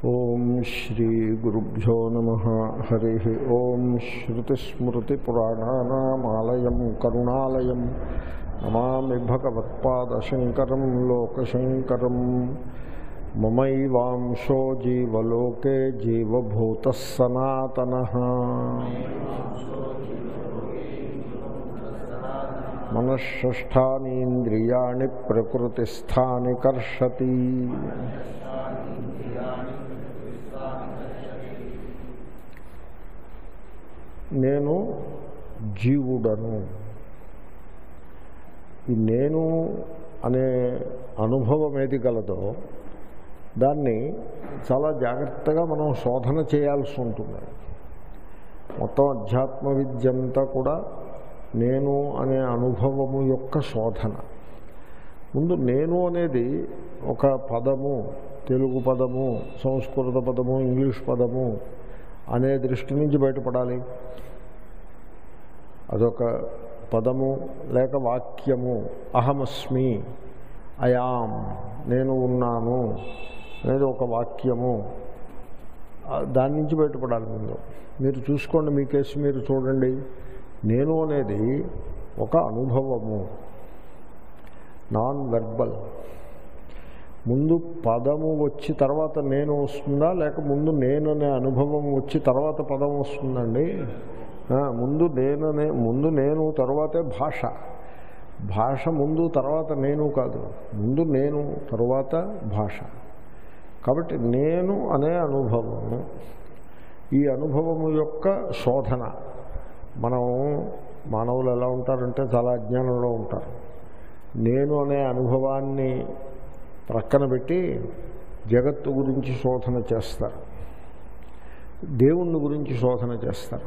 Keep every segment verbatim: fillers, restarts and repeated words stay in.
ఓం శ్రీ గురుభ్యో నమః. హరి ఓం. శ్రుతిస్మృతిపురాణానామాలయం కరుణాలయం నమామి భగవత్పాదశంకరం లోకశంకరం. మమైవాంశో జీవలోకే జీవభూతః సనాతనః. మనఃషష్ఠానీంద్రియాణి ప్రకృతిస్థాని కర్షతి. నేను జీవుడను. ఈ నేను అనే అనుభవం ఏది గలదో దాన్ని చాలా జాగ్రత్తగా మనం శోధన చేయాల్సి ఉంటుంది. మొత్తం అధ్యాత్మ విద్య అంతా కూడా నేను అనే అనుభవము యొక్క శోధన. ముందు నేను అనేది ఒక పదము, తెలుగు పదము, సంస్కృత పదము, ఇంగ్లీష్ పదము అనే దృష్టి నుంచి బయటపడాలి. అదొక పదము లేక వాక్యము. అహమస్మి, అయాం, నేను ఉన్నాను అనేది ఒక వాక్యము. దాని నుంచి బయటపడాలి. ముందు మీరు చూసుకోండి, మీ కేసు మీరు చూడండి. నేను అనేది ఒక అనుభవము, నాన్ వెర్బల్. ముందు పదము వచ్చి తర్వాత నేను వస్తుందా, లేక ముందు నేను అనే అనుభవం వచ్చి తర్వాత పదం వస్తుందండి? ముందు నేననే ముందు నేను తర్వాతే భాష. భాష ముందు తర్వాత నేను కాదు, ముందు నేను తరువాత భాష. కాబట్టి నేను అనే అనుభవము, ఈ అనుభవము యొక్క శోధన. మనం మానవులు ఎలా ఉంటారంటే చాలా అజ్ఞానంలో ఉంటారు. నేను అనే అనుభవాన్ని ప్రక్కన పెట్టి జగత్తు గురించి శోధన చేస్తారు, దేవుణ్ణి గురించి శోధన చేస్తారు.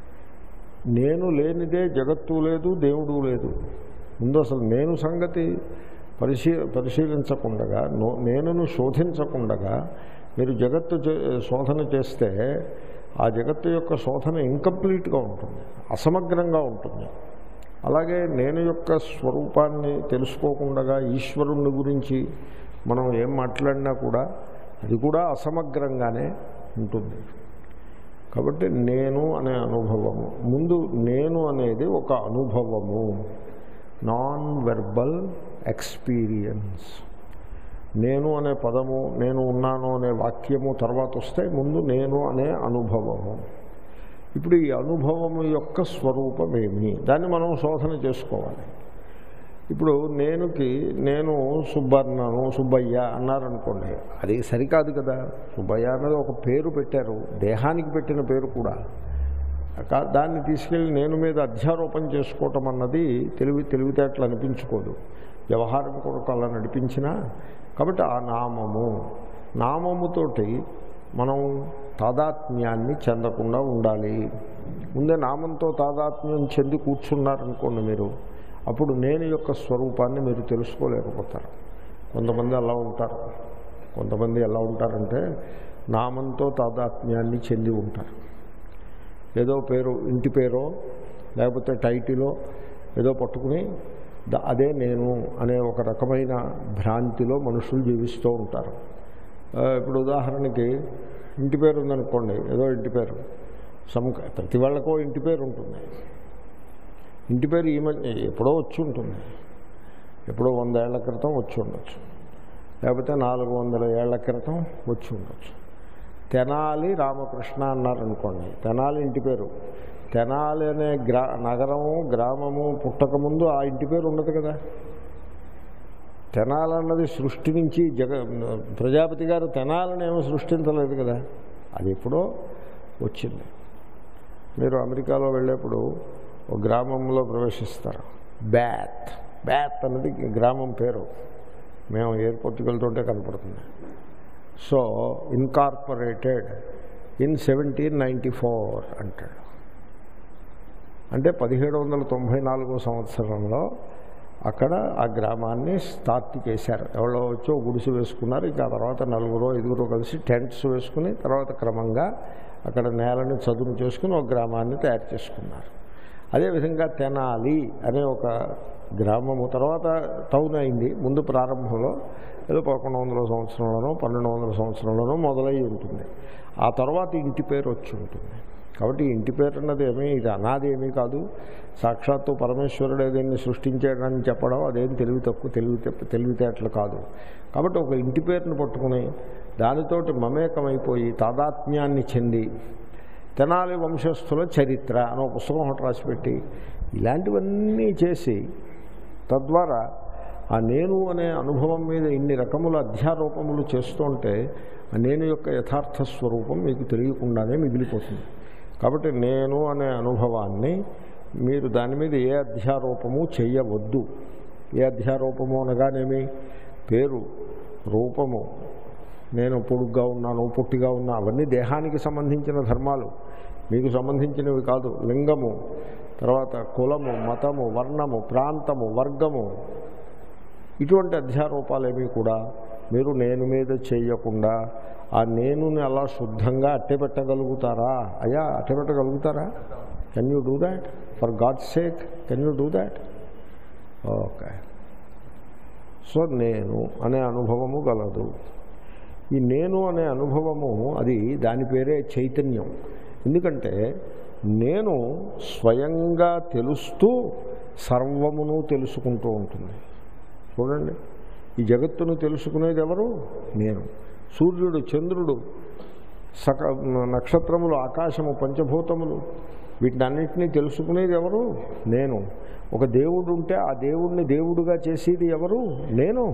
నేను లేనిదే జగత్తు లేదు, దేవుడు లేదు. ముందు అసలు నేను సంగతి పరిశీ పరిశీలించకుండగా నేనును శోధించకుండగా మీరు జగత్తు శోధన చేస్తే ఆ జగత్తు యొక్క శోధన ఇంకంప్లీట్గా ఉంటుంది, అసమగ్రంగా ఉంటుంది. అలాగే నేను యొక్క స్వరూపాన్ని తెలుసుకోకుండా ఈశ్వరుని గురించి మనం ఏం మాట్లాడినా కూడా అది కూడా అసమగ్రంగానే ఉంటుంది. కాబట్టి నేను అనే అనుభవము. ముందు నేను అనేది ఒక అనుభవము, నాన్ వెర్బల్ ఎక్స్పీరియన్స్. నేను అనే పదము, నేను ఉన్నాను అనే వాక్యము తర్వాత వస్తే ముందు నేను అనే అనుభవము. ఇప్పుడు ఈ అనుభవము యొక్క స్వరూపమేమి, దాన్ని మనం శోధన చేసుకోవాలి. ఇప్పుడు నేనుకి నేను సుబ్బన్నాను, సుబ్బయ్య అన్నారనుకోండి, అది సరికాదు కదా. సుబ్బయ్య అన్నది ఒక పేరు పెట్టారు, దేహానికి పెట్టిన పేరు కూడా. దాన్ని తీసుకెళ్ళి నేను మీద అధ్యారోపణ చేసుకోవటం అన్నది తెలివి తెలివితేటలు అనిపించుకోదు. వ్యవహారం కొరకు అలా నడిపించినా. కాబట్టి ఆ నామము, నామముతోటి మనం తాదాత్మ్యాన్ని చెందకుండా ఉండాలి. ముందే నామంతో తాదాత్మ్యం చెంది కూర్చున్నారనుకోండి మీరు, అప్పుడు నేను యొక్క స్వరూపాన్ని మీరు తెలుసుకోలేకపోతారు. కొంతమంది అలా ఉంటారు. కొంతమంది ఎలా ఉంటారంటే నామంతో తాదాత్మ్యాన్ని చెంది ఉంటారు. ఏదో పేరు, ఇంటి పేరో లేకపోతే టైటిలో ఏదో పట్టుకుని అదే నేను అనే ఒక రకమైన భ్రాంతిలో మనుషులు జీవిస్తూ ఉంటారు. ఇప్పుడు ఉదాహరణకి ఇంటి పేరు ఉందనుకోండి, ఏదో ఇంటి పేరు, సమ్ ప్రతి వాళ్ళకో ఇంటి పేరు ఉంటుంది. ఇంటి పేరు ఈ మధ్య ఎప్పుడో వచ్చి ఉంటుంది, ఎప్పుడో వంద ఏళ్ల క్రితం వచ్చి ఉండొచ్చు, లేకపోతే నాలుగు వందల ఏళ్ల క్రితం వచ్చి ఉండొచ్చు. తెనాలి రామకృష్ణ అన్నారనుకోండి, తెనాలి ఇంటి పేరు. తెనాలి అనే గ్రా నగరము గ్రామము పుట్టకముందు ఆ ఇంటి పేరు ఉండదు కదా. తెనాలి అన్నది సృష్టి నుంచి జగ ప్రజాపతి గారు తెనాలని ఏమో సృష్టించలేదు కదా, అది ఎప్పుడో వచ్చింది. మీరు అమెరికాలో వెళ్ళేప్పుడు ఒక గ్రామంలో ప్రవేశిస్తారు, బ్యాత్. బ్యాత్ అన్నది గ్రామం పేరు. మేము ఎయిర్పోర్ట్కి వెళ్తుంటే కనపడుతుంది. So incorporated in seventeen ninety four అంటాడు. అంటే పదిహేడు వందల తొంభై నాలుగో సంవత్సరంలో అక్కడ ఆ గ్రామాన్ని స్టార్ట్ చేశారు. ఎవరో వచ్చో గుడిసె వేసుకున్నారు. ఇంకా తర్వాత నలుగురో ఐదుగురో కలిసి టెంట్స్ వేసుకుని తర్వాత క్రమంగా అక్కడ నేలని చదును చేసుకుని ఒక గ్రామాన్ని తయారు చేసుకున్నారు. అదేవిధంగా తెనాలి అనే ఒక గ్రామము తర్వాత టౌన్ అయింది. ముందు ప్రారంభంలో ఏదో పదకొండు వందల సంవత్సరంలోనో పన్నెండు వందల సంవత్సరంలోనో మొదలై ఉంటుంది. ఆ తర్వాత ఇంటి పేరు వచ్చి ఉంటుంది. కాబట్టి ఇంటి పేరు అన్నది ఏమీ ఇది అనాది ఏమీ కాదు. సాక్షాత్తు పరమేశ్వరుడు దీన్ని సృష్టించాడని చెప్పడం అదేం తెలివి తక్కువ తెలివి తెలివితేటలు కాదు. కాబట్టి ఒక ఇంటి పేరును పట్టుకుని దానితోటి మమేకమైపోయి తాదాత్మ్యాన్ని చెంది తెనాలి వంశస్థుల చరిత్ర అని ఒక పుస్తకం ఒకటి రాసిపెట్టి ఇలాంటివన్నీ చేసి తద్వారా ఆ నేను అనే అనుభవం మీద ఇన్ని రకముల అధ్యారోపములు చేస్తుంటే ఆ నేను యొక్క యథార్థ స్వరూపం మీకు తెలియకుండానే మిగిలిపోతుంది. కాబట్టి నేను అనే అనుభవాన్ని మీరు దాని మీద ఏ అధ్యారోపము చేయవద్దు. ఏ అధ్యారోపము అనగానేమి పేరు రూపము, నేను పొడుగ్గా ఉన్నాను పొట్టిగా ఉన్నా అవన్నీ దేహానికి సంబంధించిన ధర్మాలు, మీకు సంబంధించినవి కాదు. లింగము, తర్వాత కులము, మతము, వర్ణము, ప్రాంతము, వర్గము, ఇటువంటి అధ్యారోపాలేమీ కూడా మీరు నేను మీద చేయకుండా ఆ నేనుని అలా శుద్ధంగా అట్టెపెట్టగలుగుతారా? అయ్యా అట్టెపెట్టగలుగుతారా? Can you do that? For God's sake can you do that? Okay. So నేను అనే అనుభవము గలదు. ఈ నేను అనే అనుభవము అది దాని పేరే చైతన్యం. ఎందుకంటే నేను స్వయంగా తెలుస్తూ సర్వమును తెలుసుకుంటూ ఉంటుంది. చూడండి, ఈ జగత్తును తెలుసుకునేది ఎవరు? నేను. సూర్యుడు, చంద్రుడు, సక నక్షత్రములు, ఆకాశము, పంచభూతములు, వీటినన్నింటినీ తెలుసుకునేది ఎవరు? నేను. ఒక దేవుడు ఉంటే ఆ దేవుడిని దేవుడుగా చేసేది ఎవరు? నేను.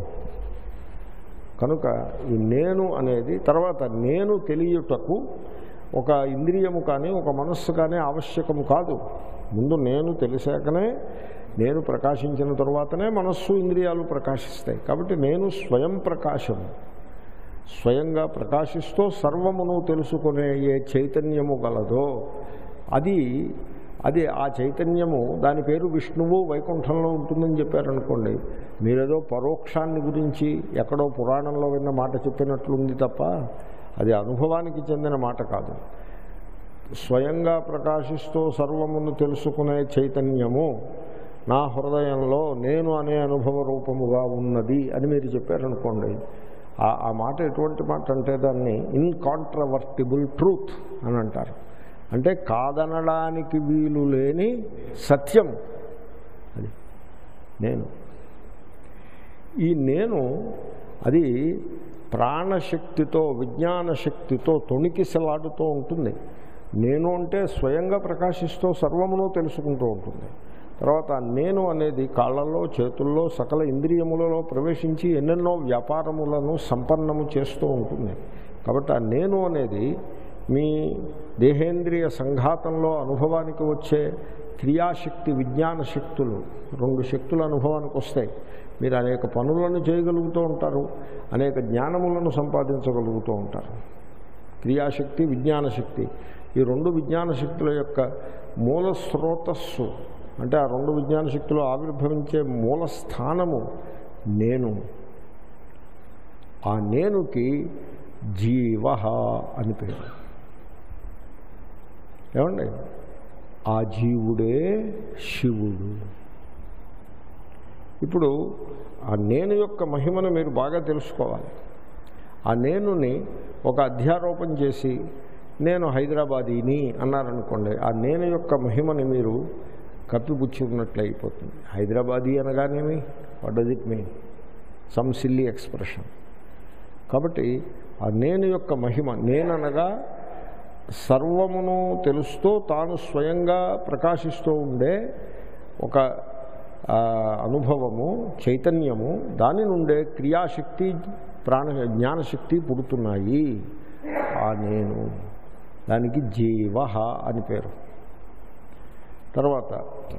కనుక ఈ నేను అనేది తర్వాత నేను తెలియుటకు ఒక ఇంద్రియము కానీ ఒక మనస్సు కానీ ఆవశ్యకము కాదు. ముందు నేను తెలిసాకనే, నేను ప్రకాశించిన తరువాతనే మనస్సు ఇంద్రియాలు ప్రకాశిస్తాయి. కాబట్టి నేను స్వయం ప్రకాశము, స్వయంగా ప్రకాశిస్తూ సర్వమును తెలుసుకునే ఏ చైతన్యము గలదో అది అది ఆ చైతన్యము, దాని పేరు విష్ణువు, వైకుంఠంలో ఉంటుందని చెప్పారనుకోండి, మీరేదో పరోక్షాన్ని గురించి ఎక్కడో పురాణంలో విన్న మాట చెప్పినట్లుంది తప్ప అది అనుభవానికి చెందిన మాట కాదు. స్వయంగా ప్రకాశిస్తూ సర్వమును తెలుసుకునే చైతన్యము నా హృదయంలో నేను అనే అనుభవ రూపముగా ఉన్నది అని మీరు చెప్పారనుకోండి, ఆ మాట ఎటువంటి మాట అంటే దాన్ని ఇన్కాంట్రవర్టిబుల్ ట్రూత్ అని అంటారు. అంటే కాదనడానికి వీలు లేని సత్యం అది నేను. ఈ నేను అది ప్రాణశక్తితో విజ్ఞానశక్తితో తొణికిసలాడుతూ ఉంటుంది. నేను అంటే స్వయంగా ప్రకాశిస్తూ సర్వమును తెలుసుకుంటూ ఉంటుంది. తర్వాత నేను అనేది కాళ్ళల్లో, చేతుల్లో, సకల ఇంద్రియములలో ప్రవేశించి ఎన్నెన్నో వ్యాపారములను సంపన్నము చేస్తూ ఉంటుంది. కాబట్టి ఆ నేను అనేది మీ దేహేంద్రియ సంఘాతంలో అనుభవానికి వచ్చే క్రియాశక్తి, విజ్ఞాన శక్తులు, రెండు శక్తులు అనుభవానికి వస్తాయి. మీరు అనేక పనులను చేయగలుగుతూ ఉంటారు, అనేక జ్ఞానములను సంపాదించగలుగుతూ ఉంటారు. క్రియాశక్తి, విజ్ఞానశక్తి, ఈ రెండు విజ్ఞాన శక్తుల యొక్క మూల స్రోతస్సు అంటే ఆ రెండు విజ్ఞాన శక్తులు ఆవిర్భవించే మూల స్థానము నేను. ఆ నేనుకి జీవ అని పేరు. ఏమండి, ఆ జీవుడే శివుడు. ఇప్పుడు ఆ నేను యొక్క మహిమను మీరు బాగా తెలుసుకోవాలి. ఆ నేనుని ఒక అధ్యారోపణ చేసి నేను హైదరాబాదీని అన్నారనుకోండి, ఆ నేను యొక్క మహిమని మీరు కప్పిపుచ్చుకున్నట్లు అయిపోతుంది. హైదరాబాదీ అనగానేమి, what does it mean? Some silly expression. కాబట్టి ఆ నేను యొక్క మహిమ, నేననగా సర్వమును తెలుస్తూ తాను స్వయంగా ప్రకాశిస్తూ ఉండే ఒక అనుభవము, చైతన్యము, దాని నుండే క్రియాశక్తి, ప్రాణ జ్ఞానశక్తి పుడుతున్నాయి. ఆ నేను, దానికి జీవ అని పేరు. తర్వాత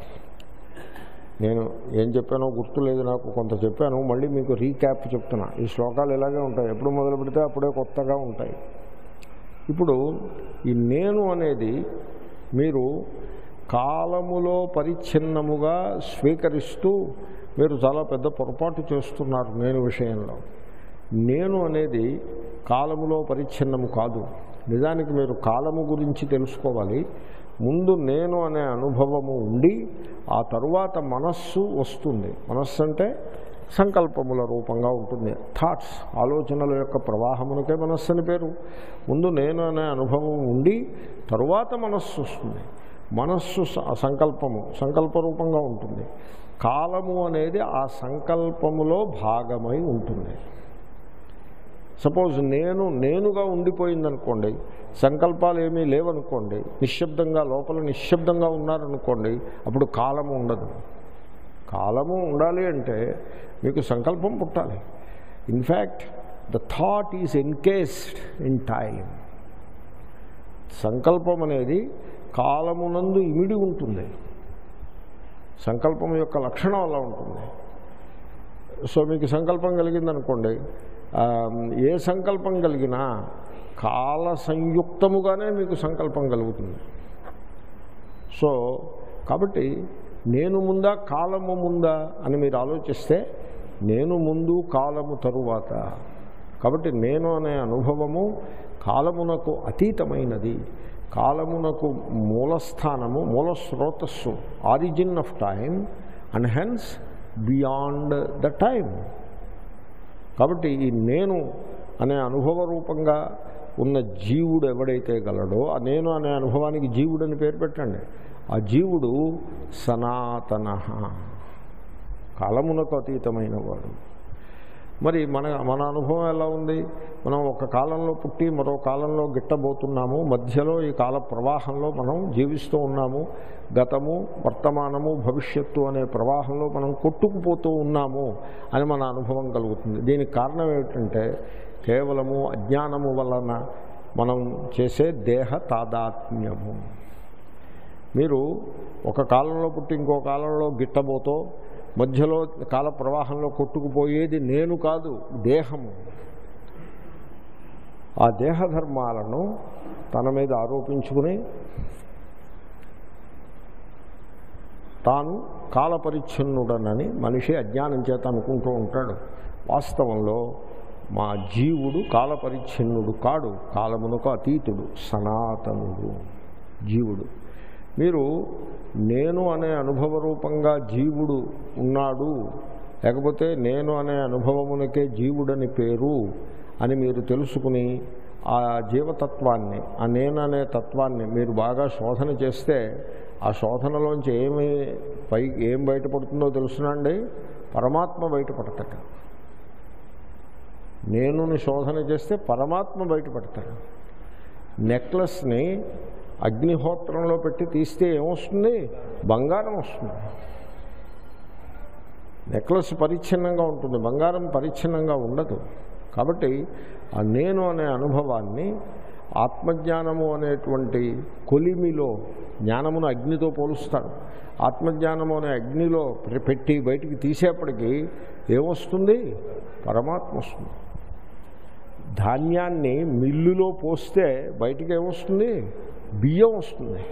నేను ఏం చెప్పానో గుర్తులేదు నాకు, కొంత చెప్పాను, మళ్ళీ మీకు రీక్యాప్ చెప్తున్నా. ఈ శ్లోకాలు ఇలాగే ఉంటాయి, ఎప్పుడు మొదలు పెడితే అప్పుడే కొత్తగా ఉంటాయి. ఇప్పుడు ఈ నేను అనేది మీరు కాలములో పరిచ్ఛిన్నముగా స్వీకరిస్తూ మీరు చాలా పెద్ద పొరపాటు చేస్తున్నారు. నేను విషయంలో నేను అనేది కాలములో పరిచ్ఛిన్నము కాదు. నిజానికి మీరు కాలము గురించి తెలుసుకోవాలి. ముందు నేను అనే అనుభవము ఉండి ఆ తరువాత మనస్సు వస్తుంది. మనస్సు అంటే సంకల్పముల రూపంగా ఉంటుంది. థాట్స్, ఆలోచనల యొక్క ప్రవాహమునకే మనస్సు అని పేరు. ముందు నేను అనే అనుభవం ఉండి తరువాత మనస్సు వస్తుంది. మనస్సు సంకల్పము సంకల్ప రూపంగా ఉంటుంది. కాలము అనేది ఆ సంకల్పములో భాగమై ఉంటుంది. సపోజ్ నేను నేనుగా ఉండిపోయిందనుకోండి, సంకల్పాలు ఏమీ లేవనుకోండి, నిశ్శబ్దంగా లోపల నిశ్శబ్దంగా ఉన్నారనుకోండి, అప్పుడు కాలము ఉండదు. కాలము ఉండాలి అంటే మీకు సంకల్పం పుట్టాలి. In fact the thought is encased in time. సంకల్పం అనేది కాలమునందు ఇమిడి ఉంటుంది. సంకల్పం యొక్క లక్షణం అలా ఉంటుంది. సో మీకు సంకల్పం కలిగిందనుకోండి, ఏ సంకల్పం కలిగినా కాల సంయుక్తముగానే మీకు సంకల్పం కలుగుతుంది. సో కాబట్టి నేను ముందా కాలము ముందా అని మీరు ఆలోచిస్తే నేను ముందు కాలము తరువాత. కాబట్టి నేను అనే అనుభవము కాలమునకు అతీతమైనది. కాలమునకు మూలస్థానము, మూల స్రోతస్సు, origin of time, and hence beyond the time. కాబట్టి ఈ నేను అనే అనుభవ రూపంగా ఉన్న జీవుడు ఎవడైతే గలడో, ఆ నేను అనే అనుభవానికి జీవుడు అని పేరు పెట్టండి. ఆ జీవుడు సనాతన, కాలమునకు అతీతమైన వాడు. మరి మన మన అనుభవం ఎలా ఉంది? మనం ఒక కాలంలో పుట్టి మరో కాలంలో గిట్టబోతున్నాము. మధ్యలో ఈ కాల ప్రవాహంలో మనం జీవిస్తూ ఉన్నాము. గతము, వర్తమానము, భవిష్యత్తు అనే ప్రవాహంలో మనం కొట్టుకుపోతూ ఉన్నాము అని మన అనుభవం కలుగుతుంది. దీనికి కారణం ఏమిటంటే కేవలము అజ్ఞానము వలన మనం చేసే దేహ తాదాత్మ్యము. మీరు ఒక కాలంలో పుట్టి ఇంకో కాలంలో గిట్టబోతో మధ్యలో కాల ప్రవాహంలో కొట్టుకుపోయేది నేను కాదు, దేహము. ఆ దేహధర్మాలను తన మీద ఆరోపించుకుని తాను కాలపరిచ్ఛిన్నుడనని మనిషి అజ్ఞానం చేత అనుకుంటూ ఉంటాడు. వాస్తవంలో మా జీవుడు కాలపరిచ్ఛిన్నుడు కాడు, కాలమునకు అతీతుడు, సనాతనుడు జీవుడు. మీరు నేను అనే అనుభవ రూపంగా జీవుడు ఉన్నాడు, లేకపోతే నేను అనే అనుభవమునకే జీవుడని పేరు అని మీరు తెలుసుకుని ఆ జీవతత్వాన్ని, ఆ నేను అనే తత్వాన్ని మీరు బాగా శోధన చేస్తే ఆ శోధనలోంచి ఏమి పై ఏం బయటపడుతుందో తెలుసునండి. పరమాత్మ బయటపడతాడు. నేనుని శోధన చేస్తే పరమాత్మ బయటపడతాడు. నెక్లెస్ని అగ్నిహోత్రంలో పెట్టి తీస్తే ఏమొస్తుంది? బంగారం వస్తుంది. నెక్లెస్ పరిచ్ఛిన్నంగా ఉంటుంది, బంగారం పరిచ్ఛిన్నంగా ఉండదు. కాబట్టి ఆ నేను అనే అనుభవాన్ని ఆత్మజ్ఞానము అనేటువంటి కొలిమిలో, జ్ఞానమును అగ్నితో పోలుస్తాడు. ఆత్మజ్ఞానము అనే అగ్నిలో పెట్టి బయటికి తీసేపటికి ఏమొస్తుంది? పరమాత్మ వస్తుంది. ధాన్యాన్ని మిల్లులో పోస్తే బయటికి ఏమొస్తుంది? బియ్యం వస్తుంది.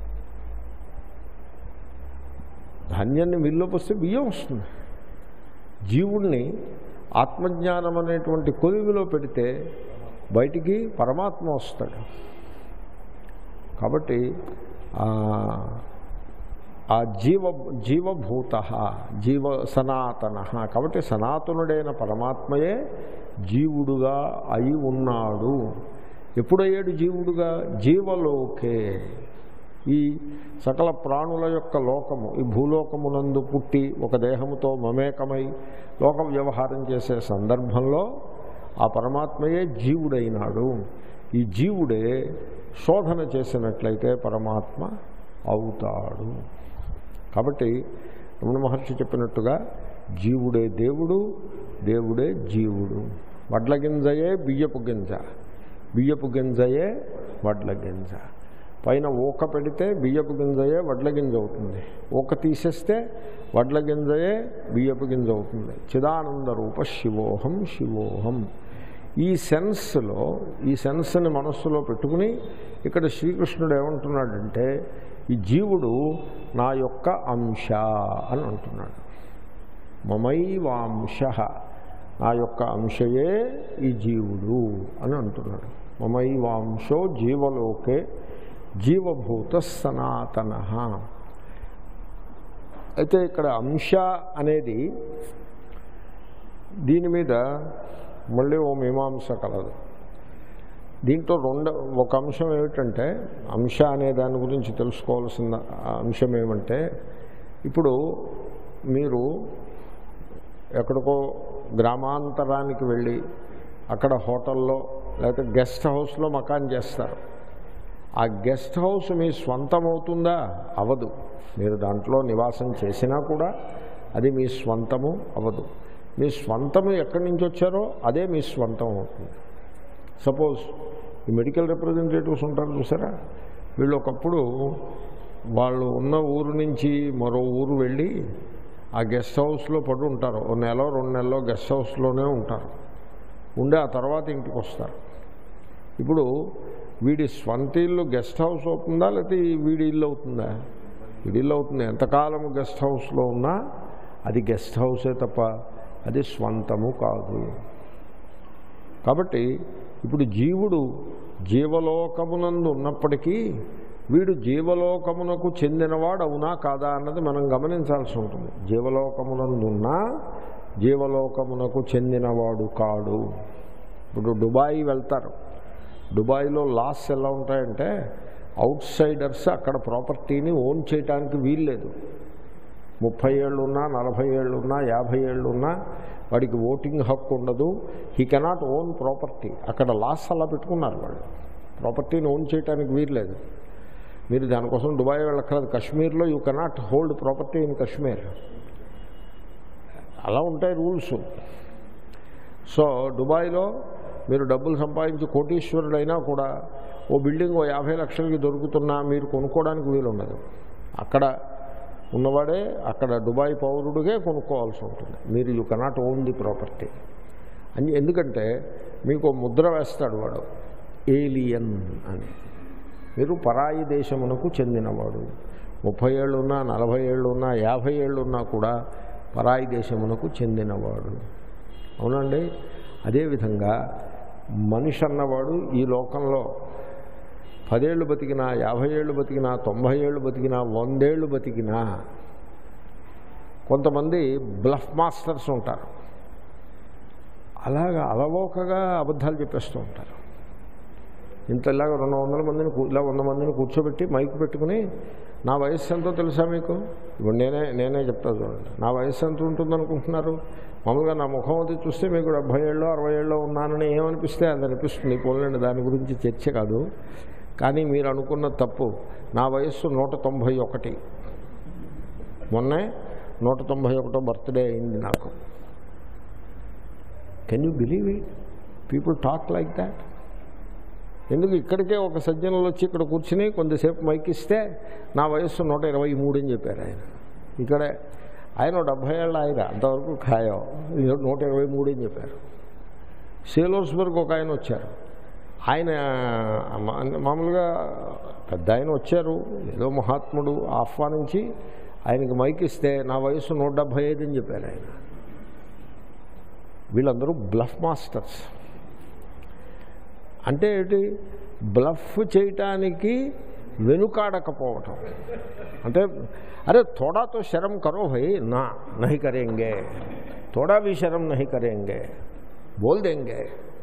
ధాన్యాన్ని మిల్లులో పోస్తే బియ్యం వస్తుంది. జీవుణ్ణి ఆత్మజ్ఞానం అనేటువంటి కొలివిలో పెడితే బయటికి పరమాత్మ వస్తాడు. కాబట్టి ఆ జీవ జీవభూత జీవ సనాతన. కాబట్టి సనాతనుడైన పరమాత్మయే జీవుడుగా అయి ఉన్నాడు. ఎప్పుడయ్యాడు జీవుడుగా? జీవలోకే, ఈ సకల ప్రాణుల యొక్క లోకము, ఈ భూలోకమునందు పుట్టి ఒక దేహముతో మమేకమై లోక వ్యవహారం చేసే సందర్భంలో ఆ పరమాత్మయే జీవుడైనాడు. ఈ జీవుడే శోధన చేసినట్లయితే పరమాత్మ అవుతాడు. కాబట్టి రమణ మహర్షి చెప్పినట్టుగా జీవుడే దేవుడు, దేవుడే జీవుడు. వడ్ల గింజయే బియ్యపు గింజ, బియ్యపు గింజయే వడ్ల గింజ. పైన ఊక పెడితే బియ్యపు గింజయే వడ్ల గింజ అవుతుంది, ఊక తీసేస్తే వడ్ల గింజయే బియ్యపు గింజ అవుతుంది. చిదానంద రూప శివోహం శివోహం. ఈ సెన్స్లో, ఈ సెన్స్ని మనస్సులో పెట్టుకుని ఇక్కడ శ్రీకృష్ణుడు ఏమంటున్నాడంటే ఈ జీవుడు నా యొక్క అంశ అని అంటున్నాడు. మమైవాంశ, నా యొక్క అంశయే ఈ జీవుడు అని అంటున్నాడు. మమైవాంశో జీవలోకే జీవభూత సనాతన. అయితే ఇక్కడ అంశ అనేది దీని మీద మళ్ళీ ఓ మీమాంస కలదు. దీంట్లో రెండు ఒక అంశం ఏమిటంటే, అంశ అనే దాని గురించి తెలుసుకోవాల్సిన అంశం ఏమంటే, ఇప్పుడు మీరు ఎక్కడికో గ్రామాంతరానికి వెళ్ళి అక్కడ హోటల్లో లేకపోతే గెస్ట్ హౌస్లో మకాన్ చేస్తారు. ఆ గెస్ట్ హౌస్ మీ స్వంతం అవుతుందా? అవదు. మీరు దాంట్లో నివాసం చేసినా కూడా అది మీ స్వంతము అవదు. మీ స్వంతము ఎక్కడి నుంచి వచ్చారో అదే మీ స్వంతం అవుతుంది. సపోజ్ ఈ మెడికల్ రిప్రజెంటేటివ్స్ ఉంటారు చూసారా, వీళ్ళు ఒకప్పుడు వాళ్ళు ఉన్న ఊరు నుంచి మరో ఊరు వెళ్ళి ఆ గెస్ట్ హౌస్లో పడి ఉంటారు. ఓ నెల రెండు నెలలో గెస్ట్ హౌస్లోనే ఉంటారు. ఉండే ఆ తర్వాత ఇంటికి వస్తారు. ఇప్పుడు వీడి స్వంత ఇల్లు గెస్ట్ హౌస్ అవుతుందా లేకపోతే వీడి ఇల్లు అవుతుందా? వీడి ఇల్లు అవుతుంది. ఎంతకాలం గెస్ట్ హౌస్లో ఉన్నా అది గెస్ట్ హౌసే తప్ప అది స్వంతము కాదు. కాబట్టి ఇప్పుడు జీవుడు జీవలోకమునందు ఉన్నప్పటికీ వీడు జీవలోకమునకు చెందినవాడు అవునా కాదా అన్నది మనం గమనించాల్సి ఉంటుంది. జీవలోకమునందున్నా జీవలోకమునకు చెందినవాడు కాడు. ఇప్పుడు దుబాయ్ వెళ్తారు. దుబాయ్లో లాస్ ఎలా ఉంటాయంటే, అవుట్ సైడర్స్ అక్కడ ప్రాపర్టీని ఓన్ చేయడానికి వీల్లేదు. ముప్పై ఏళ్ళున్నా నలభై ఏళ్ళున్నా యాభై ఏళ్ళున్నా వాడికి ఓటింగ్ హక్కు ఉండదు. He cannot own property. అక్కడ లాస్ అలా పెట్టుకున్నారు. వాళ్ళు ప్రాపర్టీని ఓన్ చేయడానికి వీల్లేదు. మీరు దానికోసం దుబాయ్ వెళ్ళక్కర్లేదు. కాశ్మీర్లో you cannot hold property in Kashmir. అలా ఉంటాయి రూల్స్. సో దుబాయ్లో మీరు డబ్బులు సంపాదించి కోటీశ్వరుడైనా కూడా ఓ బిల్డింగ్ ఓ యాభై లక్షలకి దొరుకుతున్నా మీరు కొనుక్కోవడానికి వీలు ఉండదు. అక్కడ ఉన్నవాడే అక్కడ దుబాయ్ పౌరుడిగే కొనుక్కోవాల్సి ఉంటుంది. మీరు you cannot own the property అని. ఎందుకంటే మీకు ముద్ర వేస్తాడు వాడు, ఏలియన్ అని. మీరు పరాయి దేశమునకు చెందినవాడు. ముప్పై ఏళ్ళున్నా నలభై ఏళ్ళున్నా యాభై ఏళ్ళున్నా కూడా పరాయి దేశమునకు చెందినవాడు. అవునండి. అదేవిధంగా మనిషి అన్నవాడు ఈ లోకంలో పదేళ్ళు బతికినా యాభై ఏళ్ళు బతికినా తొంభై ఏళ్ళు బతికినా వందేళ్ళు బతికినా కొంతమంది బ్లఫ్ మాస్టర్స్ ఉంటారు. అలాగా అలవోకగా అబద్ధాలు చెప్పేస్తూ ఉంటారు. ఇంత ఇలాగ రెండు వందల మందిని ఇలా వంద మందిని కూర్చోబెట్టి మైక్ పెట్టుకుని నా వయస్సు ఎంతో తెలుసా మీకు? ఇప్పుడు నేనే నేనే చెప్తా చూడండి. నా వయస్సు ఎంత ఉంటుందనుకుంటున్నారు? మామూలుగా నా ముఖం అది చూస్తే మీకు డెబ్భై ఏళ్ళు అరవై ఏళ్ళు ఉన్నానని ఏమనిపిస్తే అది అనిపిస్తుంది. పోలండి, దాని గురించి చర్చ కాదు. కానీ మీరు అనుకున్న తప్పు. నా వయస్సు నూట తొంభై ఒకటి. మొన్నే నూట తొంభై ఒకటో బర్త్డే అయింది నాకు. Can you believe it? People talk like that. ఎందుకు ఇక్కడికే ఒక సజ్జనులు వచ్చి ఇక్కడ కూర్చుని కొంతసేపు మైక్ ఇస్తే నా వయస్సు నూట ఇరవై మూడు అని చెప్పారు ఆయన. ఇక్కడే ఆయన డెబ్భై ఏళ్ళ ఆయన, అంతవరకు ఖాయం. నూట ఇరవై మూడు అని చెప్పారు. సేలోర్స్బర్గ్ ఒక ఆయన వచ్చారు. ఆయన మామూలుగా పెద్ద ఆయన వచ్చారు, ఏదో మహాత్ముడు ఆహ్వానించి ఆయనకి మైక్ ఇస్తే నా వయస్సు నూట డెబ్భై ఐదు అని చెప్పారు ఆయన. వీళ్ళందరూ బ్లఫ్ మాస్టర్స్. అంటే ఏంటి? బ్లఫ్ చేయటానికి వెనుకాడకపోవటం. అంటే అరే తోడాతో శరం కరో భయ్, నా నహి కరేంగే, తోడా भी శరం నహి కరేంగే, బోల్ దేంగే.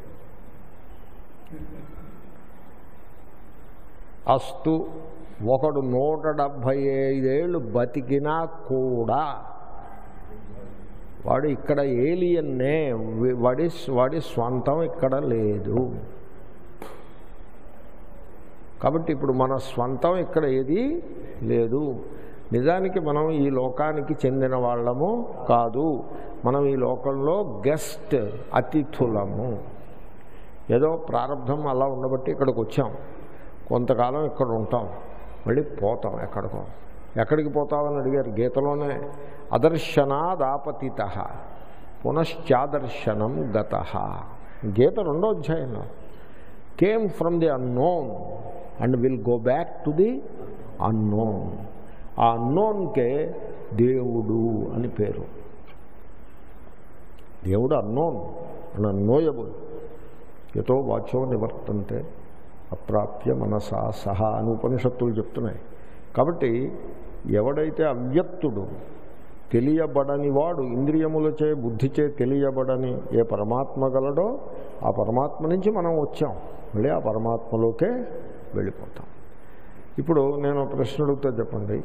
అస్తు ఒకడు నూట డెబ్భై ఐదేళ్ళు బతికినా కూడా వాడు ఇక్కడ ఏలియన్నే. వాడి వాడి స్వంతం ఇక్కడ లేదు. కాబట్టి ఇప్పుడు మన స్వంతం ఇక్కడ ఏది లేదు. నిజానికి మనం ఈ లోకానికి చెందిన వాళ్ళము కాదు. మనం ఈ లోకంలో గెస్ట్, అతిథులము. ఏదో ప్రారంభం అలా ఉండబట్టి ఇక్కడికి వచ్చాం. కొంతకాలం ఇక్కడ ఉంటాం, మళ్ళీ పోతాం ఎక్కడికో. ఎక్కడికి పోతామని అడిగారు గీతలోనే. అదర్శనాదాపతిత పునశ్చాదర్శనం గత. గీత రెండో అధ్యాయంలో came from the unknown and will go back to the unknown. ఆ అన్నోన్కే దేవుడు అని పేరు. దేవుడు అన్నోన్ అండ్ అన్నోయబుల్. యతో వాచో నివర్తంతే అప్రాప్య మనసా సహా అని ఉపనిషత్తులు చెప్తున్నాయి. కాబట్టి ఎవడైతే అవ్యక్తుడు, తెలియబడని వాడు, ఇంద్రియములచే బుద్ధిచే తెలియబడని ఏ పరమాత్మ గలడో ఆ పరమాత్మ నుంచి మనం వచ్చాం, మళ్ళీ ఆ పరమాత్మలోకే వెళ్ళిపోతాం. ఇప్పుడు నేను ప్రశ్న అడుగుతా, చెప్పండి.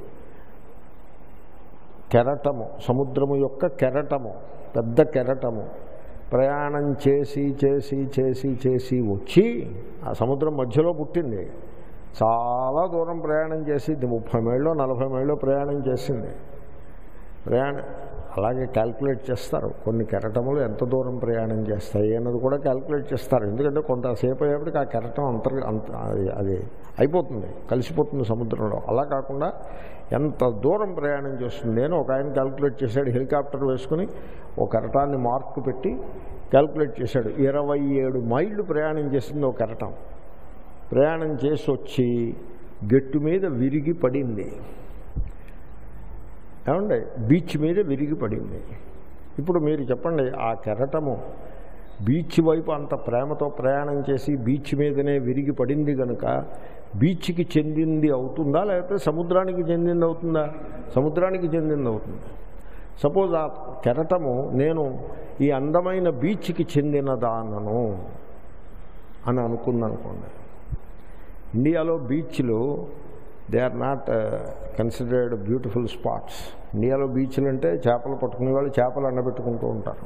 కెరటము, సముద్రము యొక్క కెరటము, పెద్ద కెరటము ప్రయాణం చేసి చేసి చేసి చేసి వచ్చి ఆ సముద్రం మధ్యలో పుట్టింది. చాలా దూరం ప్రయాణం చేసింది, ముప్పై మైళ్ళు నలభై మైళ్ళు ప్రయాణం చేసింది. ప్రయాణం అలాగే క్యాల్కులేట్ చేస్తారు. కొన్ని కెరటములు ఎంత దూరం ప్రయాణం చేస్తాయి అన్నది కూడా క్యాల్కులేట్ చేస్తారు. ఎందుకంటే కొంతసేపు అయ్యేప్పటికి ఆ కెరటం అంతర్ అంత అది అయిపోతుంది, కలిసిపోతుంది సముద్రంలో. అలా కాకుండా ఎంత దూరం ప్రయాణం చేస్తుంది నేను ఒక ఆయన క్యాల్కులేట్ చేశాడు. హెలికాప్టర్ వేసుకుని ఒక కెరటాన్ని మార్కు పెట్టి క్యాల్కులేట్ చేశాడు. ఇరవై ఏడు మైళ్ళు ప్రయాణం చేసింది ఒక కెరటం. ప్రయాణం చేసి వచ్చి గట్టు మీద విరిగి పడింది. ఏమండి, బీచ్ మీద విరిగి పడింది. ఇప్పుడు మీరు చెప్పండి, ఆ కెరటము బీచ్ వైపు అంత ప్రేమతో ప్రయాణం చేసి బీచ్ మీదనే విరిగి పడింది కనుక బీచ్కి చెందింది అవుతుందా, లేకపోతే సముద్రానికి చెందింది అవుతుందా? సముద్రానికి చెందింది అవుతుంది. సపోజ్ ఆ కెరటము నేను ఈ అందమైన బీచ్కి చెందినదానను అని అనుకుందనుకోండి. ఇండియాలో బీచ్లు they are not considered beautiful spots. ఇండియాలో బీచ్లు అంటే చేపలు పట్టుకునే వాళ్ళు చేపలు ఎండబెట్టుకుంటూ ఉంటారు.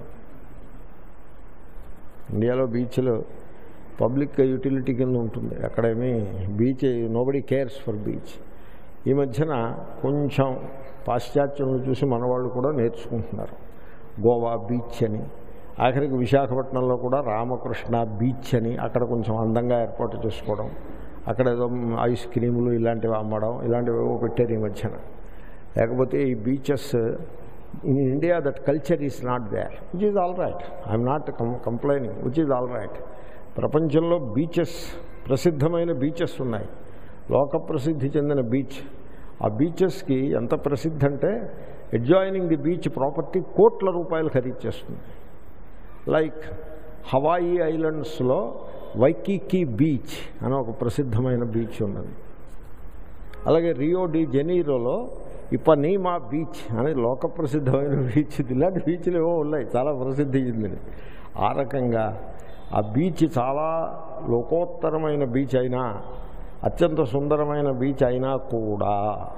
ఇండియాలో బీచ్లు పబ్లిక్ యూటిలిటీ కింద ఉంటుంది. అక్కడేమీ beach nobody cares for beach. ఈ మధ్యన కొంచెం పాశ్చాత్యంలో చూసి మనవాళ్ళు కూడా నేర్చుకుంటున్నారు. గోవా బీచ్ అని, ఆఖరికి విశాఖపట్నంలో కూడా రామకృష్ణ బీచ్ అని అక్కడ కొంచెం అందంగా ఏర్పాటు చేసుకోవడం, అక్కడ ఏదో ఐస్ క్రీములు ఇలాంటివి అమ్మడం, ఇలాంటివి పెట్టారు ఈ మధ్యన. లేకపోతే ఈ beaches in India that culture is not there, which is all right. I'm not complaining, which is all right. ప్రపంచంలో బీచెస్, ప్రసిద్ధమైన బీచెస్ ఉన్నాయి, లోక ప్రసిద్ధి చెందిన బీచ్. ఆ బీచెస్కి ఎంత ప్రసిద్ధి అంటే అడ్జాయినింగ్ ది బీచ్ ప్రాపర్టీ కోట్ల రూపాయలు ఖరీదు చేస్తుంది. లైక్ హవాయి ఐలాండ్స్లో వైకీకీ బీచ్ అని ఒక ప్రసిద్ధమైన బీచ్ ఉన్నది. అలాగే రియో డి జెనీరోలో ఇపనీమా బీచ్ అని లోక ప్రసిద్ధమైన బీచ్. ఇలాంటి బీచ్లు ఏవో ఉన్నాయి, చాలా ప్రసిద్ధి చెందినవి. ఆ రకంగా ఆ బీచ్ చాలా లోకోత్తరమైన బీచ్ అయినా, అత్యంత సుందరమైన బీచ్ అయినా కూడా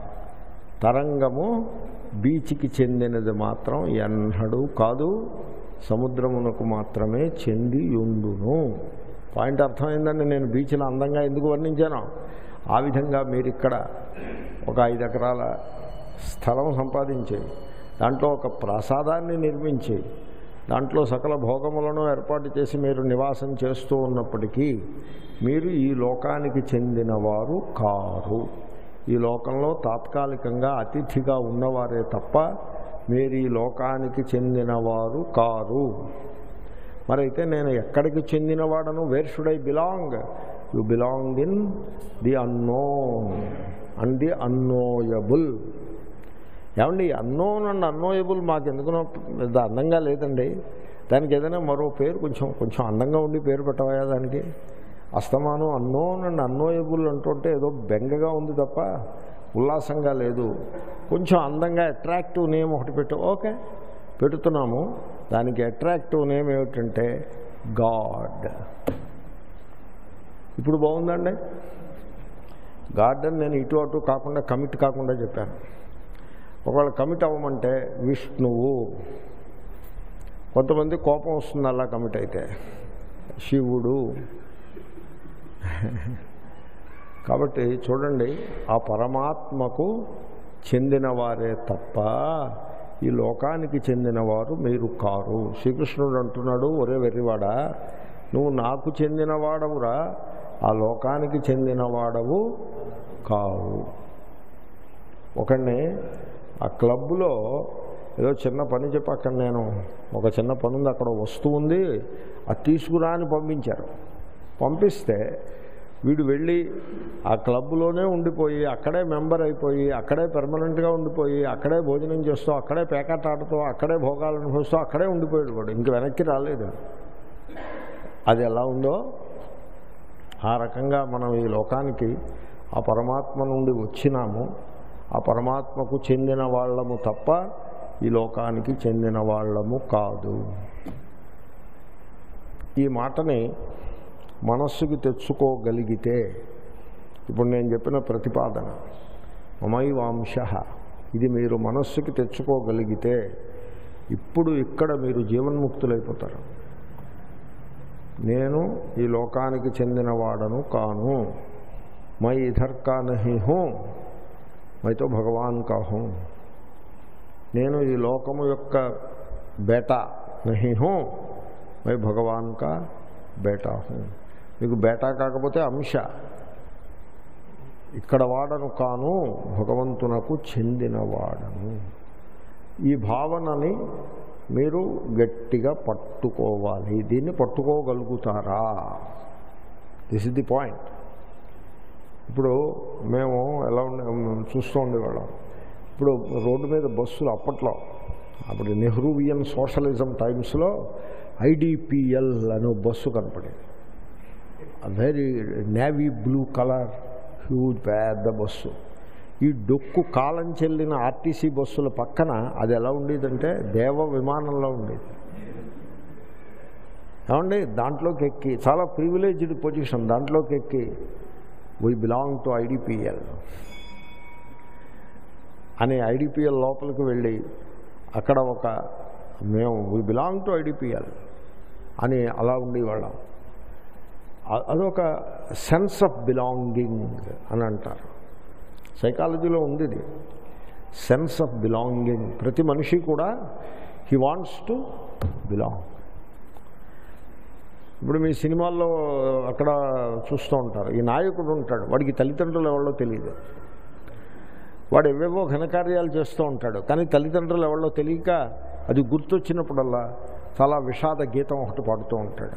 తరంగము బీచ్కి చెందినది మాత్రం ఎన్నడూ కాదు, సముద్రమునకు మాత్రమే చెంది ఉండును. పాయింట్ అర్థమైందండి. నేను బీచ్లో అందంగా ఎందుకు వర్ణించాను? ఆ విధంగా మీరు ఇక్కడ ఒక ఐదు ఎకరాల స్థలం సంపాదించి దాంట్లో ఒక ప్రాసాదాన్ని నిర్మించి దాంట్లో సకల భోగములను ఏర్పాటు చేసి మీరు నివాసం చేస్తూ ఉన్నప్పటికీ మీరు ఈ లోకానికి చెందినవారు కారు. ఈ లోకంలో తాత్కాలికంగా అతిథిగా ఉన్నవారే తప్ప మీరు ఈ లోకానికి చెందినవారు కారు. మరైతే నేను ఎక్కడికి చెందినవాడను? Where should I belong? You belong in the unknown and the unknowable. ఏమండి, అన్నోన్ అండ్ అన్నోయబుల్ మాకు ఎందుకునో పెద్ద అందంగా లేదండి. దానికి ఏదైనా మరో పేరు కొంచెం కొంచెం అందంగా ఉండి పేరు పెట్టవయా దానికి. అస్తమానం అన్నోన్ అండ్ అన్నోయబుల్ అంటుంటే ఏదో బెంగగా ఉంది తప్ప ఉల్లాసంగా లేదు. కొంచెం అందంగా అట్రాక్టివ్ నేమ్ ఒకటి పెట్టు. ఓకే, పెడుతున్నాము. దానికి అట్రాక్టివ్ నేమ్ ఏమిటంటే గాడ్. ఇప్పుడు బాగుందండి. గాడ్ అని నేను ఇటు అటు కాకుండా కమిట్ కాకుండా చెప్పాను. ఒకవేళ కమిట్ అవ్వమంటే విష్ణువు. కొంతమంది కోపం వస్తుంది అలా కమిట్ అయితే. శివుడు. కాబట్టి చూడండి, ఆ పరమాత్మకు చెందినవారే తప్ప ఈ లోకానికి చెందినవారు మీరు కారు. శ్రీకృష్ణుడు అంటున్నాడు, ఒరే వెర్రివాడా, నువ్వు నాకు చెందినవాడవురా, ఆ లోకానికి చెందినవాడవు కావు. ఒకడిని ఆ క్లబ్లో ఏదో చిన్న పని చెప్పి అక్కడ నేను ఒక చిన్న పని ఉంది, అక్కడ వస్తువు ఉంది, అది తీసుకురా అని పంపించారు. పంపిస్తే వీడు వెళ్ళి ఆ క్లబ్లోనే ఉండిపోయి అక్కడే మెంబర్ అయిపోయి అక్కడే పెర్మనెంట్గా ఉండిపోయి అక్కడే భోజనం చేస్తూ అక్కడే పేకాట ఆడుతూ అక్కడే భోగాలు అనుభవిస్తూ అక్కడే ఉండిపోయాడు. వాడు ఇంక వెనక్కి రాలేదు. అది ఎలా ఉందో ఆ రకంగా మనం ఈ లోకానికి ఆ పరమాత్మ నుండి వచ్చినాము. ఆ పరమాత్మకు చెందిన వాళ్ళము తప్ప ఈ లోకానికి చెందిన వాళ్ళము కాదు. ఈ మాటని మనస్సుకి తెచ్చుకోగలిగితే, ఇప్పుడు నేను చెప్పిన ప్రతిపాదన మమైవాంశ, ఇది మీరు మనస్సుకి తెచ్చుకోగలిగితే ఇప్పుడు ఇక్కడ మీరు జీవన్ముక్తులైపోతారు. నేను ఈ లోకానికి చెందినవాడను కాను, మై ఇధర్ కా నహీ హూ, మైతో భగవాన్ కా హూ. నేను ఈ లోకము యొక్క బేటా నహీ హూ, మై భగవాన్ కా బేటా హూ. మీకు బేటా కాకపోతే అంశ. ఇక్కడ వాడను కాను, భగవంతునకు చెందినవాడను. ఈ భావనని మీరు గట్టిగా పట్టుకోవాలి. దీన్ని పట్టుకోగలుగుతారా? This is the point. ఇప్పుడు మేము ఎలా ఉండే చూస్తూ ఉండేవాళ్ళం. ఇప్పుడు రోడ్డు మీద బస్సులు అప్పట్లో, అప్పుడు నెహ్రూవియన్ సోషలిజం టైమ్స్లో ఐడిపిఎల్ అనే బస్సు కనపడేది. Very navy blue colour huge పెద్ద బస్సు. ఈ డొక్కు కాలం చెల్లిన ఆర్టీసీ బస్సుల పక్కన అది ఎలా ఉండేదంటే దేవ విమానంలో ఉండేది. ఏమండి, దాంట్లోకి ఎక్కి చాలా ప్రివిలేజ్డ్ పొజిషన్, దాంట్లోకి ఎక్కి వీ బిలాంగ్ టు ఐడిపిఎల్ అని ఐడిపిఎల్ లోపలికి వెళ్ళి అక్కడ ఒక మేము వీ బిలాంగ్ టు ఐడిపిఎల్ అని అలా ఉండేవాళ్ళం. అదొక సెన్స్ ఆఫ్ బిలాంగింగ్ అని అంటారు. సైకాలజీలో ఉంది ఇది, సెన్స్ ఆఫ్ బిలాంగింగ్. ప్రతి మనిషి కూడా హీ వాంట్స్ టు బిలాంగ్. ఇప్పుడు మీ సినిమాల్లో అక్కడ చూస్తూ ఉంటారు, ఈ నాయకుడు ఉంటాడు, వాడికి తల్లిదండ్రులు ఎవరో తెలియదు, వాడు ఎవేవో ఘనకార్యాలు చేస్తూ ఉంటాడు, కానీ తల్లిదండ్రులు ఎవరో తెలియక అది గుర్తొచ్చినప్పుడల్లా చాలా విషాద గీతం ఒకటి పాడుతూ ఉంటాడు.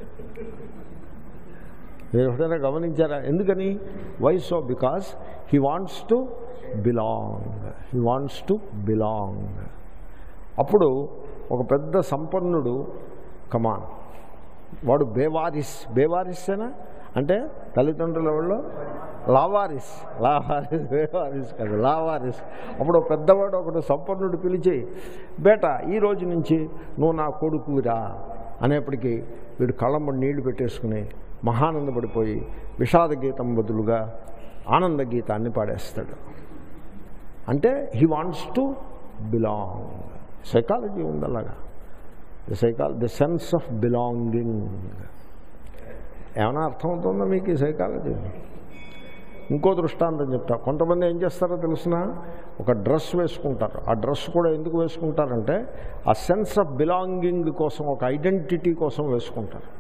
మీరు ఎప్పుడైనా గమనించారా? ఎందుకని? Why so? Because he wants to belong. He wants to belong. అప్పుడు ఒక పెద్ద సంపన్నుడు కమాన్, వాడు బేవారిస్. బేవారిస్సేనా అంటే తల్లిదండ్రుల వాళ్ళు లావారిస్. లావారిస్ బేవారిస్ కాదు, లావారిస్. అప్పుడు పెద్దవాడు ఒకడు సంపన్నుడు పిలిచి, బేటా ఈ రోజు నుంచి నువ్వు నా కొడుకురా అనేప్పటికీ వీడు కళ్ళమ్మడి నీళ్లు పెట్టేసుకుని మహానందపడిపోయి విషాద గీతం బదులుగా ఆనంద గీతాన్ని పాడేస్తాడు. అంటే he wants to belong. Psychology ఉంది అలాగా. ది సైకాల ది సెన్స్ ఆఫ్ బిలాంగింగ్. ఏమైనా అర్థమవుతుందా మీకు ఈ సైకాలజీ? ఇంకో దృష్టాంతం చెప్తా. కొంతమంది ఏం చేస్తారో తెలిసిన, ఒక డ్రెస్ వేసుకుంటారు. ఆ డ్రెస్ కూడా ఎందుకు వేసుకుంటారంటే ఆ సెన్స్ ఆఫ్ బిలాంగింగ్ కోసం, ఒక ఐడెంటిటీ కోసం వేసుకుంటారు.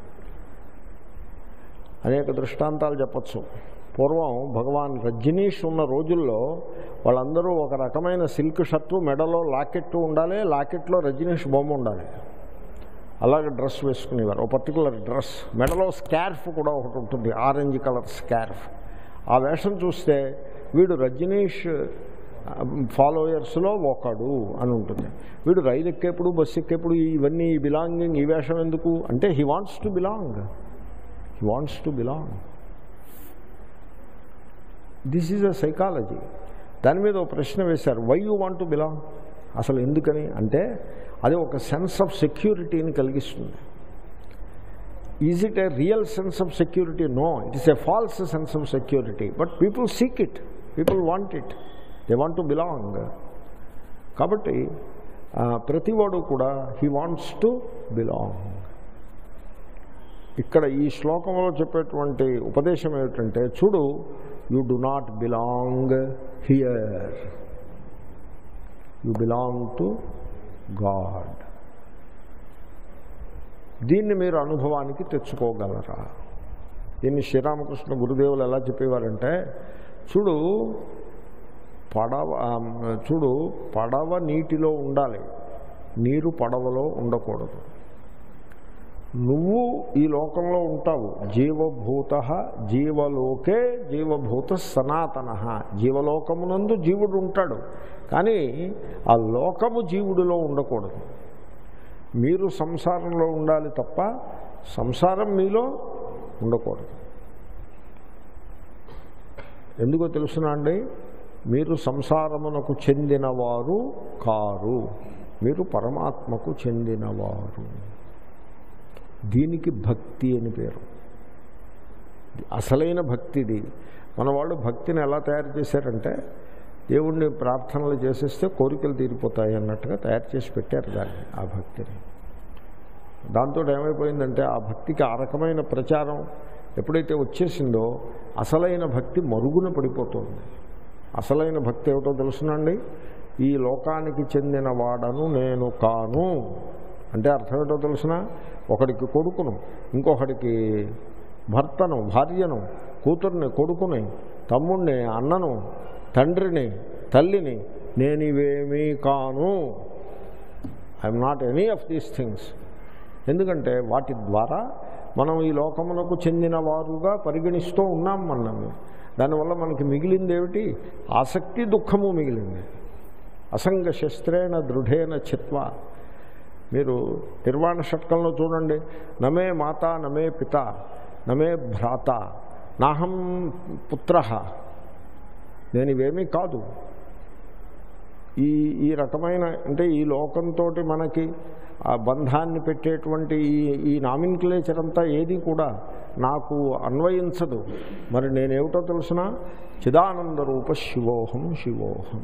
అనేక దృష్టాంతాలు చెప్పచ్చు. పూర్వం భగవాన్ రజనీష్ ఉన్న రోజుల్లో వాళ్ళందరూ ఒక రకమైన సిల్క్ షర్టు, మెడలో లాకెట్టు ఉండాలి, లాకెట్లో రజనీష్ బొమ్మ ఉండాలి. అలాగే డ్రెస్ వేసుకునేవారు. ఒక పర్టికులర్ డ్రెస్, మెడలో స్కార్ఫ్ కూడా ఒకటి ఉంటుంది, ఆరెంజ్ కలర్ స్కార్ఫ్. ఆ వేషం చూస్తే వీడు రజనీష్ ఫాలోయర్స్లో ఒకడు అని ఉంటుంది. వీడు రైలు ఎక్కేప్పుడు, బస్సు ఎక్కేప్పుడు ఇవన్నీ బిలాంగింగ్, ఈ వేషం ఎందుకు అంటే he wants to belong. He wants to belong. This is a psychology. దాని మీద ఒక ప్రశ్న వేశారు, why you want to belong, అసలు ఎందుకని అంటే అది ఒక సెన్స్ ఆఫ్ సెక్యూరిటీని కలిగిస్తుంది. Is it a real sense of security? No, it is a false sense of security. But people seek it, people want it, they want to belong. కాబట్టి ప్రతివాడు కూడా హీ వాంట్స్ టు బిలాంగ్. ఇక్కడ ఈ శ్లోకంలో చెప్పేటువంటి ఉపదేశం ఏమిటంటే, చూడు, you do not belong here, you belong to God. దీన్ని మీరు అనుభవానికి తెచ్చుకోగలరా? దీన్ని శ్రీరామకృష్ణ గురుదేవులు ఎలా చెప్పేవారంటే, చూడు పడవ చూడు పడవ నీటిలో ఉండాలి, నీరు పడవలో ఉండకూడదు. నువ్వు ఈ లోకంలో ఉంటావు, జీవభూత జీవలోకే జీవభూత సనాతన. జీవలోకమునందు జీవుడు ఉంటాడు, కానీ ఆ లోకము జీవుడిలో ఉండకూడదు. మీరు సంసారంలో ఉండాలి తప్ప సంసారం మీలో ఉండకూడదు. ఎందుకో తెలుసునా అండి, మీరు సంసారమునకు చెందినవారు కారు, మీరు పరమాత్మకు చెందినవారు. దీనికి భక్తి అని పేరు. అసలైన భక్తిది. మన వాళ్ళు భక్తిని ఎలా తయారు చేశారంటే, దేవుణ్ణి ప్రార్థనలు చేసేస్తే కోరికలు తీరిపోతాయి అన్నట్టుగా తయారు చేసి పెట్టారు దాన్ని, ఆ భక్తిని. దాంతో ఏమైపోయిందంటే ఆ భక్తికి ఆ రకమైన ప్రచారం ఎప్పుడైతే వచ్చేసిందో అసలైన భక్తి మరుగున పడిపోతుంది. అసలైన భక్తి ఏమిటో తెలుసునండి, ఈ లోకానికి చెందిన వాడను నేను కాను అంటే అర్థం ఏంటో తెలుసిన, ఒకడికి కొడుకును, ఇంకొకడికి భర్తను, భార్యను, కూతుర్ని, కొడుకుని, తమ్ముడిని, అన్నను, తండ్రిని, తల్లిని నేను ఇవేమీ కాను. I'm not any of these things. ఎందుకంటే వాటి ద్వారా మనం ఈ లోకమునకు చెందిన వారుగా పరిగణిస్తూ ఉన్నాం. మనల్ని దానివల్ల మనకి మిగిలింది ఏమిటి? ఆసక్తి, దుఃఖము మిగిలింది. అసంగ శస్త్రేణ దృఢేన చిత్వ. మీరు నిర్వాణ షట్కంలో చూడండి, నమే మాత, నమే పిత, నమే భ్రాత, నాహం పుత్ర, నేను ఇవేమీ కాదు. ఈ ఈ రకమైన అంటే ఈ లోకంతో మనకి ఆ బంధాన్ని పెట్టేటువంటి ఈ ఈ నామిన్క్లేచర్ అంతా ఏది కూడా నాకు అన్వయించదు. మరి నేనేమిటో తెలుసిన, చిదానంద రూప శివోహం శివోహం.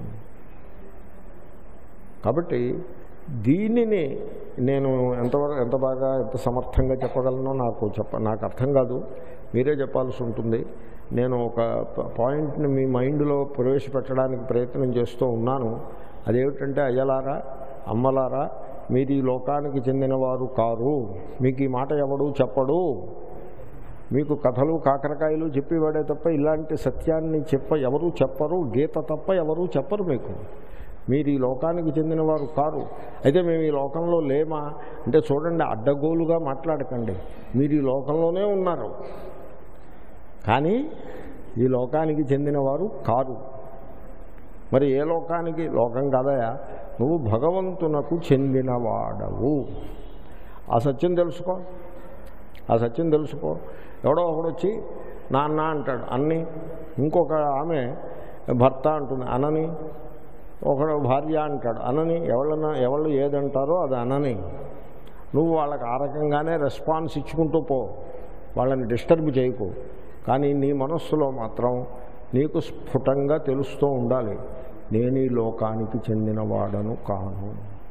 కాబట్టి దీనిని నేను ఎంతవరకు ఎంత బాగా ఎంత సమర్థంగా చెప్పగలనో నాకు చెప్ప నాకు అర్థం కాదు, మీరే చెప్పాల్సి ఉంటుంది. నేను ఒక పాయింట్ని మీ మైండ్లో ప్రవేశపెట్టడానికి ప్రయత్నం చేస్తూ ఉన్నాను. అదేమిటంటే, అయ్యలారా, అమ్మలారా, మీరు ఈ లోకానికి చెందినవారు కారు. మీకు ఈ మాట ఎవడు చెప్పడు. మీకు కథలు కాకరకాయలు చెప్పేవాడే తప్ప ఇలాంటి సత్యాన్ని చెప్ప ఎవరూ చెప్పరు. గీత తప్ప ఎవరూ చెప్పరు మీకు. మీరు ఈ లోకానికి చెందినవారు కారు. అయితే మేము ఈ లోకంలో లేమా అంటే, చూడండి, అడ్డగోలుగా మాట్లాడకండి. మీరు ఈ లోకంలోనే ఉన్నారు, కానీ ఈ లోకానికి చెందినవారు కారు. మరి ఏ లోకానికి? లోకం కాదయా, నువ్వు భగవంతునకు చెందినవాడవు. ఆ సత్యం తెలుసుకో. ఆ సత్యం తెలుసుకో. ఎవడో ఒకడొచ్చి నాన్న అంటాడు, అన్ని. ఇంకొక ఆమె భర్త అంటుంది, అనని. ఒకడు భార్య అంటాడు, అనని. ఎవళ్ళన్నా ఎవళ్ళు ఏదంటారో అది అనని. నువ్వు వాళ్ళకి ఆ రకంగానే రెస్పాన్స్ ఇచ్చుకుంటూ పో, వాళ్ళని డిస్టర్బ్ చేయకు. కానీ నీ మనస్సులో మాత్రం నీకు స్ఫుటంగా తెలుస్తూ ఉండాలి, నేను ఈ లోకానికి చెందినవాడను కాను,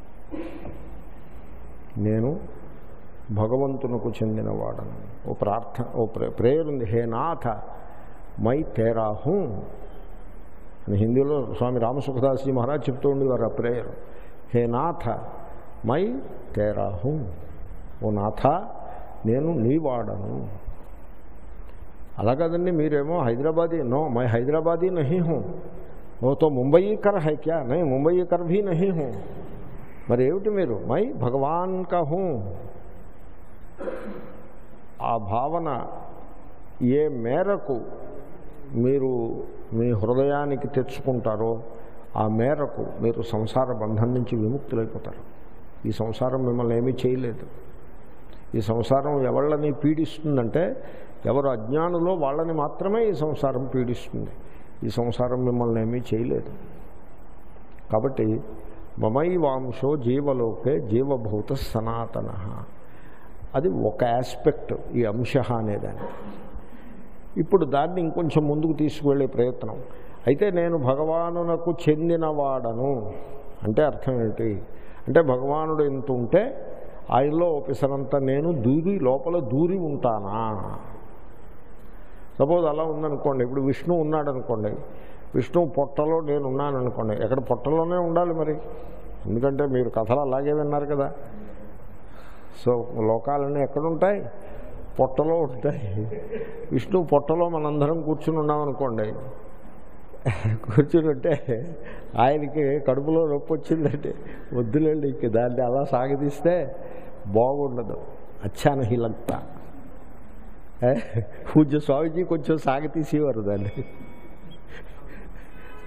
నేను భగవంతునకు చెందినవాడను. ఓ ప్రార్థన, ఓ ప్రేయర్ ఉంది, హే నాథ మై తేరా హూ అని హిందీలో స్వామి రామసుఖదాస్జీ మహారాజ్ చెప్తూ ఉండేవారు ఆ prayer. Hey Nath my Tera who, ఓ నాథ నేను నీ వాడను. అలా కదండి, మీరేమో Hyderabadi. No, my Hyderabadi Nahi who. ఓ తో ముంబయి కర్ హై క్యా? నై, ముంబయి కర్ భీ నహీ హూ. మరి ఏమిటి మీరు? మై భగవాన్ కా హూ. ఆ భావన ఏ మేరకు మీరు మీ హృదయానికి తెచ్చుకుంటారో ఆ మేరకు మీరు సంసార బంధం నుంచి విముక్తులైపోతారు. ఈ సంసారం మిమ్మల్ని ఏమీ చేయలేదు. ఈ సంసారం ఎవళ్ళని పీడిస్తుందంటే, ఎవరు అజ్ఞానులో వాళ్ళని మాత్రమే ఈ సంసారం పీడిస్తుంది. ఈ సంసారం మిమ్మల్ని ఏమీ చేయలేదు. కాబట్టి మమై వాంశో జీవలోకే జీవభూత సనాతన, అది ఒక ఆస్పెక్ట్, ఈ అంశ అనేదాన్ని. ఇప్పుడు దాన్ని ఇంకొంచెం ముందుకు తీసుకువెళ్ళే ప్రయత్నం. అయితే నేను భగవానునకు చెందినవాడను అంటే అర్థం ఏంటి అంటే, భగవానుడు ఎంత ఉంటే ఆయనలో ఓపెసరంతా నేను దూరి లోపల దూరి ఉంటానా. సపోజ్ అలా ఉందనుకోండి. ఇప్పుడు విష్ణు ఉన్నాడు అనుకోండి, విష్ణు పొట్టలో నేను ఉన్నాను అనుకోండి. ఎక్కడ? పొట్టలోనే ఉండాలి మరి, ఎందుకంటే మీరు కథలు అలాగే విన్నారు కదా. సో లోకాలన్నీ ఎక్కడుంటాయి? పొట్టలో ఉంటాయి. విష్ణు పొట్టలో మనందరం కూర్చుని ఉన్నామనుకోండి. కూర్చుని ఉంటే ఆయనకి కడుపులో నొప్పి వచ్చిందంటే వద్దులేండి, ఇంక దాన్ని అలా సాగదీస్తే బాగుండదు. అచ్చానహిలంతా పూజ్య స్వామీజీ కొంచెం సాగతీసేవారు దాన్ని.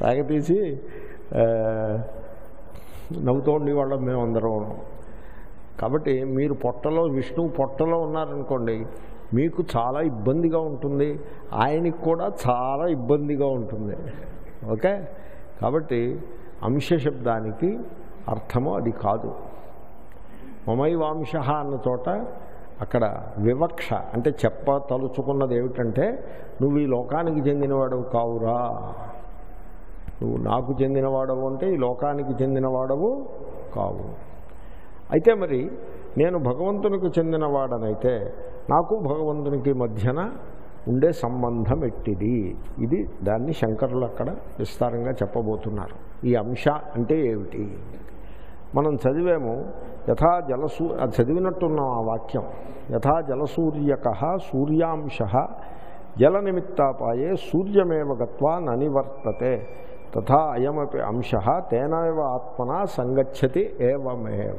సాగతీసి నవ్వుతూ ఉండేవాళ్ళం మేమందరం. కాబట్టి మీరు పొట్టలో విష్ణువు పొట్టలో ఉన్నారనుకోండి, మీకు చాలా ఇబ్బందిగా ఉంటుంది, ఆయనకి కూడా చాలా ఇబ్బందిగా ఉంటుంది. ఓకే, కాబట్టి అంశ శబ్దానికి అర్థము అది కాదు. మమైవాంశ అన్న చోట అక్కడ వివక్ష అంటే చెప్ప తలుచుకున్నది ఏమిటంటే, నువ్వు ఈ లోకానికి చెందినవాడవు కావురా, నువ్వు నాకు చెందినవాడవు అంటే ఈ లోకానికి చెందినవాడవు కావు. అయితే మరి నేను భగవంతునికి చెందినవాడనైతే నాకు భగవంతునికి మధ్యన ఉండే సంబంధం ఎట్టిది? ఇది దాన్ని శంకరులు అక్కడ విస్తారంగా చెప్పబోతున్నారు. ఈ అంశ అంటే ఏమిటి? మనం చదివాము, యథా జలసూ అది చదివినట్టున్నాం ఆ వాక్యం. యథా జలసూర్యక సూర్యాంశ జల నిమిత్తాపాయే సూర్యమేవ గత్వా ననివర్తతే తథా అయమపి అంశ తేనైవ ఆత్మనా సంగచ్చతి ఏవమేవ.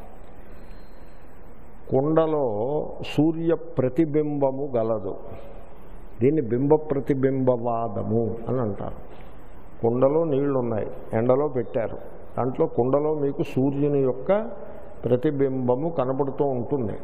కుండలో సూర్య ప్రతిబింబము గలదు, దీన్ని బింబ ప్రతిబింబవాదము అని అంటారు. కుండలో నీళ్లు ఉన్నాయి, ఎండలో పెట్టారు, దాంట్లో కుండలో మీకు సూర్యుని యొక్క ప్రతిబింబము కనబడుతూ ఉంటుంది.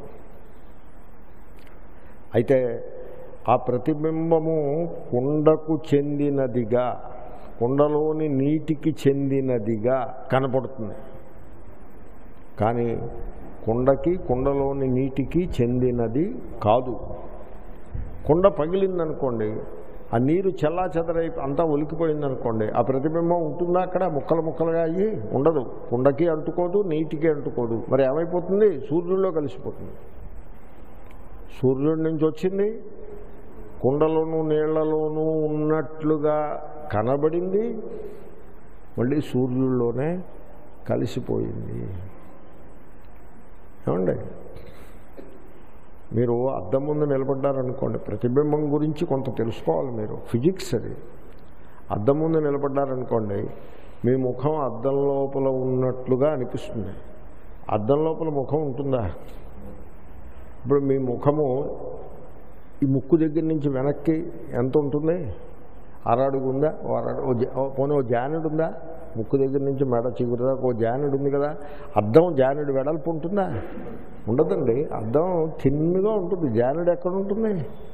అయితే ఆ ప్రతిబింబము కుండకు చెందినదిగా, కుండలోని నీటికి చెందినదిగా కనపడుతుంది. కానీ కుండకి కుండలోని నీటికి చెందినది కాదు. కుండ పగిలిందనుకోండి, ఆ నీరు చెల్లా చెదరై అంతా ఒలికిపోయిందనుకోండి, ఆ ప్రతిబింబం ఉంటుందా అక్కడ? ముక్కలు ముక్కలుగా అయ్యి ఉండదు. కుండకి అంటుకోదు, నీటికి అంటుకోదు. మరి ఏమైపోతుంది? సూర్యుడిలో కలిసిపోతుంది. సూర్యుడి నుంచి వచ్చింది, కుండలోనూ నీళ్లలోనూ ఉన్నట్లుగా కనబడింది, మళ్ళీ సూర్యుల్లోనే కలిసిపోయింది. ఏమండి, మీరు అద్దం ముందు నిలబడ్డారనుకోండి, ప్రతిబింబం గురించి కొంత తెలుసుకోవాలి మీరు, ఫిజిక్స్ అది. అద్దం ముందు నిలబడ్డారనుకోండి, మీ ముఖం అద్దం లోపల ఉన్నట్లుగా అనిపిస్తుంది. అద్దం లోపల ముఖం ఉంటుందా? ఇప్పుడు మీ ముఖము ఈ ముక్కు దగ్గర నుంచి వెనక్కి ఎంత ఉంటుంది? అరడుగు ఉందా? ఓ అరడు పోనీ ఓ జానుడు ఉందా? ముక్కు దగ్గర నుంచి మెడ చిగురు దాకా ఓ జానుడు ఉంది కదా. అద్దం జానుడు వెడల్పు ఉంటుందా? ఉండదండి. అద్దం థిన్గా ఉంటుంది, జానుడు ఎక్కడ ఉంటుంది?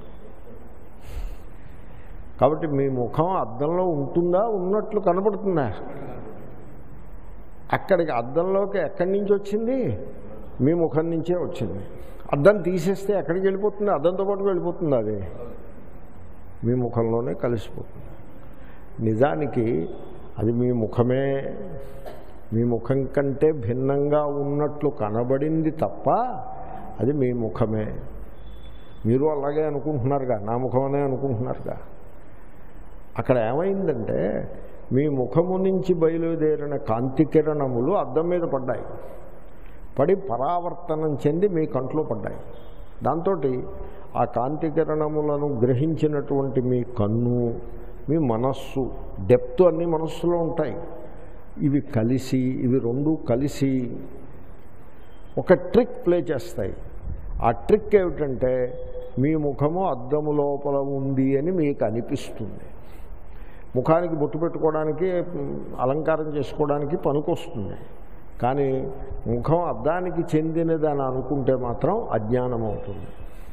కాబట్టి మీ ముఖం అద్దంలో ఉంటుందా? ఉన్నట్లు కనపడుతుందా? అక్కడికి అద్దంలోకి ఎక్కడి నుంచి వచ్చింది? మీ ముఖం నుంచే వచ్చింది. అద్దం తీసేస్తే ఎక్కడికి వెళ్ళిపోతుంది? అద్దంతో పాటు వెళ్ళిపోతుంది, అది మీ ముఖంలోనే కలిసిపోతుంది. నిజానికి అది మీ ముఖమే, మీ ముఖం కంటే భిన్నంగా ఉన్నట్లు కనబడింది తప్ప అది మీ ముఖమే. మీరు అలాగే అనుకుంటున్నారుగా, నా ముఖమనే అనుకుంటున్నారుగా. అక్కడ ఏమైందంటే, మీ ముఖము నుంచి బయలుదేరిన కాంతి కిరణములు అద్దం మీద పడ్డాయి, పడి పరావర్తనం చెంది మీ కంట్లో పడ్డాయి. దాంతో ఆ కాంతి కిరణములను గ్రహించినటువంటి మీ కన్ను, మీ మనస్సు, డెప్త్ అన్నీ మనస్సులో ఉంటాయి. ఇవి కలిసి, ఇవి రెండు కలిసి ఒక ట్రిక్ ప్లే చేస్తాయి. ఆ ట్రిక్ ఏమిటంటే, మీ ముఖము అద్దము లోపల ఉంది అని మీకు అనిపిస్తుంది. ముఖానికి బొట్టు పెట్టుకోవడానికి, అలంకారం చేసుకోవడానికి పనికొస్తుంది. కానీ ముఖం అద్దానికి చెందినదని అనుకుంటే మాత్రం అజ్ఞానం అవుతుంది.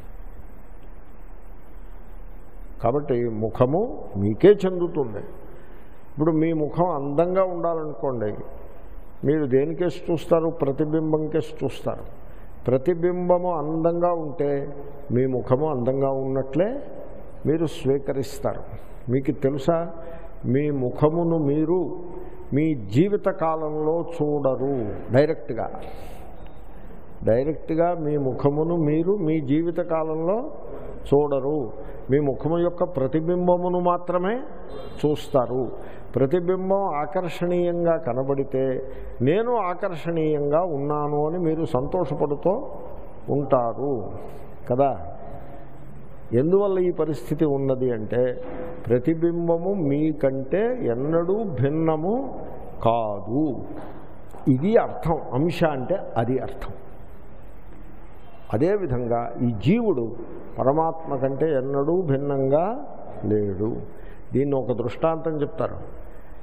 కాబట్టి ముఖము మీకే చెందుతుంది. ఇప్పుడు మీ ముఖం అందంగా ఉండాలనుకోండి, మీరు దేనికేసి చూస్తారు? ప్రతిబింబం కేసి చూస్తారు. ప్రతిబింబము అందంగా ఉంటే మీ ముఖము అందంగా ఉన్నట్లే మీరు స్వీకరిస్తారు. మీకు తెలుసా, మీ ముఖమును మీరు మీ జీవిత కాలంలో చూడరు. డైరెక్ట్గా డైరెక్ట్గా మీ ముఖమును మీరు మీ జీవిత కాలంలో చూడరు. మీ ముఖము యొక్క ప్రతిబింబమును మాత్రమే చూస్తారు. ప్రతిబింబం ఆకర్షణీయంగా కనబడితే నేను ఆకర్షణీయంగా ఉన్నాను అని మీరు సంతోషపడుతూ ఉంటారు కదా. ఎందువల్ల ఈ పరిస్థితి ఉన్నది అంటే, ప్రతిబింబము మీకంటే ఎన్నడూ భిన్నము కాదు. ఇది అర్థం. అంశ అంటే అది అర్థం. అదేవిధంగా ఈ జీవుడు పరమాత్మ కంటే ఎన్నడూ భిన్నంగా లేడు. దీన్ని ఒక దృష్టాంతం చెప్తారు.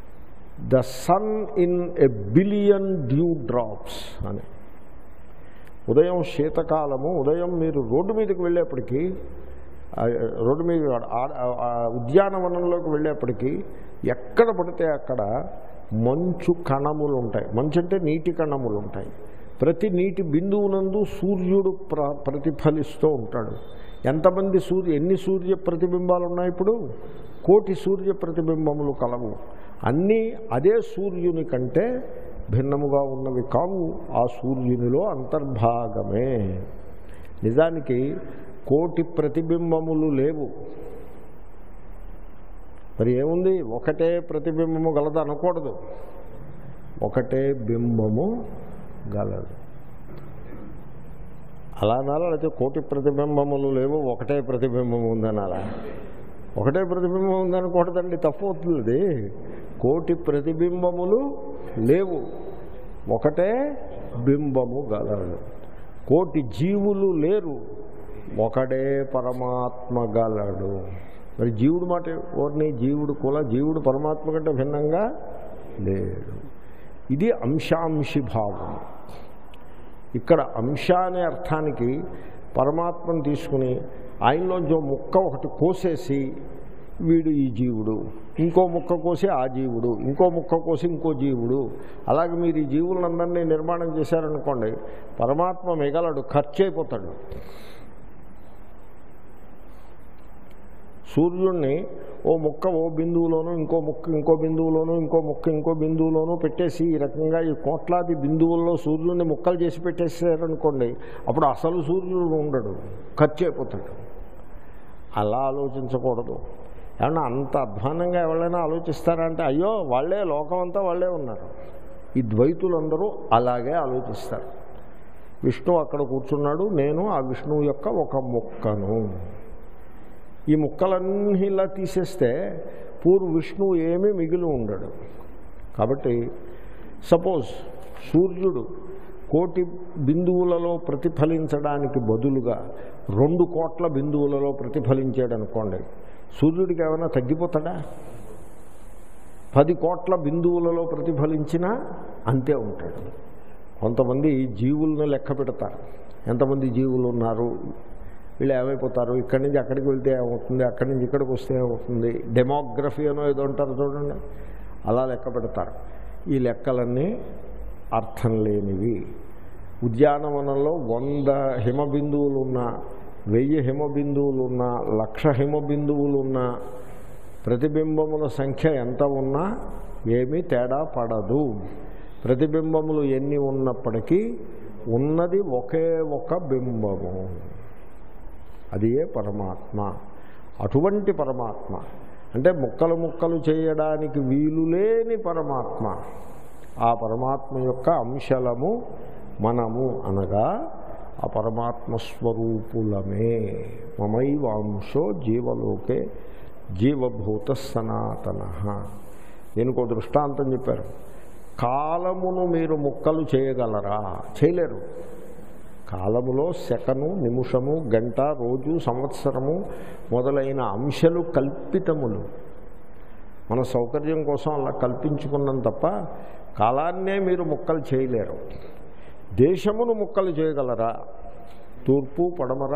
The sun in a billion dew drops అని. ఉదయం శీతకాలము, ఉదయం మీరు రోడ్డు మీదకి వెళ్ళేప్పటికీ, రోడ్డు మీద ఉద్యానవనంలోకి వెళ్ళేప్పటికీ ఎక్కడ పడితే అక్కడ మంచు కణములు ఉంటాయి. మంచు అంటే నీటి కణములు ఉంటాయి. ప్రతి నీటి బిందువునందు సూర్యుడు ప్ర ప్రతిఫలిస్తూ ఉంటాడు. ఎంతమంది సూర్య ఎన్ని సూర్య ప్రతిబింబాలు ఉన్నాయి? ఇప్పుడు కోటి సూర్య ప్రతిబింబములు కలవు. అన్నీ అదే సూర్యుని కంటే భిన్నముగా ఉన్నవి కావు, ఆ సూర్యునిలో అంతర్భాగమే. నిజానికి కోటి ప్రతిబింబములు లేవు. మరి ఏముంది? ఒకటే ప్రతిబింబము గలదు అనకూడదు, ఒకటే బింబము గలదు అలా అనాలా? అయితే కోటి ప్రతిబింబములు లేవు, ఒకటే ప్రతిబింబం ఉందనాలా? ఒకటే ప్రతిబింబం ఉందనకూడదండి, తప్పు అవుతుంది. కోటి ప్రతిబింబములు లేవు, ఒకటే బింబము గలదు. కోటి జీవులు లేరు, ఒకడే పరమాత్మ గలడు. మరి జీవుడు మాట ఓర్ని జీవుడు కూడా జీవుడు పరమాత్మ కంటే భిన్నంగా లేడు. ఇది అంశాంశి భావం. ఇక్కడ అంశ అనే అర్థానికి పరమాత్మను తీసుకుని ఆయనలోంచి ముక్క ఒకటి కోసేసి వీడు ఈ జీవుడు, ఇంకో ముక్క కోసి ఆ జీవుడు, ఇంకో ముక్క కోసి ఇంకో జీవుడు, అలాగే మీరు ఈ జీవులందరినీ నిర్మాణం చేశారనుకోండి, పరమాత్మ మిగలడు, ఖర్చు అయిపోతాడు. సూర్యుడిని ఓ ముక్క ఓ బిందువులోనూ, ఇంకో ముక్క ఇంకో బిందువులోనూ, ఇంకో ముక్క ఇంకో బిందువులోనూ పెట్టేసి ఈ రకంగా ఈ కోట్లాది బిందువుల్లో సూర్యుడిని ముక్కలు చేసి పెట్టేసారనుకోండి, అప్పుడు అసలు సూర్యుడు ఉండడు, ఖర్చు అయిపోతాడు. అలా ఆలోచించకూడదు. ఏమన్నా అంత అధ్వానంగా ఎవరైనా ఆలోచిస్తారంటే అయ్యో వాళ్ళే లోకం అంతా వాళ్ళే ఉన్నారు. ఈ ద్వైతులందరూ అలాగే ఆలోచిస్తారు. విష్ణువు అక్కడ కూర్చున్నాడు, నేను ఆ విష్ణువు యొక్క ఒక ముక్కను. ఈ ముక్కలన్నీ ఇలా తీసేస్తే పూర్వ విష్ణువు ఏమీ మిగిలి ఉండడు. కాబట్టి సపోజ్ సూర్యుడు కోటి బిందువులలో ప్రతిఫలించడానికి బదులుగా రెండు కోట్ల బిందువులలో ప్రతిఫలించాడు అనుకోండి, సూర్యుడికి ఏమైనా తగ్గిపోతాడా? పది కోట్ల బిందువులలో ప్రతిఫలించినా అంతే ఉంటాడు. కొంతమంది జీవులను లెక్క పెడతారు, ఎంతమంది జీవులు ఉన్నారు, వీళ్ళు ఏమైపోతారు, ఇక్కడి నుంచి అక్కడికి వెళ్తే ఏమవుతుంది, అక్కడి నుంచి ఇక్కడికి వస్తే ఏమవుతుంది, డెమోగ్రఫీ అనో ఏదో అంటారు చూడండి, అలా లెక్క పెడతారు. ఈ లెక్కలన్నీ అర్థం లేనివి. ఉద్యానవనంలో వంద హిమబిందువులున్నా, వెయ్యి హిమబిందువులున్నా, లక్ష హిమబిందువులున్నా, ప్రతిబింబముల సంఖ్య ఎంత ఉన్నా ఏమీ తేడా పడదు. ప్రతిబింబములు ఎన్ని ఉన్నప్పటికీ ఉన్నది ఒకే ఒక బింబము, అది ఏ పరమాత్మ. అటువంటి పరమాత్మ అంటే ముక్కలు ముక్కలు చేయడానికి వీలు లేని పరమాత్మ. ఆ పరమాత్మ యొక్క అంశలము మనము అనగా ఆ పరమాత్మ స్వరూపులమే. మమైవాంశో జీవలోకే జీవభూత సనాతన. దీనికి ఒక దృష్టాంతం చెప్పారు. కాలమును మీరు ముక్కలు చేయగలరా? చేయలేరు. కాలములో సెకను, నిమిషము, గంట, రోజు, సంవత్సరము మొదలైన అంశాలు కల్పితములు. మన సౌకర్యం కోసం అలా కల్పించుకున్నాం తప్ప కాలాన్నే మీరు ముక్కలు చేయలేరు. దేశమును ముక్కలు చేయగలరా? తూర్పు, పడమర,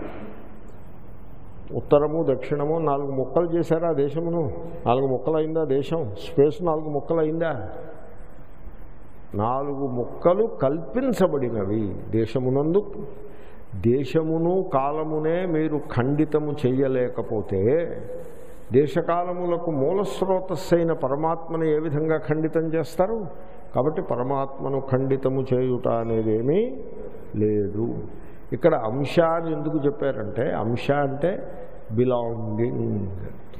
ఉత్తరము, దక్షిణము నాలుగు ముక్కలు చేశారా దేశమును? నాలుగు ముక్కలు అయిందా దేశం? స్పేస్ నాలుగు ముక్కలు అయిందా? నాలుగు ముక్కలు కల్పించబడినవి దేశమునందు. దేశమును కాలమునే మీరు ఖండితము చేయలేకపోతే దేశకాలములకు మూలస్రోతస్సైన పరమాత్మను ఏ విధంగా ఖండితం చేస్తారు? కాబట్టి పరమాత్మను ఖండితము చేయుట అనేదేమీ లేదు. ఇక్కడ అంశ అని ఎందుకు చెప్పారంటే, అంశ అంటే బిలాంగింగ్.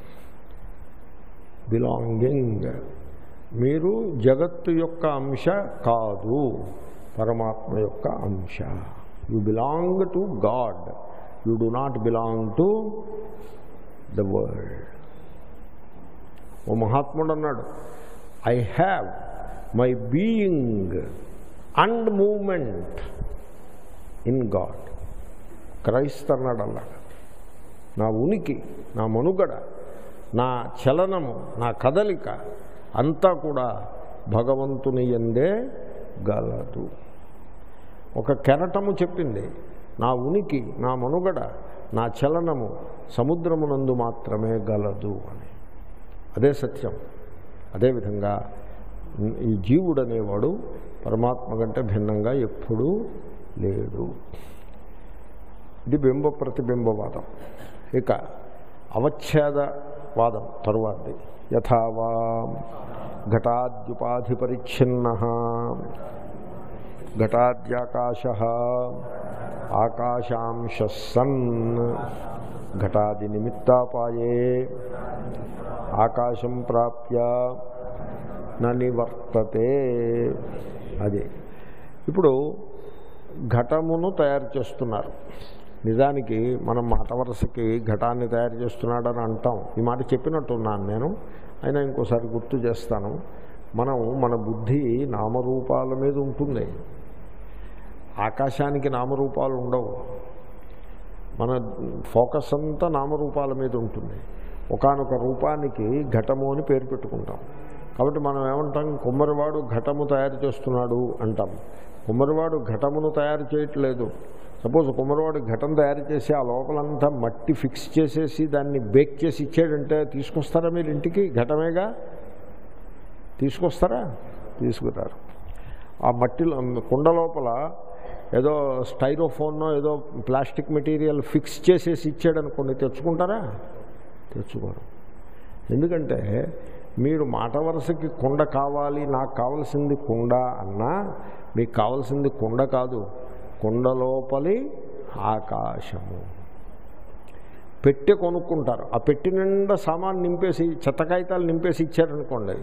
బిలాంగింగ్ మీరు జగత్తు యొక్క అంశ కాదు, పరమాత్మ యొక్క అంశ. You belong to God, you do not belong to the world. ఓ మహాత్ముడు అన్నాడు, I have my being and moment in God. Christ అన్నాడు అలా, నా ఉనికి, నా మనుగడ, నా చలనము, నా కదలిక అంతా కూడా భగవంతుని యందే గలదు. ఒక కెరటము చెప్పింది, నా ఉనికి, నా మనుగడ, నా చలనము సముద్రమునందు మాత్రమే గలదు అని. అదే సత్యం. అదేవిధంగా ఈ జీవుడు అనేవాడు పరమాత్మ కంటే భిన్నంగా ఎప్పుడూ లేడు. ఇది బింబ ప్రతిబింబవాదం. ఇక అవచ్ఛేదవాదం తరువాతది. యథావా ఘటాద్యుపాధి పరిచ్ఛిన్న ఘటాద్యాకాశ ఆకాశాంశ సన్ ఘటాది నిమిత్తాపాయే ఆకాశం ప్రాప్య న నివర్తతే. అది ఇప్పుడు ఘటమును తయారు చేస్తున్నారు. నిజానికి మనం మాట వరుసకి ఘటాన్ని తయారు చేస్తున్నాడని అంటాం. ఈ మాట చెప్పినట్టున్నాను నేను, అయినా ఇంకోసారి గుర్తు చేస్తాను. మనం మన బుద్ధి నామరూపాల మీద ఉంటుంది. ఆకాశానికి నామరూపాలు ఉండవు. మన ఫోకస్ అంతా నామరూపాల మీద ఉంటుంది. ఒకానొక రూపానికి ఘటము అని పేరు పెట్టుకుంటాం. కాబట్టి మనం ఏమంటాం, కుమ్మరివాడు ఘటము తయారు చేస్తున్నాడు అంటాం. కుమ్మరివాడు ఘటమును తయారు చేయట్లేదు. సపోజ్ కుమ్మరివాడు ఘటం తయారు చేసి ఆ లోపలంతా మట్టి ఫిక్స్ చేసేసి దాన్ని బేక్ చేసి ఇచ్చాడంటే తీసుకొస్తారా మీరు ఇంటికి? ఘటమేగా, తీసుకొస్తారా? తీసుకురారు. ఆ మట్టిలో కుండ లోపల ఏదో స్టైరోఫోన్నో ఏదో ప్లాస్టిక్ మెటీరియల్ ఫిక్స్ చేసేసి ఇచ్చాడనుకోండి, తెచ్చుకుంటారా? తెచ్చుకోరు. ఎందుకంటే మీరు మాట వరుసకి కుండ కావాలి, నాకు కావాల్సింది కుండ అన్నా మీకు కావాల్సింది కుండ కాదు, కుండ లోపలి ఆకాశము. పెట్టె కొనుక్కుంటారు. ఆ పెట్టి నిండా సామాన్ నింపేసి చెత్త కాగితాలు నింపేసి ఇచ్చారనుకోండి,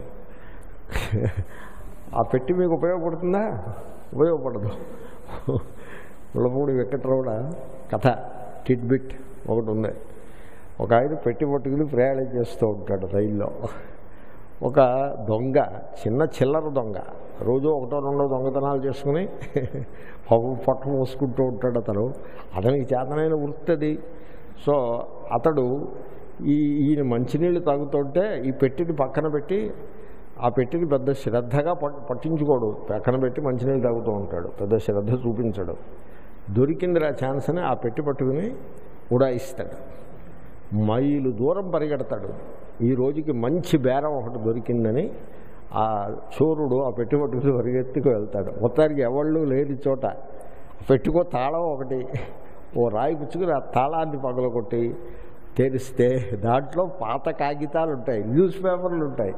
ఆ పెట్టి మీకు ఉపయోగపడుతుందా? ఉపయోగపడదు. ముళ్ళపూడి వెంకట్రమణ కథ టిట్ బిట్ ఒకటి ఉంది. ఒక ఆయన పెట్టి పట్టుకుని ప్రయాణం చేస్తూ ఉంటాడు రైల్లో. ఒక దొంగ, చిన్న చిల్లర దొంగ, రోజు ఒకటో రెండో దొంగతనాలు చేసుకుని పట్టు మూసుకుంటూ ఉంటాడు అతను. అతనికి చేతనైన వృత్తి. సో అతడు ఈ ఈయన మంచినీళ్ళు తాగుతుంటే ఈ పెట్టిని పక్కన పెట్టి, ఆ పెట్టిని పెద్ద శ్రద్ధగా పట్టించుకోడు, పక్కన పెట్టి మంచినీళ్ళు తాగుతూ ఉంటాడు, పెద్ద శ్రద్ధ చూపించడు. దొరికిందిరా ఛాన్స్ అని ఆ పెట్టి పట్టుకుని ఉడాయిస్తాడు. మైలు దూరం పరిగెడతాడు. ఈ రోజుకి మంచి బేరం ఒకటి దొరికిందని ఆ చోరుడు ఆ పెట్టి పట్టుకుని పరిగెత్తుకు వెళ్తాడు. మొత్తానికి ఎవళ్ళు లేని చోట పెట్టుకో తాళం ఒకటి ఓ రాయి పుచ్చుకుని ఆ తాళాన్ని పగలగొట్టి తెరిస్తే దాంట్లో పాత కాగితాలు ఉంటాయి, న్యూస్ పేపర్లు ఉంటాయి.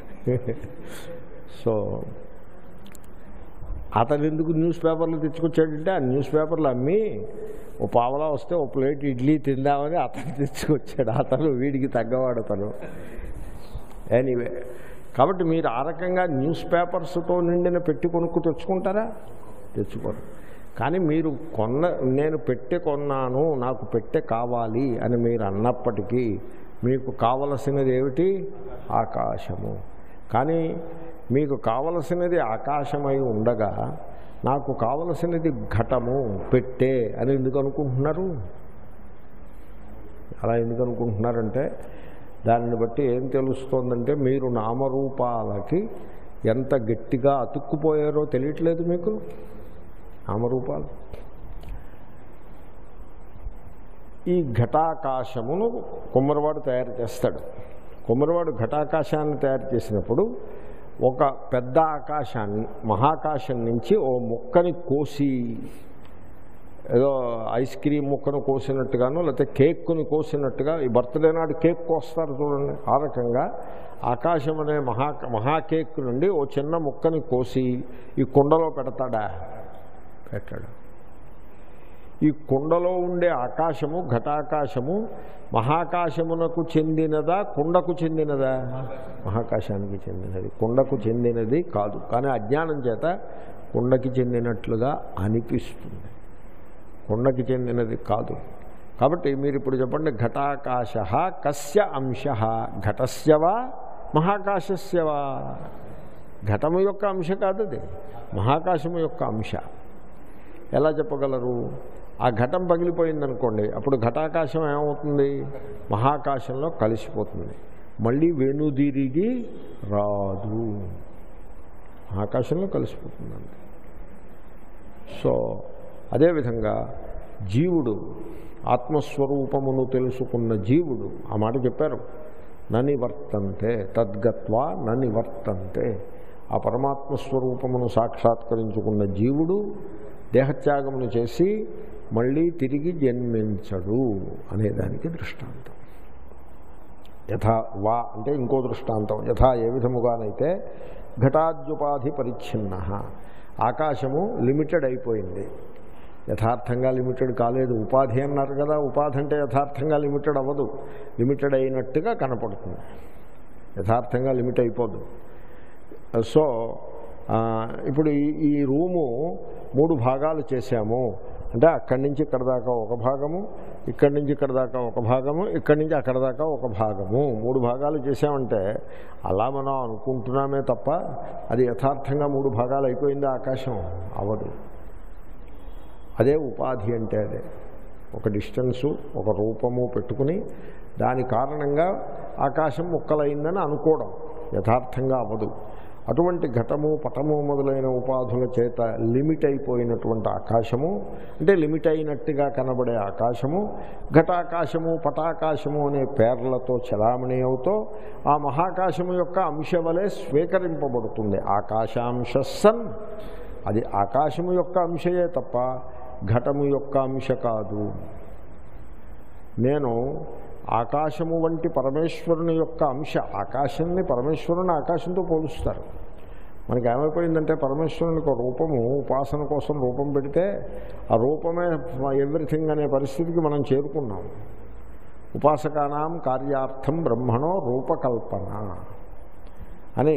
సో అతను ఎందుకు న్యూస్ పేపర్లు తెచ్చుకొచ్చాడంటే ఆ న్యూస్ పేపర్లు అమ్మి ఓ పావలా వస్తే ఓ ప్లేట్ ఇడ్లీ తిందామని అతను తెచ్చుకొచ్చాడు. అతను వీడికి తగ్గవాడతను. ఎనీవే, కాబట్టి మీరు ఆ రకంగా న్యూస్ పేపర్స్తో నిండిన పెట్టి కొనుక్కు తెచ్చుకుంటారా? తెచ్చుకోరు. కానీ మీరు కొన్న, నేను పెట్టె కొన్నాను, నాకు పెట్టె కావాలి అని మీరు అన్నప్పటికీ మీకు కావలసినది ఏమిటి? ఆకాశము. కానీ మీకు కావలసినది ఆకాశమై ఉండగా నాకు కావలసినది ఘటము, పెట్టె అని ఎందుకు అనుకుంటున్నారు? అలా ఎందుకు అనుకుంటున్నారంటే దానిని బట్టి ఏం తెలుస్తోందంటే మీరు నామరూపాలకి ఎంత గట్టిగా అతుక్కుపోయారో తెలియట్లేదు మీకు. నామరూపాలు ఈ ఘటాకాశమును కుమ్మరివాడు తయారు చేస్తాడు. కుమ్మరివాడు ఘటాకాశాన్ని తయారు చేసినప్పుడు ఒక పెద్ద ఆకాశాన్ని, మహాకాశం నుంచి ఓ ముక్కని కోసి, ఏదో ఐస్ క్రీమ్ ముక్కను కోసినట్టుగాను లేకపోతే కేక్ని కోసినట్టుగా, ఈ బర్త్డే నాడు కేక్ కోస్తారు చూడండి, ఆ రకంగా ఆకాశం అనే మహా మహా కేక్ నుండి ఓ చిన్న ముక్కని కోసి ఈ కుండలో పెడతాడా? పెట్టాడు. ఈ కుండలో ఉండే ఆకాశము, ఘటాకాశము మహాకాశమునకు చెందినదా, కుండకు చెందినదా? మహాకాశానికి చెందినది, కుండకు చెందినది కాదు. కానీ అజ్ఞానం చేత కుండకి చెందినట్లుగా అనిపిస్తుంది. కుండకి చెందినది కాదు. కాబట్టి మీరు ఇప్పుడు చెప్పండి, ఘటాకాశ కస్య అంశ? ఘటస్యవా మహాకాశస్యవా? ఘటము యొక్క అంశ కాదు అది, మహాకాశము యొక్క అంశ. ఎలా చెప్పగలరు? ఆ ఘటం పగిలిపోయిందనుకోండి, అప్పుడు ఘటాకాశం ఏమవుతుంది? మహాకాశంలో కలిసిపోతుంది, మళ్ళీ వెనుదిరిగి రాదు, ఆకాశంలో కలిసిపోతుందండి. సో అదేవిధంగా జీవుడు ఆత్మస్వరూపమును తెలుసుకున్న జీవుడు ఆ మాట చెప్పారు, ననివర్తంతే తద్గత్వా ననివర్తంతే. ఆ పరమాత్మస్వరూపమును సాక్షాత్కరించుకున్న జీవుడు దేహత్యాగమును చేసి మళ్ళీ తిరిగి జన్మించడు అనేదానికి దృష్టాంతం. యథా వా అంటే ఇంకో దృష్టాంతం, యథా ఏ విధముగానైతే ఘటాద్యుపాధి పరిచ్ఛిన్న, ఆకాశము లిమిటెడ్ అయిపోయింది, యథార్థంగా లిమిటెడ్ కాలేదు. ఉపాధి అన్నారు కదా, ఉపాధి అంటే యథార్థంగా లిమిటెడ్ అవ్వదు, లిమిటెడ్ అయినట్టుగా కనపడుతుంది, యథార్థంగా లిమిట్ అయిపోదు. సో ఇప్పుడు ఈ ఈ రూము మూడు భాగాలు చేశాము అంటే అక్కడి నుంచి ఇక్కడ దాకా ఒక భాగము, ఇక్కడి నుంచి ఇక్కడ దాకా ఒక భాగము, ఇక్కడి నుంచి అక్కడ దాకా ఒక భాగము, మూడు భాగాలు చేసామంటే అలా మనం అనుకుంటున్నామే తప్ప అది యథార్థంగా మూడు భాగాలు అయిపోయింది ఆకాశం అవ్వదు. అదే ఉపాధి అంటే, అదే ఒక డిస్టెన్సు ఒక రూపము పెట్టుకుని దాని కారణంగా ఆకాశం ముక్కలైందని అనుకోవడం, యథార్థంగా అవ్వదు. అటువంటి ఘటము పటము మొదలైన ఉపాధుల చేత లిమిట్ అయిపోయినటువంటి ఆకాశము అంటే లిమిట్ అయినట్టుగా కనబడే ఆకాశము ఘటాకాశము పటాకాశము అనే పేర్లతో చలామణి అవుతూ ఆ మహాకాశము యొక్క అంశ వలె స్వీకరింపబడుతుంది. ఆకాశాంశ సన్, అది ఆకాశము యొక్క అంశయే తప్ప ఘటము యొక్క అంశ కాదు. నేను ఆకాశము వంటి పరమేశ్వరుని యొక్క అంశ, ఆకాశాన్ని పరమేశ్వరుని ఆకాశంతో పోలుస్తారు. మనకి ఏమైపోయిందంటే పరమేశ్వరునికి ఒక రూపము ఉపాసన కోసం రూపం పెడితే ఆ రూపమే ఎవ్రీథింగ్ అనే పరిస్థితికి మనం చేరుకున్నాం. ఉపాసకానాం కార్యార్థం బ్రహ్మణో రూపకల్పన అని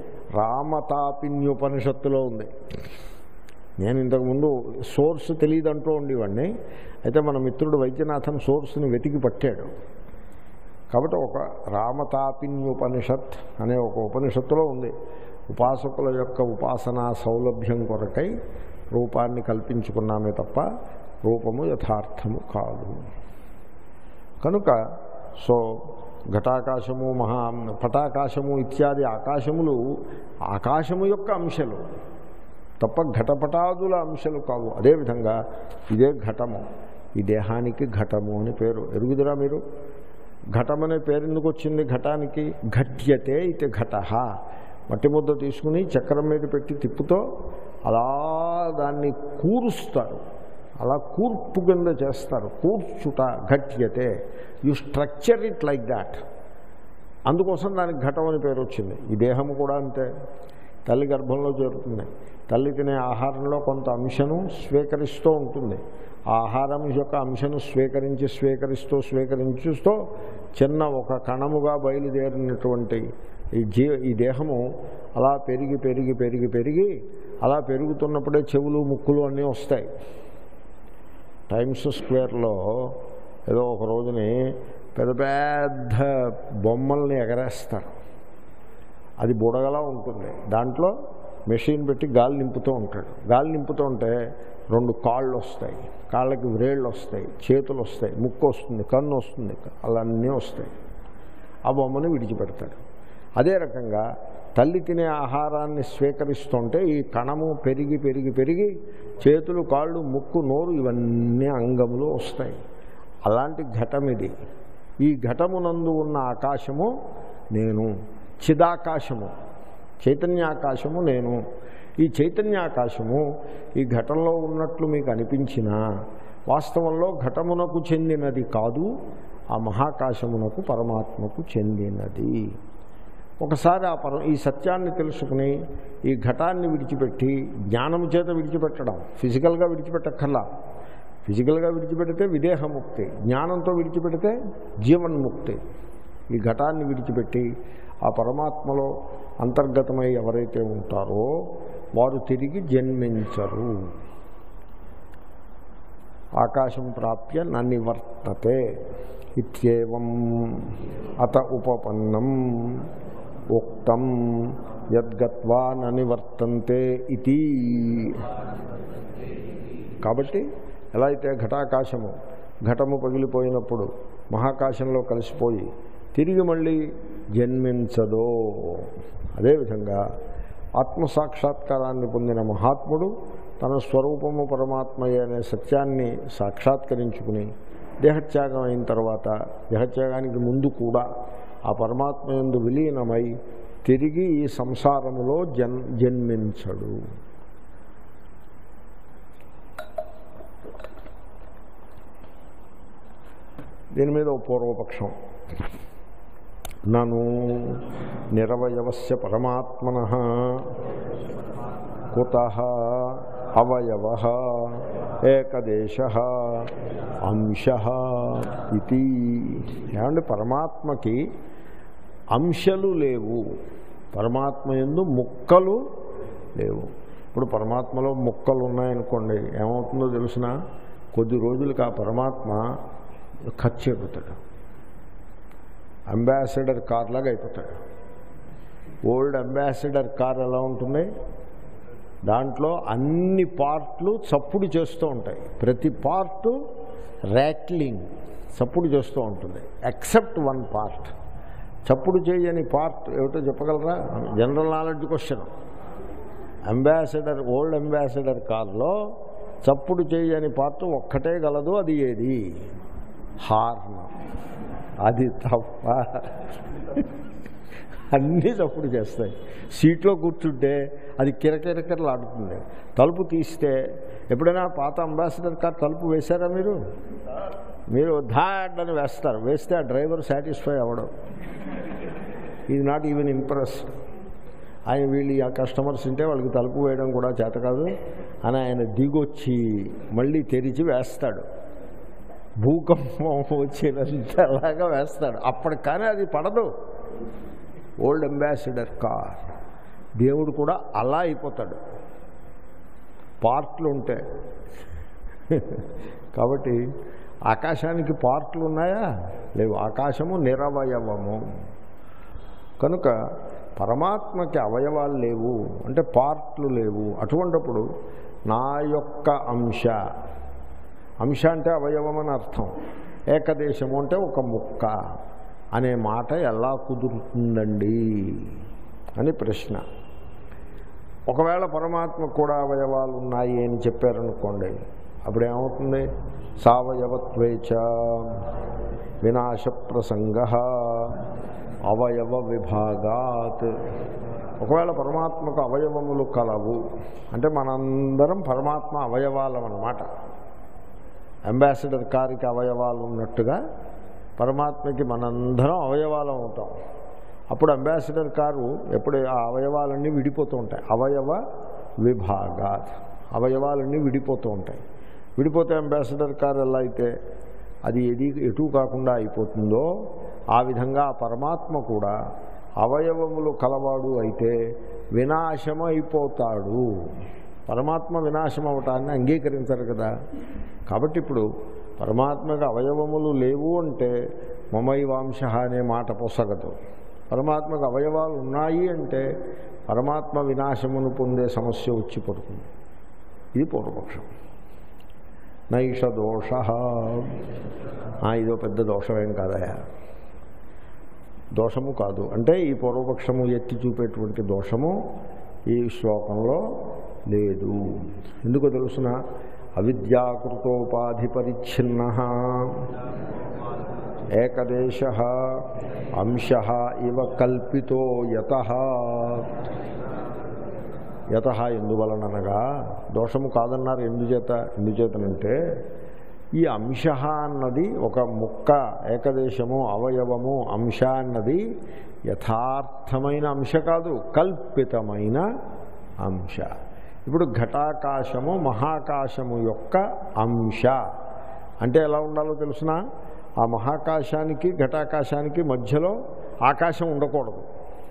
రామతాపిన్యుపనిషత్తులో ఉంది. నేను ఇంతకుముందు సోర్స్ తెలియదంటూ ఉండేవాడిని, అయితే మన మిత్రుడు వైద్యనాథన్ సోర్స్ని వెతికి పట్టాడు. కాబట్టి ఒక రామతాపిన్యుపనిషత్ అనే ఒక ఉపనిషత్తులో ఉంది, ఉపాసకుల యొక్క ఉపాసనా సౌలభ్యం కొరకై రూపాన్ని కల్పించుకున్నామే తప్ప రూపము యథార్థము కాదు. కనుక సో ఘటాకాశము మహా పటాకాశము ఇత్యాది ఆకాశములు ఆకాశము యొక్క అంశలు తప్ప ఘటపటాదుల అంశాలు కావు. అదేవిధంగా ఇదే ఘటము, ఈ దేహానికి ఘటము అని పేరు. ఎరుగుదురా మీరు? ఘటం అనే పేరు ఎందుకు వచ్చింది ఘటానికి? ఘట్యతే ఇది ఘట. మట్టి ముద్ద తీసుకుని చక్రం మీద పెట్టి తిప్పుతో అలా దాన్ని కూరుస్తారు, అలా కూర్పు కింద చేస్తారు. కూర్చుట ఘట్యతే, you structure it like that. అందుకోసం దానికి ఘటం అని పేరు వచ్చింది. ఈ దేహము కూడా అంతే, తల్లి గర్భంలో చేరుతుంది. తల్లి తినే ఆహారంలో కొంత అంశను స్వీకరిస్తూ ఉంటుంది. ఆ ఆహారం యొక్క అంశను స్వీకరించి స్వీకరిస్తూ స్వీకరించుస్తూ చిన్న ఒక కణముగా బయలుదేరినటువంటి ఈ జీ ఈ దేహము అలా పెరిగి పెరిగి పెరిగి పెరిగి అలా పెరుగుతున్నప్పుడే చెవులు ముక్కులు అన్నీ వస్తాయి. టైమ్స్ స్క్వేర్లో ఏదో ఒక రోజుని పెద్ద పెద్ద బొమ్మల్ని ఎగరేస్తారు. అది బుడగలా ఉంటుంది, దాంట్లో మెషిన్ పెట్టి గాలి నింపుతూ ఉంటాడు. గాలి నింపుతూ ఉంటే రెండు కాళ్ళు వస్తాయి, కాళ్ళకి వ్రేళ్ళు వస్తాయి, చేతులు వస్తాయి, ముక్కు వస్తుంది, కన్ను వస్తుంది, అలాన్నీ వస్తాయి. ఆ బొమ్మను విడిచిపెడతాడు. అదే రకంగా తల్లి తినే ఆహారాన్ని స్వీకరిస్తుంటే ఈ కణము పెరిగి పెరిగి పెరిగి చేతులు కాళ్ళు ముక్కు నోరు ఇవన్నీ అంగములు వస్తాయి. అలాంటి ఘటం ఇది. ఈ ఘటమునందు ఉన్న ఆకాశము నేను, చిదాకాశము చైతన్యాకాశము నేను. ఈ చైతన్యాకాశము ఈ ఘటంలో ఉన్నట్లు మీకు అనిపించినా వాస్తవంలో ఘటమునకు చెందినది కాదు, ఆ మహాకాశమునకు పరమాత్మకు చెందినది. ఒకసారి ఆ పర ఈ సత్యాన్ని తెలుసుకుని ఈ ఘటాన్ని విడిచిపెట్టి జ్ఞానము చేత విడిచిపెట్టడం, ఫిజికల్గా విడిచిపెట్టక్కర్లా. ఫిజికల్గా విడిచిపెడితే విదేహముక్తి, జ్ఞానంతో విడిచిపెడితే జీవన్ముక్తి. ఈ ఘటాన్ని విడిచిపెట్టి ఆ పరమాత్మలో అంతర్గతమై ఎవరైతే ఉంటారో వారు తిరిగి జన్మించరు. ఆకాశం ప్రాప్య న నివర్తతే ఇత్యేవం అత ఉపపన్నం ఉక్తం యద్గత్వా న నివర్తంతే ఇతి. కాబట్టి ఎలా అయితే ఘటాకాశము ఘటము పగిలిపోయినప్పుడు మహాకాశంలో కలిసిపోయి తిరిగి మళ్ళీ జన్మించదో, అదేవిధంగా ఆత్మసాక్షాత్కారాన్ని పొందిన మహాత్ముడు తన స్వరూపము పరమాత్మయే అనే సత్యాన్ని సాక్షాత్కరించుకుని దేహత్యాగం అయిన తర్వాత దేహత్యాగానికి ముందు కూడా ఆ పరమాత్మ యందు విలీనమై తిరిగి ఈ సంసారములో జన్ జన్మించడు. దీని మీద ఓ పూర్వపక్షం. నను నిరవయవస్య పరమాత్మనః కుతః అవయవః ఏకదేశః అంశః ఇతి. ఏమంటే పరమాత్మకి అంశలు లేవు, పరమాత్మ యందు ముక్కలు లేవు. ఇప్పుడు పరమాత్మలో ముక్కలు ఉన్నాయనుకోండి, ఏమవుతుందో తెలుసిన, కొద్ది రోజులకి ఆ పరమాత్మ ఖర్చు అయిపోతాడు, అంబాసిడర్ కార్ లాగా అయిపోతాడు. ఓల్డ్ అంబాసిడర్ కార్ ఎలా ఉంటుంది, దాంట్లో అన్ని పార్ట్లు చప్పుడు చేస్తూ ఉంటాయి, ప్రతి పార్టు ర్యాట్లింగ్ చప్పుడు చేస్తూ ఉంటుంది, ఎక్సెప్ట్ వన్ పార్ట్. చప్పుడు చేయని పార్ట్ ఏమిటో చెప్పగలరా? General knowledge question. Ambassador old Ambassador కార్లో చప్పుడు చేయని పార్ట్ ఒక్కటే గలదు, అది ఏది? హార్న్. అది తప్ప అన్నీ చప్పుడు చేస్తాయి. సీట్లో కూర్చుంటే అది కిరకిరకిరలు ఆడుతుంది. తలుపు తీస్తే, ఎప్పుడైనా పాత అంబాసిడర్ కార్ తలుపు వేశారా మీరు? మీరు ధాడ్ అని వేస్తారు, వేస్తే ఆ డ్రైవర్ సాటిస్ఫై అవ్వడం, ఈజ్ నాట్ ఈవెన్ ఇంప్రెస్డ్. ఆయన వీళ్ళు ఆ కస్టమర్స్ ఉంటే వాళ్ళకి తలుపు వేయడం కూడా చేత కాదు అని ఆయన దిగొచ్చి మళ్ళీ తెరిచి వేస్తాడు, భూకంపం వచ్చినంతలాగా వేస్తాడు. అప్పటికి కానీ అది పడదు. Old Ambassador car. దేవుడు కూడా అలా అయిపోతాడు, పార్ట్లు ఉంటాయి. కాబట్టి ఆకాశానికి పార్ట్లు ఉన్నాయా? లేవు. ఆకాశము నిరవయవము. కనుక పరమాత్మకి అవయవాలు లేవు అంటే పార్ట్లు లేవు. అటువంటిప్పుడు నా యొక్క అంశ, అంశ అంటే అవయవం అని అర్థం, ఏకదేశము అంటే ఒక ముక్క అనే మాట ఎలా కుదురుతుందండి అని ప్రశ్న. ఒకవేళ పరమాత్మకు కూడా అవయవాలు ఉన్నాయి అని చెప్పారనుకోండి, అప్పుడేమవుతుంది? సావయవత్వేచ వినాశ ప్రసంగ అవయవ విభాగాత్. ఒకవేళ పరమాత్మకు అవయవములు కలవు అంటే మనందరం పరమాత్మ అవయవాలం అన్నమాట. అంబాసిడర్ కారుకి అవయవాలు ఉన్నట్టుగా పరమాత్మకి మనందరం అవయవాలం అవుతాం. అప్పుడు అంబాసిడర్ కారు ఎప్పుడు ఆ అవయవాలన్నీ విడిపోతూ ఉంటాయి. అవయవ విభాగాత్, అవయవాలన్నీ విడిపోతూ ఉంటాయి. విడిపోతే అంబాసిడర్ కారు ఎలా అయితే అది ఎది ఎటు కాకుండా అయిపోతుందో, ఆ విధంగా పరమాత్మ కూడా అవయవములు కలవాడు అయితే వినాశం అయిపోతాడు. పరమాత్మ వినాశం అవటాన్ని అంగీకరించరు కదా. కాబట్టి ఇప్పుడు పరమాత్మకు అవయవములు లేవు అంటే మమైవాంశ అనే మాట పొసగదు. పరమాత్మకు అవయవాలు ఉన్నాయి అంటే పరమాత్మ వినాశమును పొందే సమస్య వచ్చి పడుతుంది. ఇది పూర్వపక్షం. నైష దోష, ఇదో పెద్ద దోషమేం కాదయా, దోషము కాదు అంటే ఈ పూర్వపక్షము ఎత్తి చూపేటువంటి దోషము ఈ శ్లోకంలో లేదు. ఎందుకో తెలుసిన, అవిద్యాకృతోపాధి పరిచ్ఛిన్న ఏకదేశ అంశ ఇవ కల్పితో యతః. యతః ఎందువలనగా దోషము కాదన్నారు. ఎందుచేత ఎందుచేతనంటే ఈ అంశ అన్నది ఒక ముక్క, ఏకదేశము, అవయవము, అంశ అన్నది యథార్థమైన అంశ కాదు, కల్పితమైన అంశ. ఇప్పుడు ఘటాకాశము మహాకాశము యొక్క అంశ అంటే ఎలా ఉండాలో తెలుసిన, ఆ మహాకాశానికి ఘటాకాశానికి మధ్యలో ఆకాశం ఉండకూడదు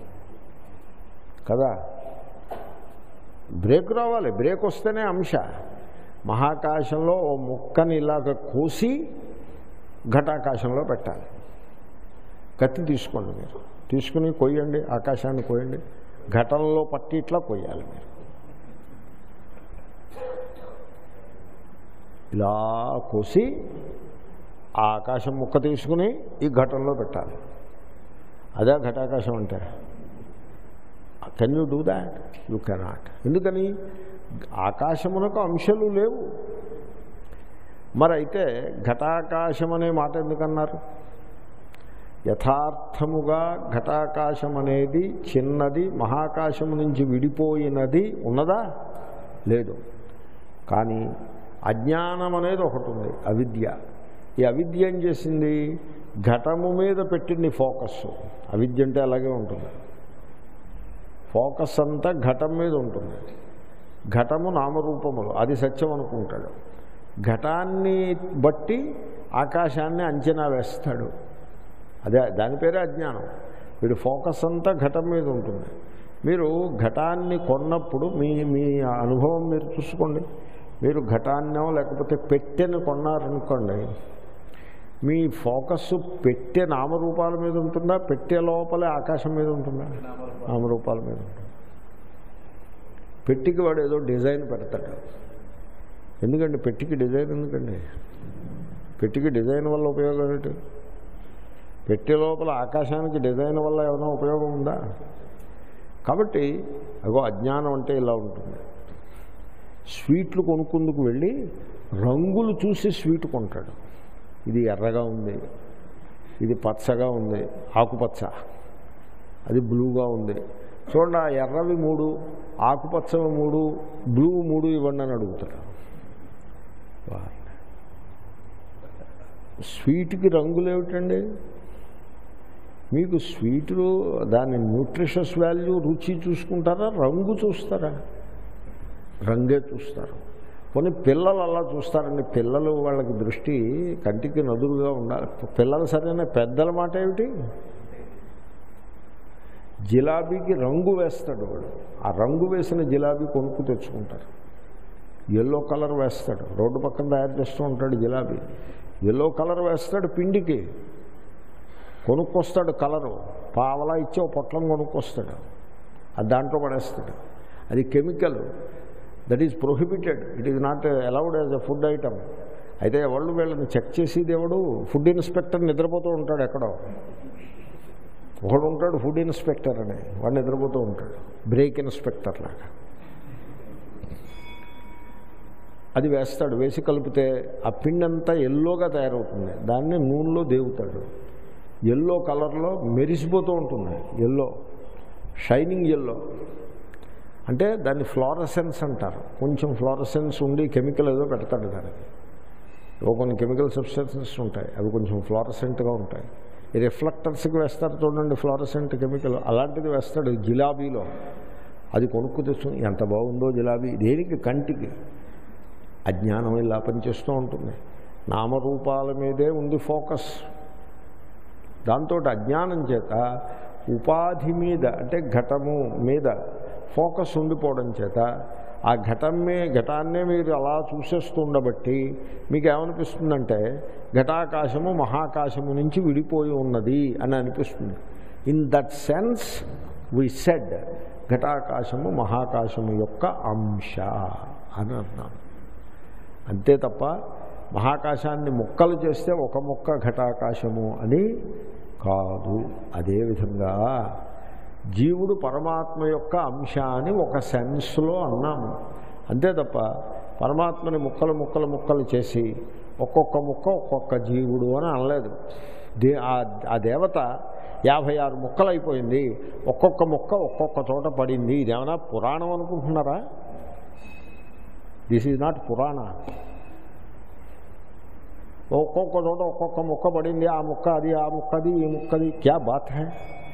కదా. బ్రేక్ రావాలి, బ్రేక్ వస్తేనే అంశ. మహాకాశంలో ఓ ముక్కని ఇలాగ కోసి ఘటాకాశంలో పెట్టాలి. కత్తి తీసుకోండి, మీరు తీసుకుని కొయ్యండి, ఆకాశాన్ని కొయ్యండి, ఘటంలో పట్టి ఇట్లా కొయ్యాలి. మీరు ఇలా కోసి ఆ ఆకాశం ముక్క తీసుకుని ఈ ఘటంలో పెట్టాలి. అదే ఘటాకాశం అంటే. Can you do that? You cannot. ఎందుకని? ఆకాశమునకు అంశాలు లేవు. మరి అయితే ఘటాకాశం అనే మాట ఎందుకన్నారు? యథార్థముగా ఘటాకాశం అనేది చిన్నది, మహాకాశము నుంచి విడిపోయినది ఉన్నదా? లేదు. కానీ అజ్ఞానం అనేది ఒకటి ఉంది, అవిద్య. ఈ అవిద్య ఏం చేసింది? ఘటము మీద పెట్టింది ఫోకస్. అవిద్య అంటే అలాగే ఉంటుంది, ఫోకస్ అంతా ఘటం మీద ఉంటుంది. ఘటము నామరూపములు, అది సత్యం అనుకుంటాడు. ఘటాన్ని బట్టి ఆకాశాన్ని అంచనా వేస్తాడు. అదే దాని పేరే అజ్ఞానం. వీడు ఫోకస్ అంతా ఘటం మీద ఉంటుంది. మీరు ఘటాన్ని కొన్నప్పుడు మీ మీ అనుభవం మీరు చూసుకోండి. మీరు ఘటాన్నో లేకపోతే పెట్టెను కొన్నారనుకోండి, మీ ఫోకస్ పెట్టె నామరూపాల మీద ఉంటుందా, పెట్టె లోపలే ఆకాశం మీద ఉంటుందా? నామరూపాల మీద ఉంటుంది. పెట్టికి వాడు ఏదో డిజైన్ పెడతాడు. ఎందుకండి పెట్టికి డిజైన్ ఎందుకండి? పెట్టికి డిజైన్ వల్ల ఉపయోగం ఏంటి? పెట్టె లోపల ఆకాశానికి డిజైన్ వల్ల ఏమైనా ఉపయోగం ఉందా? కాబట్టి అగో అజ్ఞానం అంటే ఇలా ఉంటుంది. స్వీట్లు కొనుక్కుందుకు వెళ్ళి రంగులు చూసి స్వీట్ కొంటాడు. ఇది ఎర్రగా ఉంది, ఇది పచ్చగా ఉంది, ఆకుపచ్చ, అది బ్లూగా ఉంది. చూడండి, ఆ ఎర్రవి మూడు, ఆకుపచ్చవి మూడు, బ్లూ మూడు ఇవ్వండి అని అడుగుతాడు. స్వీట్కి రంగులు ఏమిటండి? మీకు స్వీట్లు దాని న్యూట్రిషస్ వాల్యూ, రుచి చూసుకుంటారా, రంగు చూస్తారా? రంగే చూస్తారు. కొన్ని పిల్లలు అలా చూస్తారండి. పిల్లలు వాళ్ళకి దృష్టి కంటికి నదురుగా ఉండాలి. పిల్లలు సరైన పెద్దల మాట ఏమిటి? జిలాబీకి రంగు వేస్తాడు వాడు. ఆ రంగు వేసిన జిలాబీ కొనుక్కు తెచ్చుకుంటారు. ఎల్లో కలర్ వేస్తాడు, రోడ్డు పక్కన తయారు చేస్తూ ఉంటాడు జిలాబీ. ఎల్లో కలర్ వేస్తాడు పిండికి, కొనుక్కొస్తాడు కలరు, పావలా ఇచ్చి ఒక పొట్లం కొనుక్కొస్తాడు, అది దాంట్లో పడేస్తాడు. అది chemical, that is prohibited, it is not allowed as a food item. అయితే ఎవరు వీళ్ళని చెక్ చేసేది ఎవడు? ఫుడ్ ఇన్స్పెక్టర్ నిద్రపోతూ ఉంటాడు ఎక్కడో. ఒకడు ఉంటాడు ఫుడ్ ఇన్స్పెక్టర్ అని, వాడు నిద్రపోతూ ఉంటాడు, బ్రేక్ ఇన్స్పెక్టర్ లాగా. అది వేస్తాడు, వేసి కలిపితే ఆ పిండి అంతా ఎల్లోగా తయారవుతుంది. దాన్ని నూనెలో దేవుతాడు, ఎల్లో కలర్లో మెరిసిపోతూ ఉంటుంది. ఎల్లో, షైనింగ్ ఎల్లో అంటే దాన్ని ఫ్లోరసెన్స్ అంటారు. కొంచెం ఫ్లోరసెన్స్ ఉండి కెమికల్ ఏదో పెడతాడు దానికి. ఓ కొన్ని కెమికల్ సబ్స్టెన్సెస్ ఉంటాయి, అవి కొంచెం ఫ్లోరసెంట్గా ఉంటాయి. ఈ రిఫ్లెక్టర్స్కి వేస్తారు చూడండి ఫ్లోరసెంట్ కెమికల్, అలాంటిది వేస్తాడు జిలాబీలో. అది కొనుక్కు తెచ్చు, ఎంత బాగుందో జిలాబీ. దేనికి? కంటికి. అజ్ఞానం ఇలా పనిచేస్తూ ఉంటుంది. నామరూపాల మీదే ఉంది ఫోకస్. దాంతో అజ్ఞానం చేత ఉపాధి మీద, అంటే ఘటము మీద ఫోకస్ ఉండిపోవడం చేత ఆ ఘటమే ఘటాన్నే మీరు అలా చూసేస్తుండబట్టి మీకు ఏమనిపిస్తుందంటే ఘటాకాశము మహాకాశము నుంచి విడిపోయి ఉన్నది అని అనిపిస్తుంది. In that sense we said ఘటాకాశము మహాకాశము యొక్క అంశ అని అన్నాం. అంతే తప్ప మహాకాశాన్ని ముక్కలు చేస్తే ఒక ముక్క ఘటాకాశము అని కాదు. అదేవిధంగా జీవుడు పరమాత్మ యొక్క అంశ అని ఒక సెన్స్లో అన్నాము. అంతే తప్ప పరమాత్మని ముక్కలు ముక్కలు ముక్కలు చేసి ఒక్కొక్క ముక్క ఒక్కొక్క జీవుడు అని అనలేదు. దే ఆ దేవత యాభై ఆరు ముక్కలు అయిపోయింది, ఒక్కొక్క ముక్క ఒక్కొక్క చోట పడింది. ఇదేమన్నా పురాణం అనుకుంటున్నారా? దిస్ ఈజ్ నాట్ పురాణ. ఒక్కొక్క చోట ఒక్కొక్క ముక్క పడింది, ఆ ముక్క అది, ఆ ముక్కది, ఈ ముక్కది. క్యా బాత్ హై?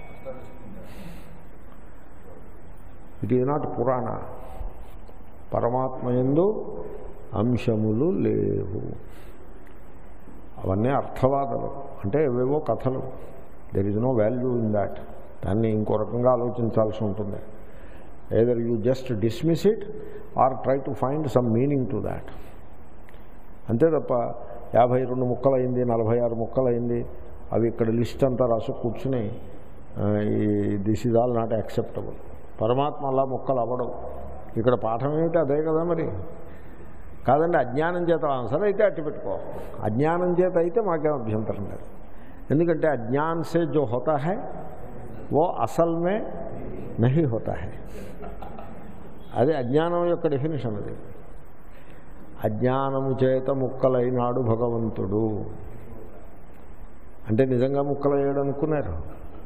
It is not purana. పరమాత్మ యందు అంశములు లేవు. అవన్నీ అర్థవాదాలు, అంటే ఏవేవో కథలు. There is no value in that. దాన్ని ఇంకో రకంగా ఆలోచించాల్సి ఉంటుంది. Either you just dismiss it or try to find some meaning to that. అంతే తప్ప యాభై రెండు ముక్కలు అయింది, నలభై ఆరు ముక్కలు అయింది, అవి ఇక్కడ లిస్ట్ అంతా రాసు కూర్చుని this is all not acceptable. పరమాత్మ అలా ముక్కలు అవ్వడం. ఇక్కడ పాఠం ఏమిటి? అదే కదా మరి. కాదండి, అజ్ఞానం చేత సరే అయితే అట్టి పెట్టుకో. అజ్ఞానం చేత అయితే మాకేం అభ్యంతరం లేదు. ఎందుకంటే అజ్ఞాన్ సే జో హోతా హై वो असल में नहीं होता है. అదే అజ్ఞానం యొక్క డెఫినేషన్. అది అజ్ఞానము చేత ముక్కలైనాడు భగవంతుడు అంటే నిజంగా ముక్కలయ్యాడు అనుకున్నారు.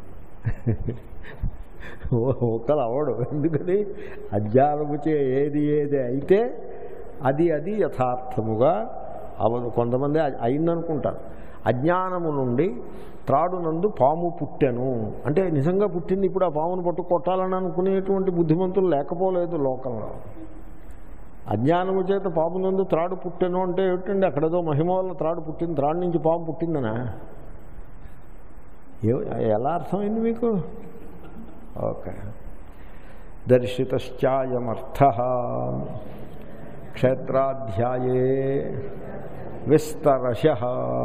ముక్కలు అవడు. ఎందుకని అజ్ఞానము చే ఏది ఏది అయితే అది అది యథార్థముగా అవదు. కొంతమంది అయిందనుకుంటారు. అజ్ఞానము నుండి త్రాడునందు పాము పుట్టెను అంటే నిజంగా పుట్టింది, ఇప్పుడు ఆ పామును పట్టు కొట్టాలని అనుకునేటువంటి బుద్ధిమంతులు లేకపోలేదు లోకంలో. అజ్ఞానము చేత పాము నందు త్రాడు పుట్టెను అంటే ఏమిటండి, అక్కడేదో మహిమ వల్ల త్రాడు పుట్టింది, త్రాడు నుంచి పాము పుట్టిందనా? ఎలా అర్థమైంది మీకు? ఓకే. దర్శితశ్చాయమర్థ క్షేత్రాధ్యాయే విస్తరశః.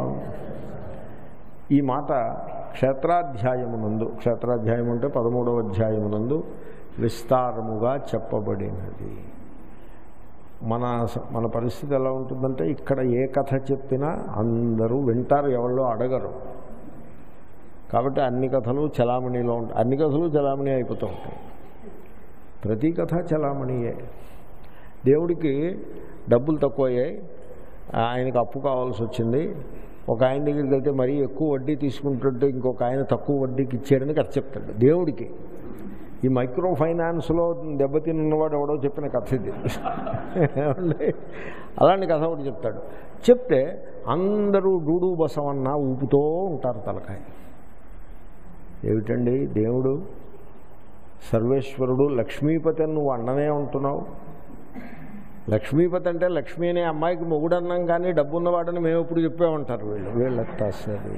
ఈ మాట క్షేత్రాధ్యాయమునందు, క్షేత్రాధ్యాయం అంటే పదమూడవ అధ్యాయమునందు విస్తారముగా చెప్పబడినది. మన మన పరిస్థితి ఎలా ఉంటుందంటే ఇక్కడ ఏ కథ చెప్పినా అందరూ వింటారు, ఎవరో అడగరు. కాబట్టి అన్ని కథలు చలామణిలో ఉంటాయి. అన్ని కథలు చలామణి అయిపోతూ ఉంటాయి. ప్రతి కథ చలామణియే. దేవుడికి డబ్బులు తక్కువయ్యాయి, ఆయనకు అప్పు కావాల్సి వచ్చింది. ఒక ఆయన దగ్గరికి వెళ్తే మరీ ఎక్కువ వడ్డీ తీసుకుంటుంటే ఇంకొక ఆయన తక్కువ వడ్డీకి ఇచ్చాడని కథ చెప్తాడు దేవుడికి. ఈ మైక్రో ఫైనాన్స్లో దెబ్బతిన్నవాడు ఎవడో చెప్పిన కథ ఇది. అలాంటి కథ ఒకటి చెప్తాడు. చెప్తే అందరూ డూడు బసవన్న ఊపుతూ ఉంటారు తలకాయ. ఏమిటండి దేవుడు సర్వేశ్వరుడు లక్ష్మీపతి అని నువ్వు అన్ననే ఉంటున్నావు. లక్ష్మీపతి అంటే లక్ష్మీ అనే అమ్మాయికి మొగుడు అన్నాం కానీ డబ్బు ఉన్నవాడని మేము ఇప్పుడు చెప్పామంటారు వీళ్ళు. వీళ్ళంతా సరే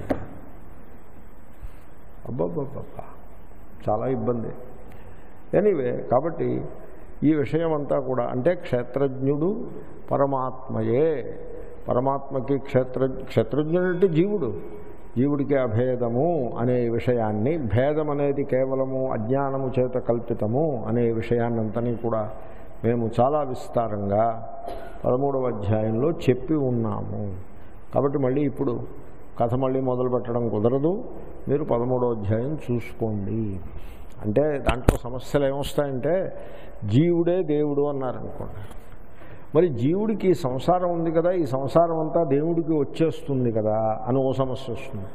అబ్బాబ్బా చాలా ఇబ్బంది. ఎనీవే, కాబట్టి ఈ విషయం అంతా కూడా అంటే క్షేత్రజ్ఞుడు పరమాత్మయే. పరమాత్మకి క్షేత్ర క్షేత్రజ్ఞుడు అంటే జీవుడు, జీవుడికి అభేదము అనే విషయాన్ని, భేదం అనేది కేవలము అజ్ఞానము చేత కల్పితము అనే విషయాన్నంతని కూడా మేము చాలా విస్తారంగా పదమూడవ అధ్యాయంలో చెప్పి ఉన్నాము. కాబట్టి మళ్ళీ ఇప్పుడు కథ మళ్ళీ మొదలు పెట్టడం కుదరదు. మీరు పదమూడవ అధ్యాయం చూసుకోండి. అంటే దాంట్లో సమస్యలు ఏమొస్తాయంటే జీవుడే దేవుడు అన్నారనుకోండి. మరి జీవుడికి సంసారం ఉంది కదా, ఈ సంసారం అంతా దేవుడికి వచ్చేస్తుంది కదా అని ఓ సమస్య వస్తుంది.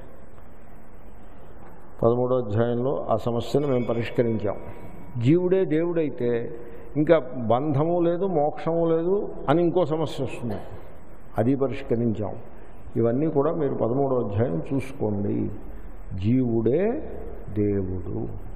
పదమూడో అధ్యాయంలో ఆ సమస్యను మేము పరిష్కరించాం. జీవుడే దేవుడైతే ఇంకా బంధము లేదు, మోక్షము లేదు అని ఇంకో సమస్య వస్తుంది. అది పరిష్కరించాం. ఇవన్నీ కూడా మీరు పదమూడో అధ్యాయం చూసుకోండి. జీవుడే దేవుడు.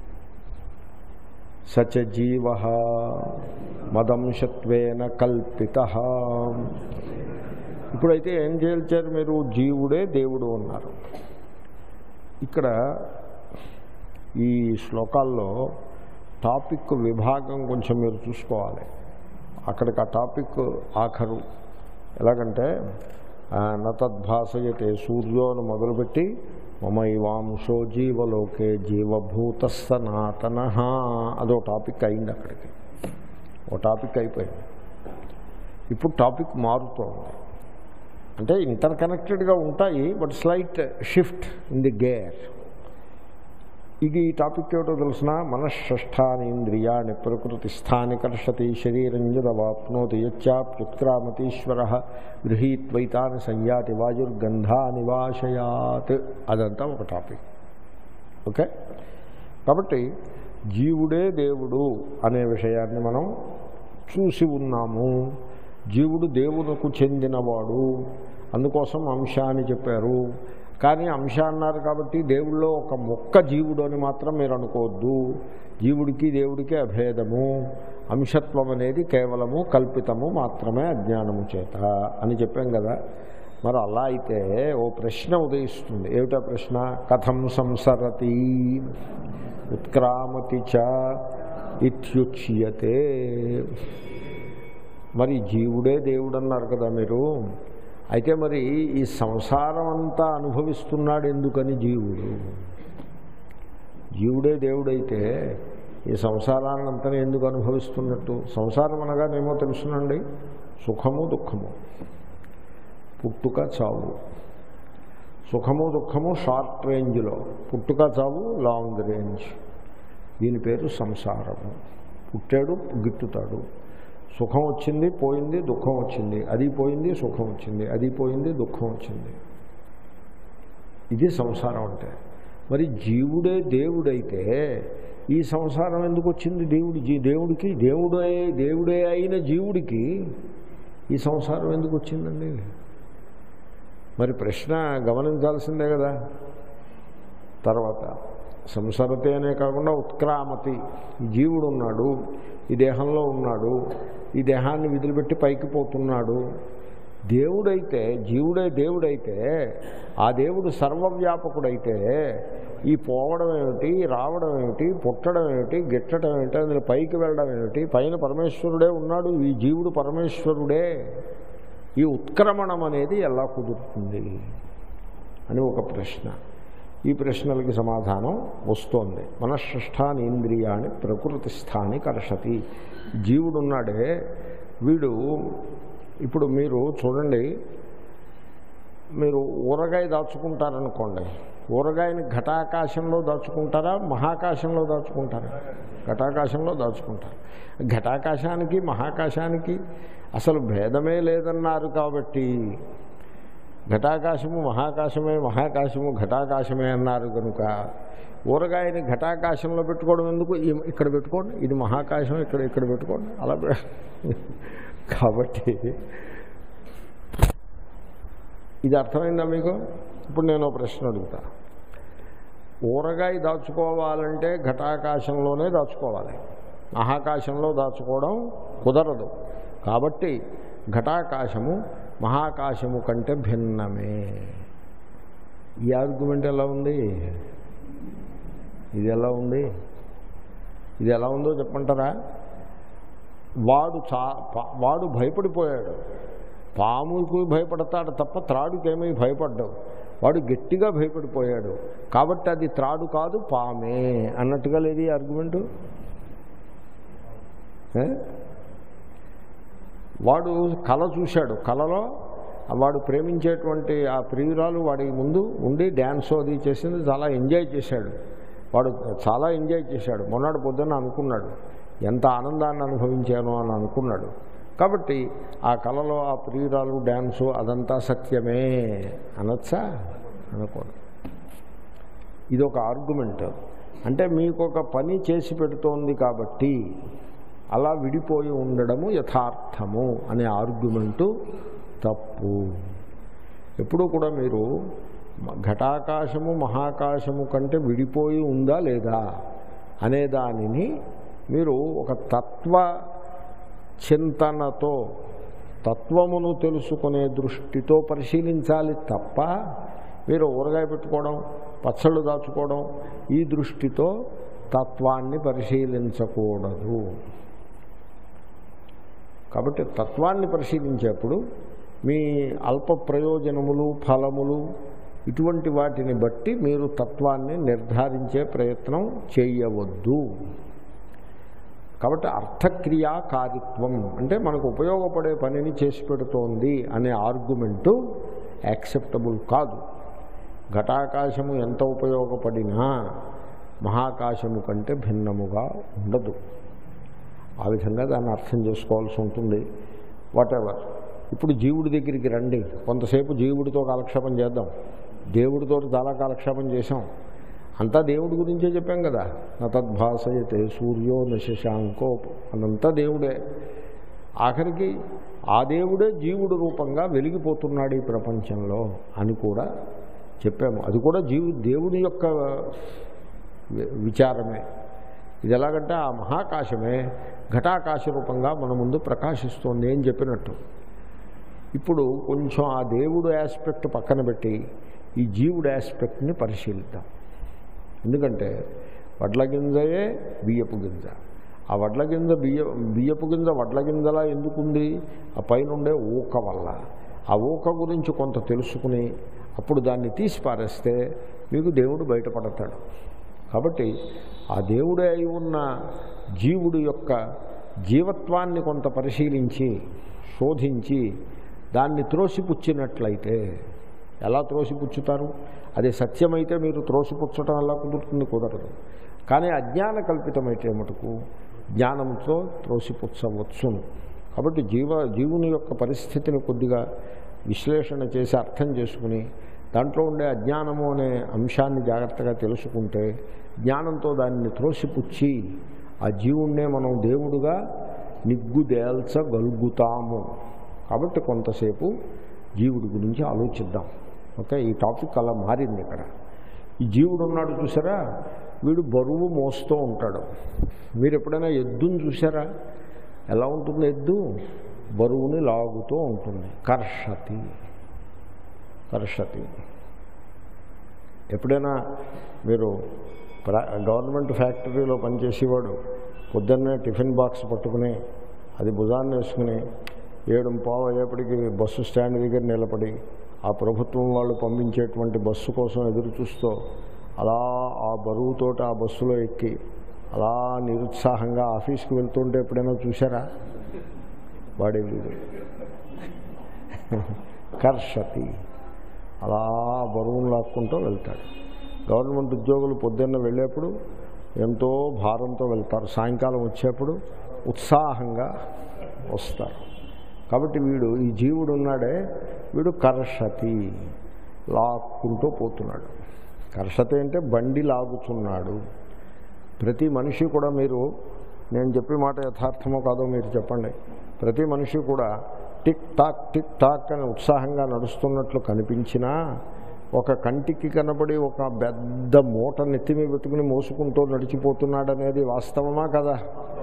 సచ జీవ మదంశత్వేన కల్పిత. ఇప్పుడైతే ఏం చేయాల్చారు మీరు? జీవుడే దేవుడు అన్నారు. ఇక్కడ ఈ శ్లోకాల్లో టాపిక్ విభాగం కొంచెం మీరు చూసుకోవాలి. అక్కడికి ఆ టాపిక్ ఆఖరు ఎలాగంటే నతద్భాసయతే సూర్యోను మొదలుపెట్టి మమ ఇవాంశో జీవలోకే జీవభూత సనాతన అదో టాపిక్ అయింది. అక్కడికి ఓ టాపిక్ అయిపోయింది. ఇప్పుడు టాపిక్ మారుతోంది. అంటే ఇంటర్ కనెక్టెడ్గా ఉంటాయి, but slight shift in the gear. ఇది ఈ టాపిక్ ఏమిటో తెలిసిన మనఃష్ఠాని ఇంద్రియాణి ప్రకృతి స్థాని కర్షతి శరీరంజదవాప్నోతి యచ్చాప్యుత్క్రామతీశ్వర గృహీత్వైతాని సంయాతి వాయుర్గంధానివాశయాత్. అదంతా ఒక టాపిక్. ఓకే. కాబట్టి జీవుడే దేవుడు అనే విషయాన్ని మనం చూసి ఉన్నాము. జీవుడు దేవునికి చెందినవాడు, అందుకోసం అంశ అని చెప్పారు. కానీ అంశ అన్నారు కాబట్టి దేవుళ్ళో ఒక మొక్క జీవుడు అని మాత్రం మీరు అనుకోవద్దు. జీవుడికి దేవుడికి అభేదము, అంశత్వం అనేది కేవలము కల్పితము మాత్రమే అజ్ఞానము చేత అని చెప్పాం కదా. మరి అలా అయితే ఓ ప్రశ్న ఉదయిస్తుంది. ఏమిటా ప్రశ్న? కథం సంసరతి ఉత్క్రామతి చ ఇత్యుచ్యతే. మరి జీవుడే దేవుడు అన్నారు కదా మీరు, అయితే మరి ఈ సంసారం అంతా అనుభవిస్తున్నాడు ఎందుకని జీవుడు? జీవుడే దేవుడైతే ఈ సంసారాన్ని అంతా ఎందుకు అనుభవిస్తున్నట్టు? సంసారం అనగానేమో తెలుసునండి, సుఖము దుఃఖము, పుట్టుక చావు. సుఖము దుఃఖము షార్ట్ రేంజ్లో, పుట్టుక చావు లాంగ్ రేంజ్. దీని పేరు సంసారము. పుట్టాడు గిట్టుతాడు, సుఖం వచ్చింది పోయింది, దుఃఖం వచ్చింది, అది పోయింది సుఖం వచ్చింది, అది పోయింది దుఃఖం వచ్చింది. ఇది సంసారం అంటే. మరి జీవుడే దేవుడైతే ఈ సంసారం ఎందుకు వచ్చింది? దేవుడి జీ దేవుడికి దేవుడే దేవుడే అయిన జీవుడికి ఈ సంసారం ఎందుకు వచ్చిందండి? మరి ప్రశ్న గమనించాల్సిందే కదా. తర్వాత సంసరతే అనే కాకుండా ఉత్క్రామతి, ఈ జీవుడు ఉన్నాడు, ఈ దేహంలో ఉన్నాడు, ఈ దేహాన్ని విదిలిపెట్టి పైకి పోతున్నాడు. దేవుడైతే, జీవుడే దేవుడైతే, ఆ దేవుడు సర్వవ్యాపకుడైతే ఈ పోవడం ఏమిటి, రావడం ఏమిటి, పుట్టడం ఏమిటి, గిట్టడం ఏమిటి, అందులో పైకి వెళ్ళడం ఏమిటి? పైన పరమేశ్వరుడే ఉన్నాడు, ఈ జీవుడు పరమేశ్వరుడే. ఈ ఉత్క్రమణం అనేది ఎలా కుదురుతుంది అని ఒక ప్రశ్న. ఈ ప్రశ్నలకి సమాధానం వస్తోంది. మనశ్శిష్టాని ఇంద్రియాన్ని ప్రకృతి స్థాని కర్షతి. జీవుడున్నాడే వీడు, ఇప్పుడు మీరు చూడండి, మీరు ఊరగాయ దాచుకుంటారనుకోండి, ఊరగాయని ఘటాకాశంలో దాచుకుంటారా, మహాకాశంలో దాచుకుంటారా? ఘటాకాశంలో దాచుకుంటారు. ఘటాకాశానికి మహాకాశానికి అసలు భేదమే లేదన్నారు కాబట్టి ఘటాకాశము మహాకాశమే, మహాకాశము ఘటాకాశమే అన్నారు కనుక ఊరగాయని ఘటాకాశంలో పెట్టుకోవడం ఎందుకు? ఇక్కడ పెట్టుకోండి, ఇది మహాకాశం, ఇక్కడ ఇక్కడ పెట్టుకోండి, అలా కాబట్టి ఇది అర్థమైందా మీకు? ఇప్పుడు నేను ప్రశ్న అడుగుతా. ఊరగాయ దాచుకోవాలంటే ఘటాకాశంలోనే దాచుకోవాలి, మహాకాశంలో దాచుకోవడం కుదరదు. కాబట్టి ఘటాకాశము మహాకాశము కంటే భిన్నమే. ఈ ఆర్గ్యుమెంట్ ఎలా ఉంది? ఇది ఎలా ఉంది? ఇది ఎలా ఉందో చెప్పంటారా? వాడు చా వాడు భయపడిపోయాడు. పాముకు భయపడతాడు తప్ప త్రాడుకేమీ భయపడ్డావు. వాడు గట్టిగా భయపడిపోయాడు కాబట్టి అది త్రాడు కాదు పామే అన్నట్టుగా లేదు ఈ ఆర్గ్యుమెంటు. వాడు కళ చూశాడు, కళలో వాడు ప్రేమించేటువంటి ఆ ప్రియురాలు వాడి ముందు ఉండి డ్యాన్స్ అది చేసింది, చాలా ఎంజాయ్ చేశాడు. వాడు చాలా ఎంజాయ్ చేశాడు. మొన్నటి పొద్దున్న అనుకున్నాడు, ఎంత ఆనందాన్ని అనుభవించాను అని అనుకున్నాడు. కాబట్టి ఆ కళలో ఆ ప్రియురాలు డ్యాన్సు అదంతా సత్యమే అనొచ్చా? అనకూడదు. ఇది ఒక ఆర్గ్యుమెంట్. అంటే మీకు ఒక పని చేసి పెడుతోంది కాబట్టి అలా విడిపోయి ఉండడము యథార్థము అనే ఆర్గ్యుమెంటు తప్పు. ఎప్పుడూ కూడా మీరు ఘటాకాశము మహాకాశము కంటే విడిపోయి ఉందా లేదా అనే దానిని మీరు ఒక తత్వ చింతనతో, తత్వమును తెలుసుకునే దృష్టితో పరిశీలించాలి తప్ప మీరు ఊరగాయ పెట్టుకోవడం, పచ్చళ్ళు దాచుకోవడం ఈ దృష్టితో తత్వాన్ని పరిశీలించకూడదు. కాబట్టి తత్వాన్ని పరిశీలించేప్పుడు మీ అల్ప ప్రయోజనములు, ఫలములు ఇటువంటి వాటిని బట్టి మీరు తత్వాన్ని నిర్ధారించే ప్రయత్నం చేయవద్దు. కాబట్టి అర్థక్రియాకారిత్వం అంటే మనకు ఉపయోగపడే పనిని చేసి పెడుతోంది అనే ఆర్గ్యుమెంటు యాక్సెప్టబుల్ కాదు. ఘటాకాశము ఎంత ఉపయోగపడినా మహాకాశము కంటే భిన్నముగా ఉండదు. ఆ విధంగా దాన్ని అర్థం చేసుకోవాల్సి ఉంటుంది. వాటెవర్. ఇప్పుడు జీవుడి దగ్గరికి రండి, కొంతసేపు జీవుడితో కాలక్షేపం చేద్దాం. దేవుడితో చాలా కాలక్షేపం చేశాం, అంతా దేవుడి గురించే చెప్పాం కదా. నా తద్భాసయతే సూర్యో న శశాంకో, అదంతా దేవుడే. ఆఖరికి ఆ దేవుడే జీవుడు రూపంగా వెలిగిపోతున్నాడు ఈ ప్రపంచంలో అని కూడా చెప్పాము. అది కూడా జీవు దేవుడి యొక్క విచారమే. ఇది ఎలాగంటే ఆ మహాకాశమే ఘటాకాశ రూపంగా మన ముందు ప్రకాశిస్తోంది అని చెప్పినట్టు. ఇప్పుడు కొంచెం ఆ దేవుడు ఆస్పెక్ట్ పక్కన పెట్టి ఈ జీవుడు ఆస్పెక్ట్ని పరిశీలిద్దాం. ఎందుకంటే వడ్ల గింజయే బియ్యపు గింజ. ఆ వడ్ల గింజ బియ్య బియ్యపు గింజ వడ్ల గింజలా ఎందుకుంది? ఆ పైనుండే ఊక వల్ల. ఆ ఊక గురించి కొంత తెలుసుకుని అప్పుడు దాన్ని తీసి పారేస్తే మీకు దేవుడు బయటపడతాడు. కాబట్టి ఆ దేవుడే అయి ఉన్న జీవుడు యొక్క జీవత్వాన్ని కొంత పరిశీలించి శోధించి దాన్ని త్రోసిపుచ్చినట్లయితే, ఎలా త్రోసిపుచ్చుతారు? అది సత్యమైతే మీరు త్రోసిపుచ్చటం ఎలా కుదురుతుంది? కుదరదు. కానీ అజ్ఞాన కల్పితమైతే మటుకు జ్ఞానంతో త్రోసిపుచ్చవచ్చును. కాబట్టి జీవ జీవుని యొక్క పరిస్థితిని కొద్దిగా విశ్లేషణ చేసి అర్థం చేసుకుని దాంట్లో ఉండే అజ్ఞానము అనే అంశాన్ని జాగ్రత్తగా తెలుసుకుంటే జ్ఞానంతో దానిని త్రోసిపుచ్చి ఆ జీవుణ్ణే మనం దేవుడుగా నిగ్గుదేల్చగలుగుతాము. కాబట్టి కొంతసేపు జీవుడి గురించి ఆలోచిద్దాం. ఓకే, ఈ టాపిక్ అలా మారింది. ఇక్కడ ఈ జీవుడు ఉన్నాడు చూసారా, వీడు బరువు మోస్తూ ఉంటాడు. మీరు ఎప్పుడైనా ఎద్దుని చూసారా? ఎలా ఉంటుంది ఎద్దు? బరువుని లాగుతూ ఉంటుంది. కర్షతి కర్షతి ఎప్పుడైనా మీరు గవర్నమెంట్ ఫ్యాక్టరీలో పనిచేసేవాడు పొద్దున్నే టిఫిన్ బాక్స్ పట్టుకుని అది భుజాన్ని వేసుకుని ఏడు పావు అయ్యేప్పటికీ బస్సు స్టాండ్ దగ్గర నిలబడి ఆ ప్రభుత్వం వాళ్ళు పంపించేటువంటి బస్సు కోసం ఎదురు చూస్తూ అలా ఆ బరువుతోటి ఆ బస్సులో ఎక్కి అలా నిరుత్సాహంగా ఆఫీస్కి వెళ్తుంటే ఎప్పుడైనా చూసారా? వాడే వీడు కర్షతి, అలా బరువును లాక్కుంటూ వెళ్తాడు. గవర్నమెంట్ ఉద్యోగులు పొద్దున్న వెళ్ళేప్పుడు ఎంతో భారంతో వెళ్తారు, సాయంకాలం వచ్చేప్పుడు ఉత్సాహంగా వస్తారు. కాబట్టి వీడు ఈ జీవుడు ఉన్నాడే వీడు కర్షతి, లాక్కుంటూ పోతున్నాడు. కర్షతి అంటే బండి లాగుతున్నాడు. ప్రతి మనిషి కూడా, మీరు నేను చెప్పే మాట యథార్థమో కాదో మీరు చెప్పండి, ప్రతి మనిషి కూడా టిక్ టాక్ టిక్ టాక్ అని ఉత్సాహంగా నడుస్తున్నట్లు కనిపించినా ఒక కంటికి కనబడి ఒక పెద్ద మూట నెత్తిమి పెట్టుకుని మోసుకుంటూ నడిచిపోతున్నాడు అనేది వాస్తవమా కదా?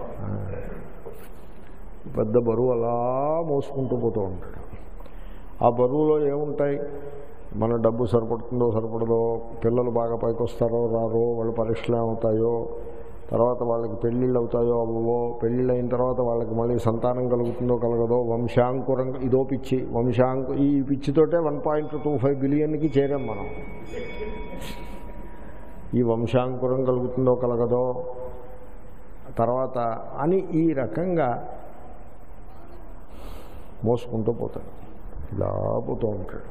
పెద్ద బరువు అలా మోసుకుంటూ పోతూ ఉంటాడు. ఆ బరువులో ఏముంటాయి? మన డబ్బు సరిపడుతుందో సరిపడదో, పిల్లలు బాగా పైకి వస్తారో రారో, వాళ్ళ పరీక్షలు ఏమవుతాయో, తర్వాత వాళ్ళకి పెళ్ళిళ్ళు అవుతాయో అవ్వవో, పెళ్ళిళ్ళు అయిన తర్వాత వాళ్ళకి మళ్ళీ సంతానం కలుగుతుందో కలగదో, వంశాంకురం, ఇదో పిచ్చి వంశాంకు ఈ పిచ్చితోటే వన్ పాయింట్ టూ ఫైవ్ బిలియన్కి చేరాం మనం. ఈ వంశాంకురం కలుగుతుందో కలగదో తర్వాత అని ఈ రకంగా మోసుకుంటూ పోతాడు, ఇలా పోతూ ఉంటాడు.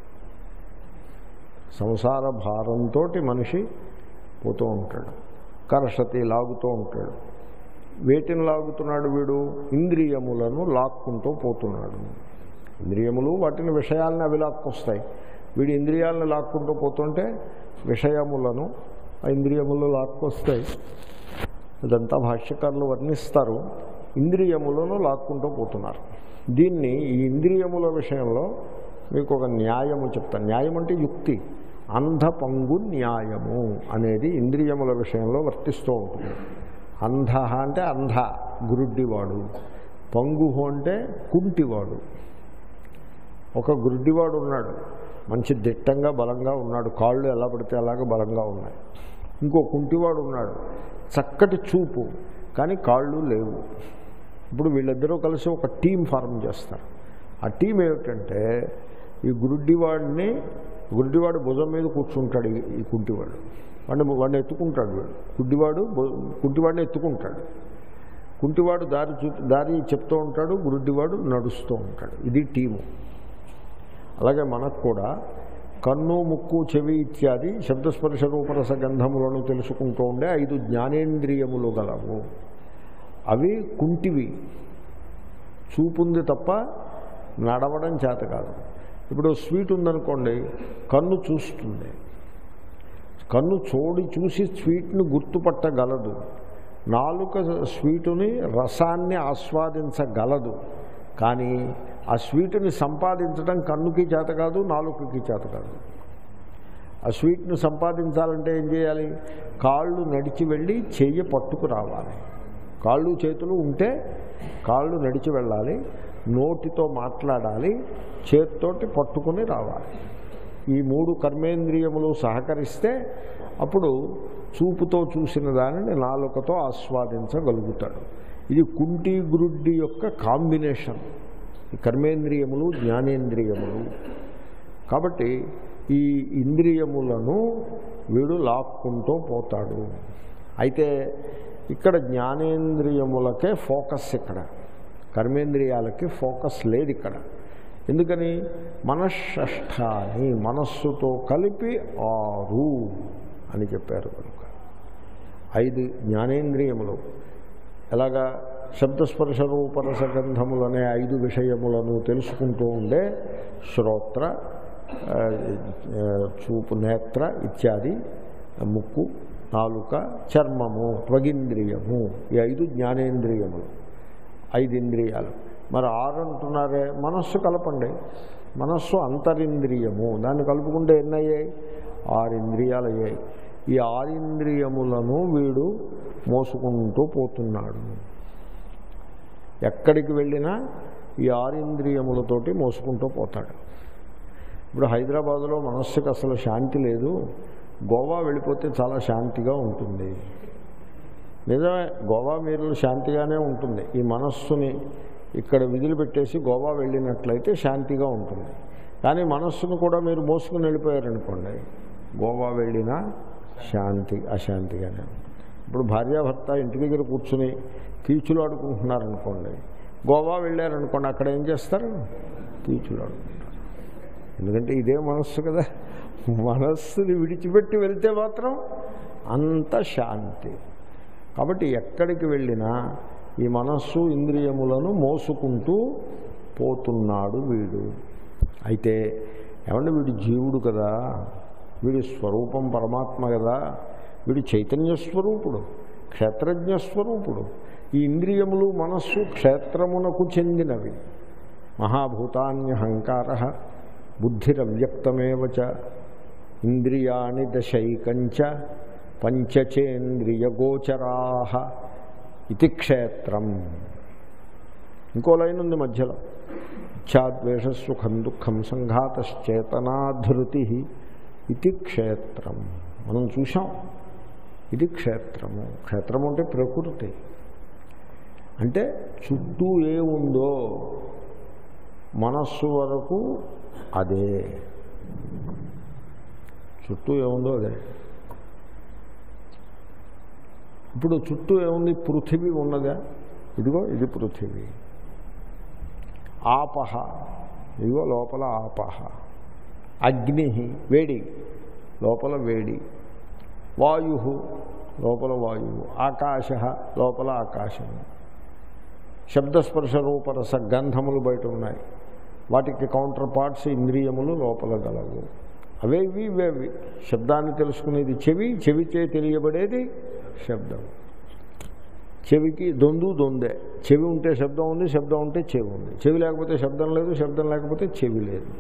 సంసార భారంతో మనిషి పోతూ ఉంటాడు. కర్షతి, లాగుతూ ఉంటాడు. వేటిని లాగుతున్నాడు వీడు? ఇంద్రియములను లాక్కుంటూ పోతున్నాడు. ఇంద్రియములు వాటిని విషయాలను అవి లాక్కొస్తాయి. వీడు ఇంద్రియాలను లాక్కుంటూ పోతుంటే విషయములను ఆ ఇంద్రియములు లాక్కొస్తాయి. ఇదంతా భాష్యకారులు వర్ణిస్తారు. ఇంద్రియములను లాక్కుంటూ పోతున్నారు. దీన్ని ఈ ఇంద్రియముల విషయంలో మీకు ఒక న్యాయము చెప్తాను. న్యాయం అంటే యుక్తి. అంధ పంగు న్యాయము అనేది ఇంద్రియముల విషయంలో వర్తిస్తూ ఉంటుంది. అంధ అంటే అంధ, గురుడ్డివాడు. పంగు అంటే కుంటివాడు. ఒక గురుడ్డివాడు ఉన్నాడు, మంచి దిట్టంగా బలంగా ఉన్నాడు, కాళ్ళు ఎలా పడితే అలాగే బలంగా ఉన్నాయి. ఇంకో కుంటివాడు ఉన్నాడు, చక్కటి చూపు కానీ కాళ్ళు లేవు. ఇప్పుడు వీళ్ళిద్దరూ కలిసి ఒక టీం ఫార్మ్ చేస్తారు. ఆ టీం ఏమిటంటే ఈ గురుడ్డివాడిని, గురుడ్డివాడు భుజం మీద కూర్చుంటాడు ఈ కుంటివాడు, వాడిని వాడిని ఎత్తుకుంటాడు. వీడు గుడ్డివాడు కుంటివాడిని ఎత్తుకుంటాడు. కుంటివాడు దారి చూ దారి చెప్తూ ఉంటాడు, గురుడ్డివాడు నడుస్తూ ఉంటాడు. ఇది టీము. అలాగే మనకు కూడా కన్ను, ముక్కు, చెవి ఇత్యాది శబ్దస్పర్శ రూపరస గంధములను తెలుసుకుంటూ ఉండే ఐదు జ్ఞానేంద్రియములు గలవు. అవి కుంటివి, చూపుంది తప్ప నడవడం చేత కాదు. ఇప్పుడు స్వీట్ ఉందనుకోండి, కన్ను చూస్తుంది, కన్ను చూడి చూసి స్వీట్ను గుర్తుపట్టగలదు. నాలుక స్వీటుని రసాన్ని ఆస్వాదించగలదు. కానీ ఆ స్వీటుని సంపాదించడం కన్నుకి చేత కాదు, నాలుకకి చేత కాదు. ఆ స్వీట్ను సంపాదించాలంటే ఏం చేయాలి? కాళ్ళు నడిచి వెళ్ళి చెయ్యి పట్టుకు రావాలి. కాళ్ళు చేతులు ఉంటే కాళ్ళు నడిచి వెళ్ళాలి, నోటితో మాట్లాడాలి, చేతితోటి పట్టుకుని రావాలి. ఈ మూడు కర్మేంద్రియములు సహకరిస్తే అప్పుడు చూపుతో చూసిన దానిని నాలుకతో ఆస్వాదించగలుగుతాడు. ఇది కుంటి గురుడ్డి యొక్క కాంబినేషన్, ఈ కర్మేంద్రియములు జ్ఞానేంద్రియములు. కాబట్టి ఈ ఇంద్రియములను వీడు లాక్కుంటూ పోతాడు. అయితే ఇక్కడ జ్ఞానేంద్రియములకే ఫోకస్, ఇక్కడ కర్మేంద్రియాలకి ఫోకస్ లేదు ఇక్కడ. ఎందుకని? మనశ్షష్ఠాని, మనస్సుతో కలిపి ఆరు అని చెప్పారు కనుక. ఐదు జ్ఞానేంద్రియములు. ఎలాగా? శబ్దస్పర్శ రూపరసగంధములనే ఐదు విషయములను తెలుసుకుంటూ ఉండే శ్రోత్ర, చూపు, నేత్ర ఇత్యాది, ముక్కు, నాలుక, చర్మము, త్వగింద్రియము, ఈ ఐదు జ్ఞానేంద్రియములు, ఐదు ఇంద్రియాలు. మరి ఆరు అంటున్నారే, మనస్సు కలపండి. మనస్సు అంతరింద్రియము, దాన్ని కలుపుకుంటే ఎన్నయ్యాయి? ఆరు ఇంద్రియాలు అయ్యాయి. ఈ ఆరింద్రియములను వీడు మోసుకుంటూ పోతున్నాడు. ఎక్కడికి వెళ్ళినా ఈ ఆరింద్రియములతోటి మోసుకుంటూ పోతాడు. ఇప్పుడు హైదరాబాదులో మనస్సుకి అసలు శాంతి లేదు, గోవా వెళ్ళిపోతే చాలా శాంతిగా ఉంటుంది. నిజమే, గోవా మీరు శాంతిగానే ఉంటుంది. ఈ మనస్సుని ఇక్కడ విధులు పెట్టేసి గోవా వెళ్ళినట్లయితే శాంతిగా ఉంటుంది. కానీ మనస్సును కూడా మీరు మోసుకుని వెళ్ళిపోయారనుకోండి, గోవా వెళ్ళినా శాంతి అశాంతిగానే ఉంటుంది. ఇప్పుడు భార్యాభర్త ఇంటి దగ్గర కూర్చుని కీచులు ఆడుకుంటున్నారనుకోండి, గోవా వెళ్ళారనుకోండి, అక్కడ ఏం చేస్తారు? కీచులు ఆడుకుంటారు. ఎందుకంటే ఇదే మనస్సు కదా. మనస్సుని విడిచిపెట్టి వెళ్తే మాత్రం అంత శాంతి. కాబట్టి ఎక్కడికి వెళ్ళినా ఈ మనస్సు ఇంద్రియములను మోసుకుంటూ పోతున్నాడు వీడు. అయితే ఏమంటే వీడు జీవుడు కదా, వీడి స్వరూపం పరమాత్మ కదా, వీడి చైతన్య స్వరూపుడు, క్షేత్రజ్ఞ స్వరూపుడు. ఈ ఇంద్రియములు మనస్సు క్షేత్రమునకు చెందినవి. మహాభూతాన్యహంకార బుద్ధిరవ్యక్తమేవ చ ఇంద్రియాణి దశైకంచ పంచచేంద్రియగోచరాః ఇది క్షేత్రం. ఇంకో లైన్ ఉంది మధ్యలో, ఇచ్ఛాద్వేష సుఖం దుఃఖం సంఘాతశ్చేతనాధృతి ఇది క్షేత్రం. మనం చూసాం, ఇది క్షేత్రము. క్షేత్రము అంటే ప్రకృతి. అంటే చుట్టూ ఏముందో మనస్సు వరకు అదే, చుట్టూ ఏముందో అదే. ఇప్పుడు చుట్టూ ఏముంది? పృథివీ ఉన్నదా? ఇదిగో ఇది పృథివీ. ఆపహ, ఇదిగో లోపల ఆపహ. అగ్ని, వేడి, లోపల వేడి. వాయు, లోపల వాయువు. ఆకాశ, లోపల ఆకాశము. శబ్దస్పర్శ రూపరస గంధములు బయట ఉన్నాయి, వాటికి కౌంటర్ పార్ట్స్ ఇంద్రియములు లోపల గలవు. అవేవి ఇవేవి. శబ్దాన్ని తెలుసుకునేది చెవి, చెవిచే తెలియబడేది శబ్దం. చెవికి దొందు దొందే. చెవి ఉంటే శబ్దం ఉంది, శబ్దం ఉంటే చెవి ఉంది. చెవి లేకపోతే శబ్దం లేదు, శబ్దం లేకపోతే చెవి లేదు.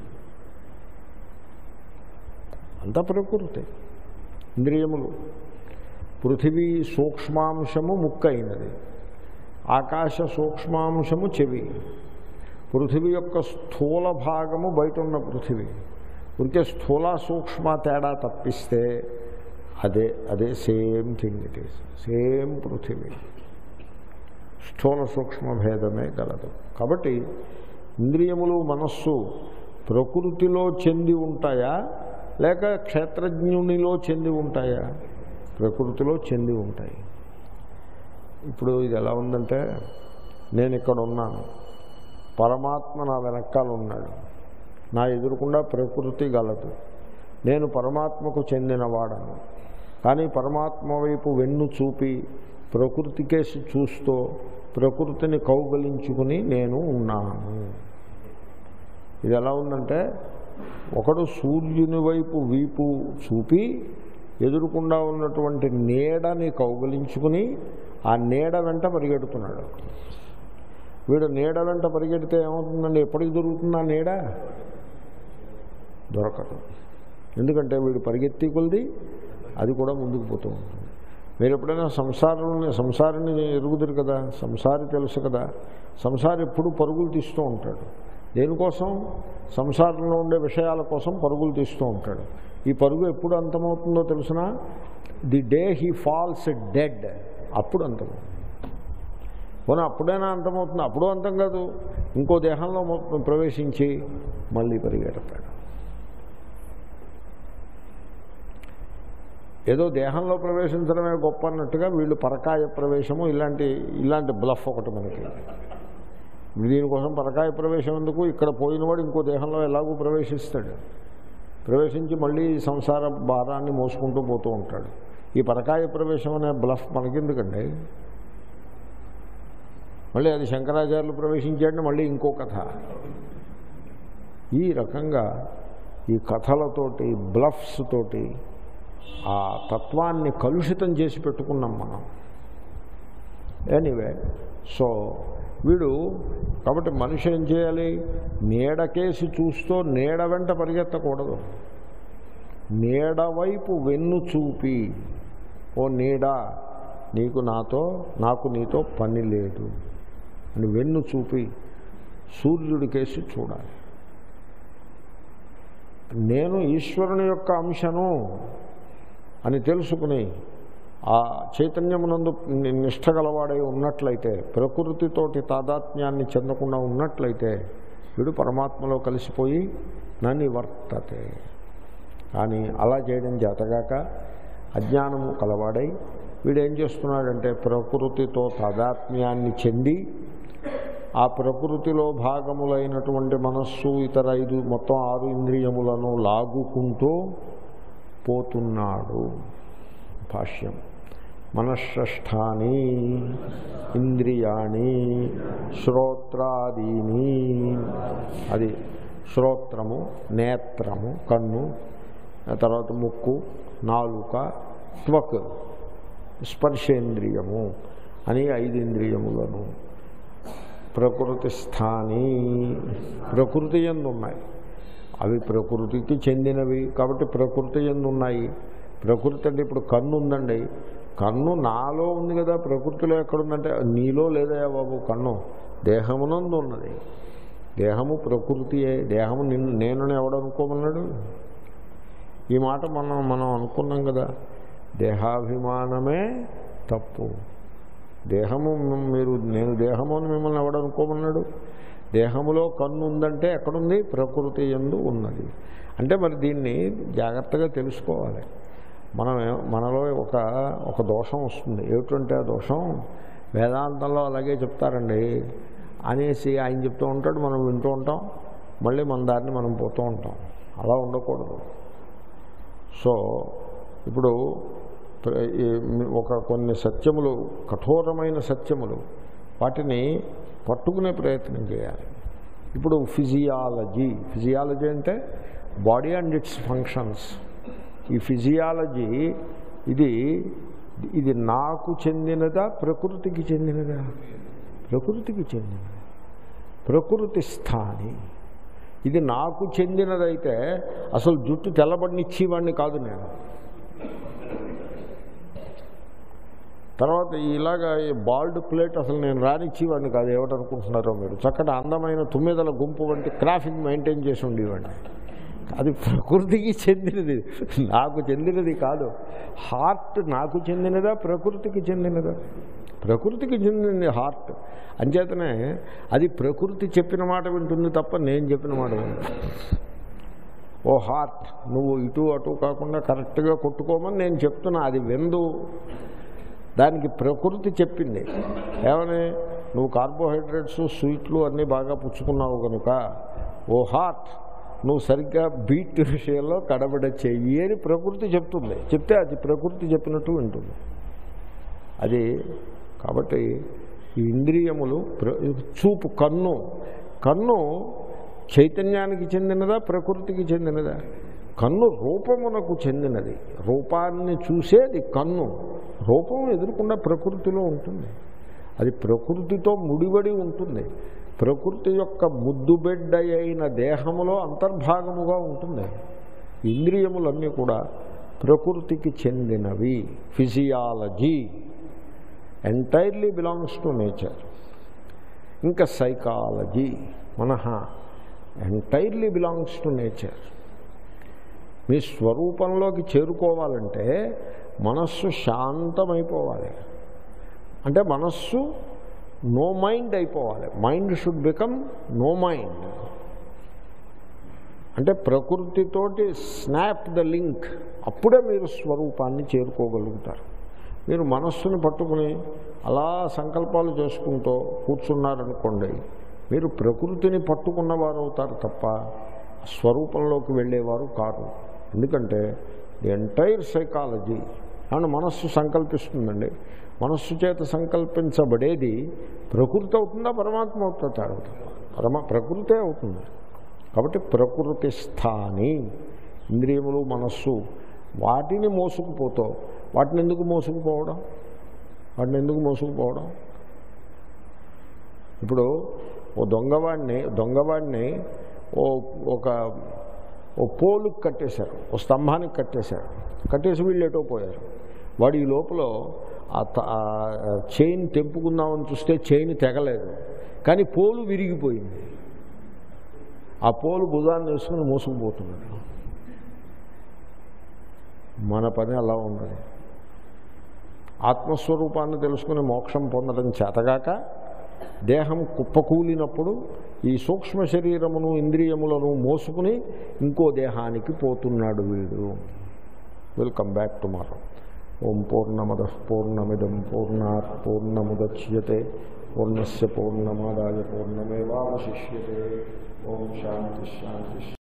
అంతా ప్రకృతి. ఇంద్రియములు. పృథివీ సూక్ష్మాంశము ముక్కు అయినది, ఆకాశ సూక్ష్మాంశము చెవి. పృథివీ యొక్క స్థూల భాగము బయట ఉన్న పృథివీ. ఉరికే స్థూల సూక్ష్మ తేడా తప్పిస్తే అదే అదే same thing it is. Same పృథివీ. స్థూల సూక్ష్మ భేదమే గలదు. కాబట్టి ఇంద్రియములు మనస్సు ప్రకృతిలో చెంది ఉంటాయా లేక క్షేత్రజ్ఞునిలో చెంది ఉంటాయా? ప్రకృతిలో చెంది ఉంటాయి. ఇప్పుడు ఇది ఎలా ఉందంటే, నేను ఇక్కడ ఉన్నాను, పరమాత్మ నా వెనకాల ఉన్నాడు, నా ఎదురుకుండా ప్రకృతి గలదు. నేను పరమాత్మకు చెందినవాడను. కానీ పరమాత్మ వైపు వెన్ను చూపి ప్రకృతికేసి చూస్తూ ప్రకృతిని కౌగలించుకుని నేను ఉన్నాను. ఇది ఎలా ఉందంటే, ఒకడు సూర్యుని వైపు వీపు చూపి ఎదురుకుండా ఉన్నటువంటి నీడని కౌగలించుకుని ఆ నీడ వెంట పరిగెడుతున్నాడు. వీడు నీడ వెంట పరిగెడితే ఏమవుతుందండి? ఎప్పటికి దొరుకుతుంది ఆ నీడ? దొరకదు. ఎందుకంటే వీడు పరిగెత్తి కొలిది అది కూడా ముందుకు పోతూ ఉంటుంది. మీరు ఎప్పుడైనా సంసారాన్ని సంసారిని ఎరుగుదురు కదా, సంసారి తెలుసు కదా. సంసారి ఎప్పుడు పరుగులు తీస్తూ ఉంటాడు. దేనికోసం? సంసారంలో ఉండే విషయాల కోసం పరుగులు తీస్తూ ఉంటాడు. ఈ పరుగు ఎప్పుడు అంతమవుతుందో తెలుసునా? The day he falls dead, అప్పుడు అంతమవుతుంది. పోనీ అప్పుడైనా అంతమవుతుంది? అప్పుడు అంతం కాదు, ఇంకో దేహంలో ప్రవేశించి మళ్ళీ పరిగెడతాడు. ఏదో దేహంలో ప్రవేశించడమే గొప్ప అన్నట్టుగా వీళ్ళు పరకాయ ప్రవేశము ఇలాంటి ఇలాంటి బ్లఫ్ ఒకటి మనకి. దీనికోసం పరకాయ ప్రవేశం ఎందుకు? ఇక్కడ పోయినవాడు ఇంకో దేహంలో ఎలాగూ ప్రవేశిస్తాడు. ప్రవేశించి మళ్ళీ సంసార భారాన్ని మోసుకుంటూ పోతూ ఉంటాడు. ఈ పరకాయ ప్రవేశం అనే బ్లఫ్ మనకెందుకండి? మళ్ళీ అది శంకరాచార్యులు ప్రవేశించాడని మళ్ళీ ఇంకో కథ. ఈ రకంగా ఈ కథలతోటి బ్లఫ్స్ తోటి ఆ తత్వాన్ని కలుషితం చేసి పెట్టుకున్నాం మనం. ఎనీవే, సో వీడు కాబట్టి మనిషి ఏం చేయాలి? నీడకేసి చూస్తూ నీడ వెంట పరిగెత్తకూడదు. నీడ వైపు వెన్ను చూపి, ఓ నీడ నీకు నాతో నాకు నీతో పని లేదు అని వెన్ను చూపి సూర్యుడికేసి చూడాలి. నేను ఈశ్వరుని యొక్క అంశను అని తెలుసుకుని ఆ చైతన్యమునందు నిష్ఠ గలవాడై ఉన్నట్లయితే, ప్రకృతితోటి తాదాత్మ్యాన్ని చెందకుండా ఉన్నట్లయితే వీడు పరమాత్మలో కలిసిపోయి నన్ను వర్తతే. కానీ అలా చేయడం చేతగాక అజ్ఞానము కలవాడై వీడేం చేస్తున్నాడంటే ప్రకృతితో తాదాత్మ్యాన్ని చెంది ఆ ప్రకృతిలో భాగములైనటువంటి మనస్సు, ఇతర ఐదు మొత్తం ఆరు ఇంద్రియములను లాగుకుంటూ పోతున్నాడు. భాష్యం: మనశ్షష్ఠాని ఇంద్రియాణి శ్రోత్రాదీని. అది శ్రోత్రము, నేత్రము కన్ను, తర్వాత ముక్కు, నాలుక, త్వక్ స్పర్శేంద్రియము అని ఐదు ఇంద్రియములను ప్రకృతి స్థాని ప్రకృతి యందు ఉన్నాయి. అవి ప్రకృతికి చెందినవి కాబట్టి ప్రకృతి యందు ఉన్నాయి. ప్రకృతి అంటే ఇప్పుడు కన్ను ఉందండి, కన్ను నాలో ఉంది కదా, ప్రకృతిలో ఎక్కడుందంటే నీలో లేదా బాబు, కన్ను దేహమునందు ఉన్నది. దేహము ప్రకృతియే. దేహము నిన్ను నేను ఎవడనుకోమన్నాడు? ఈ మాట మనం మనం అనుకున్నాం కదా, దేహాభిమానమే తప్పు. దేహము మీరు నేను దేహము అని మిమ్మల్ని ఎవడనుకోమన్నాడు? దేహములో కన్ను ఉందంటే ఎక్కడుంది? ప్రకృతి యందు ఉన్నది. అంటే మరి దీన్ని జాగ్రత్తగా తెలుసుకోవాలి. మనం మనలో ఒక ఒక దోషం వస్తుంది. ఏమిటంటే ఆ దోషం వేదాంతంలో అలాగే చెప్తారండి అనేసి ఆయన చెప్తూ ఉంటాడు, మనం వింటూ ఉంటాం, మళ్ళీ మన దారిని మనం పోతూ ఉంటాం. అలా ఉండకూడదు. సో ఇప్పుడు ఒక కొన్ని సత్యములు, కఠోరమైన సత్యములు, వాటిని పట్టుకునే ప్రయత్నం చేయాలి. ఇప్పుడు ఫిజియాలజీ ఫిజియాలజీ అంటే బాడీ అండ్ ఇట్స్ ఫంక్షన్స్. ఈ ఫిజియాలజీ ఇది ఇది నాకు చెందినదా ప్రకృతికి చెందినదా? ప్రకృతికి చెందినది. ప్రకృతి స్థాని. ఇది నాకు చెందినదైతే అసలు జుట్టు తెల్లబడినిచ్చేవాడిని కాదు నేను. తర్వాత ఇలాగా ఈ బాల్డ్ ప్లేట్ అసలు నేను రానిచ్చేవాడిని కాదు. ఏమిటనుకుంటున్నారో మీరు? చక్కటి అందమైన తుమ్మెదల గుంపు వంటి క్రాఫిక్ మెయింటైన్ చేసి ఉండేవాడిని. అది ప్రకృతికి చెందినది, నాకు చెందినది కాదు. హార్ట్ నాకు చెందినదా ప్రకృతికి చెందినదా? ప్రకృతికి చెందినది హార్ట్. అంచేతనే అది ప్రకృతి చెప్పిన మాట వింటుంది తప్ప నేను చెప్పిన మాట వింటుంది. ఓ హార్ట్, నువ్వు ఇటు అటు కాకుండా కరెక్ట్గా కొట్టుకోమని నేను చెప్తున్నా, అది విందు. దానికి ప్రకృతి చెప్పింది ఏమని? నువ్వు కార్బోహైడ్రేట్స్ స్వీట్లు అన్నీ బాగా పుచ్చుకున్నావు కనుక ఓ హార్ట్, నువ్వు సరిగ్గా బీట్ విషయంలో కడబడ చెయ్యి అని ప్రకృతి చెప్తుంది. చెప్తే అది ప్రకృతి చెప్పినట్టు వింటుంది అది. కాబట్టి ఈ ఇంద్రియములు, చూపు, కన్ను కన్ను చైతన్యానికి చెందినదా ప్రకృతికి చెందినదా? కన్ను రూపమునకు చెందినది. రూపాన్ని చూసేది కన్ను. రూపం ఎదుర్కొన్న ప్రకృతిలో ఉంటుంది. అది ప్రకృతితో ముడివడి ఉంటుంది. ప్రకృతి యొక్క ముద్దుబిడ్డ అయిన దేహములో అంతర్భాగముగా ఉంటుంది. ఇంద్రియములన్నీ కూడా ప్రకృతికి చెందినవి. Physiology entirely belongs to nature. ఇంకా సైకాలజీ, మనః ఎంటైర్లీ బిలాంగ్స్ టు నేచర్. మీ స్వరూపంలోకి చేరుకోవాలంటే మనస్సు శాంతమైపోవాలి. అంటే మనస్సు నో మైండ్ అయిపోవాలి. Mind should become no mind. అంటే ప్రకృతితోటి స్నాప్ ద లింక్. అప్పుడే మీరు స్వరూపాన్ని చేరుకోగలుగుతారు. మీరు మనస్సును పట్టుకుని అలా సంకల్పాలు చేసుకుంటూ కూర్చున్నారనుకోండి, మీరు ప్రకృతిని పట్టుకున్నవారు అవుతారు తప్ప స్వరూపంలోకి వెళ్ళేవారు కాదు. ఎందుకంటే ది ఎంటైర్ సైకాలజీ ఏమన్నా మనస్సు సంకల్పిస్తుందండి. మనస్సు చేత సంకల్పించబడేది ప్రకృతి అవుతుందా పరమాత్మ అవుతుందా? అవుతుంది. పరమ ప్రకృతే అవుతుంది. కాబట్టి ప్రకృతి స్థాని ఇంద్రియములు మనస్సు వాటిని మోసుకుపోతావు. వాటిని ఎందుకు మోసుకుపోవడం వాటిని ఎందుకు మోసుకుపోవడం ఇప్పుడు ఓ దొంగవాడిని దొంగవాడిని ఓ ఒక ఓ పోలుకి కట్టేశారు, ఓ స్తంభానికి కట్టేశారు. కట్టేసి వీళ్ళు ఎటో పోయారు. వాడు ఈ లోపల ఆ చైన్ తెంపుకుందామని చూస్తే చైన్ తెగలేదు, కానీ పోలు విరిగిపోయింది. ఆ పోలు భుజాన్ని వేసుకుని మోసుకుపోతున్నాడు. మన పని అలా ఉన్నది. ఆత్మస్వరూపాన్ని తెలుసుకుని మోక్షం పొందడం చేతగాక దేహం కుప్పకూలినప్పుడు ఈ సూక్ష్మ శరీరమును ఇంద్రియములను మోసుకుని ఇంకో దేహానికి పోతున్నాడు వీడు. Will come back tomorrow. ఓం పూర్ణమద పూర్ణమిదం పూర్ణాత్ పూర్ణముద్యతే పూర్ణస్య పూర్ణమాదాయ పూర్ణమేవావశిష్యతే. ఓం శాంతి శాంతి.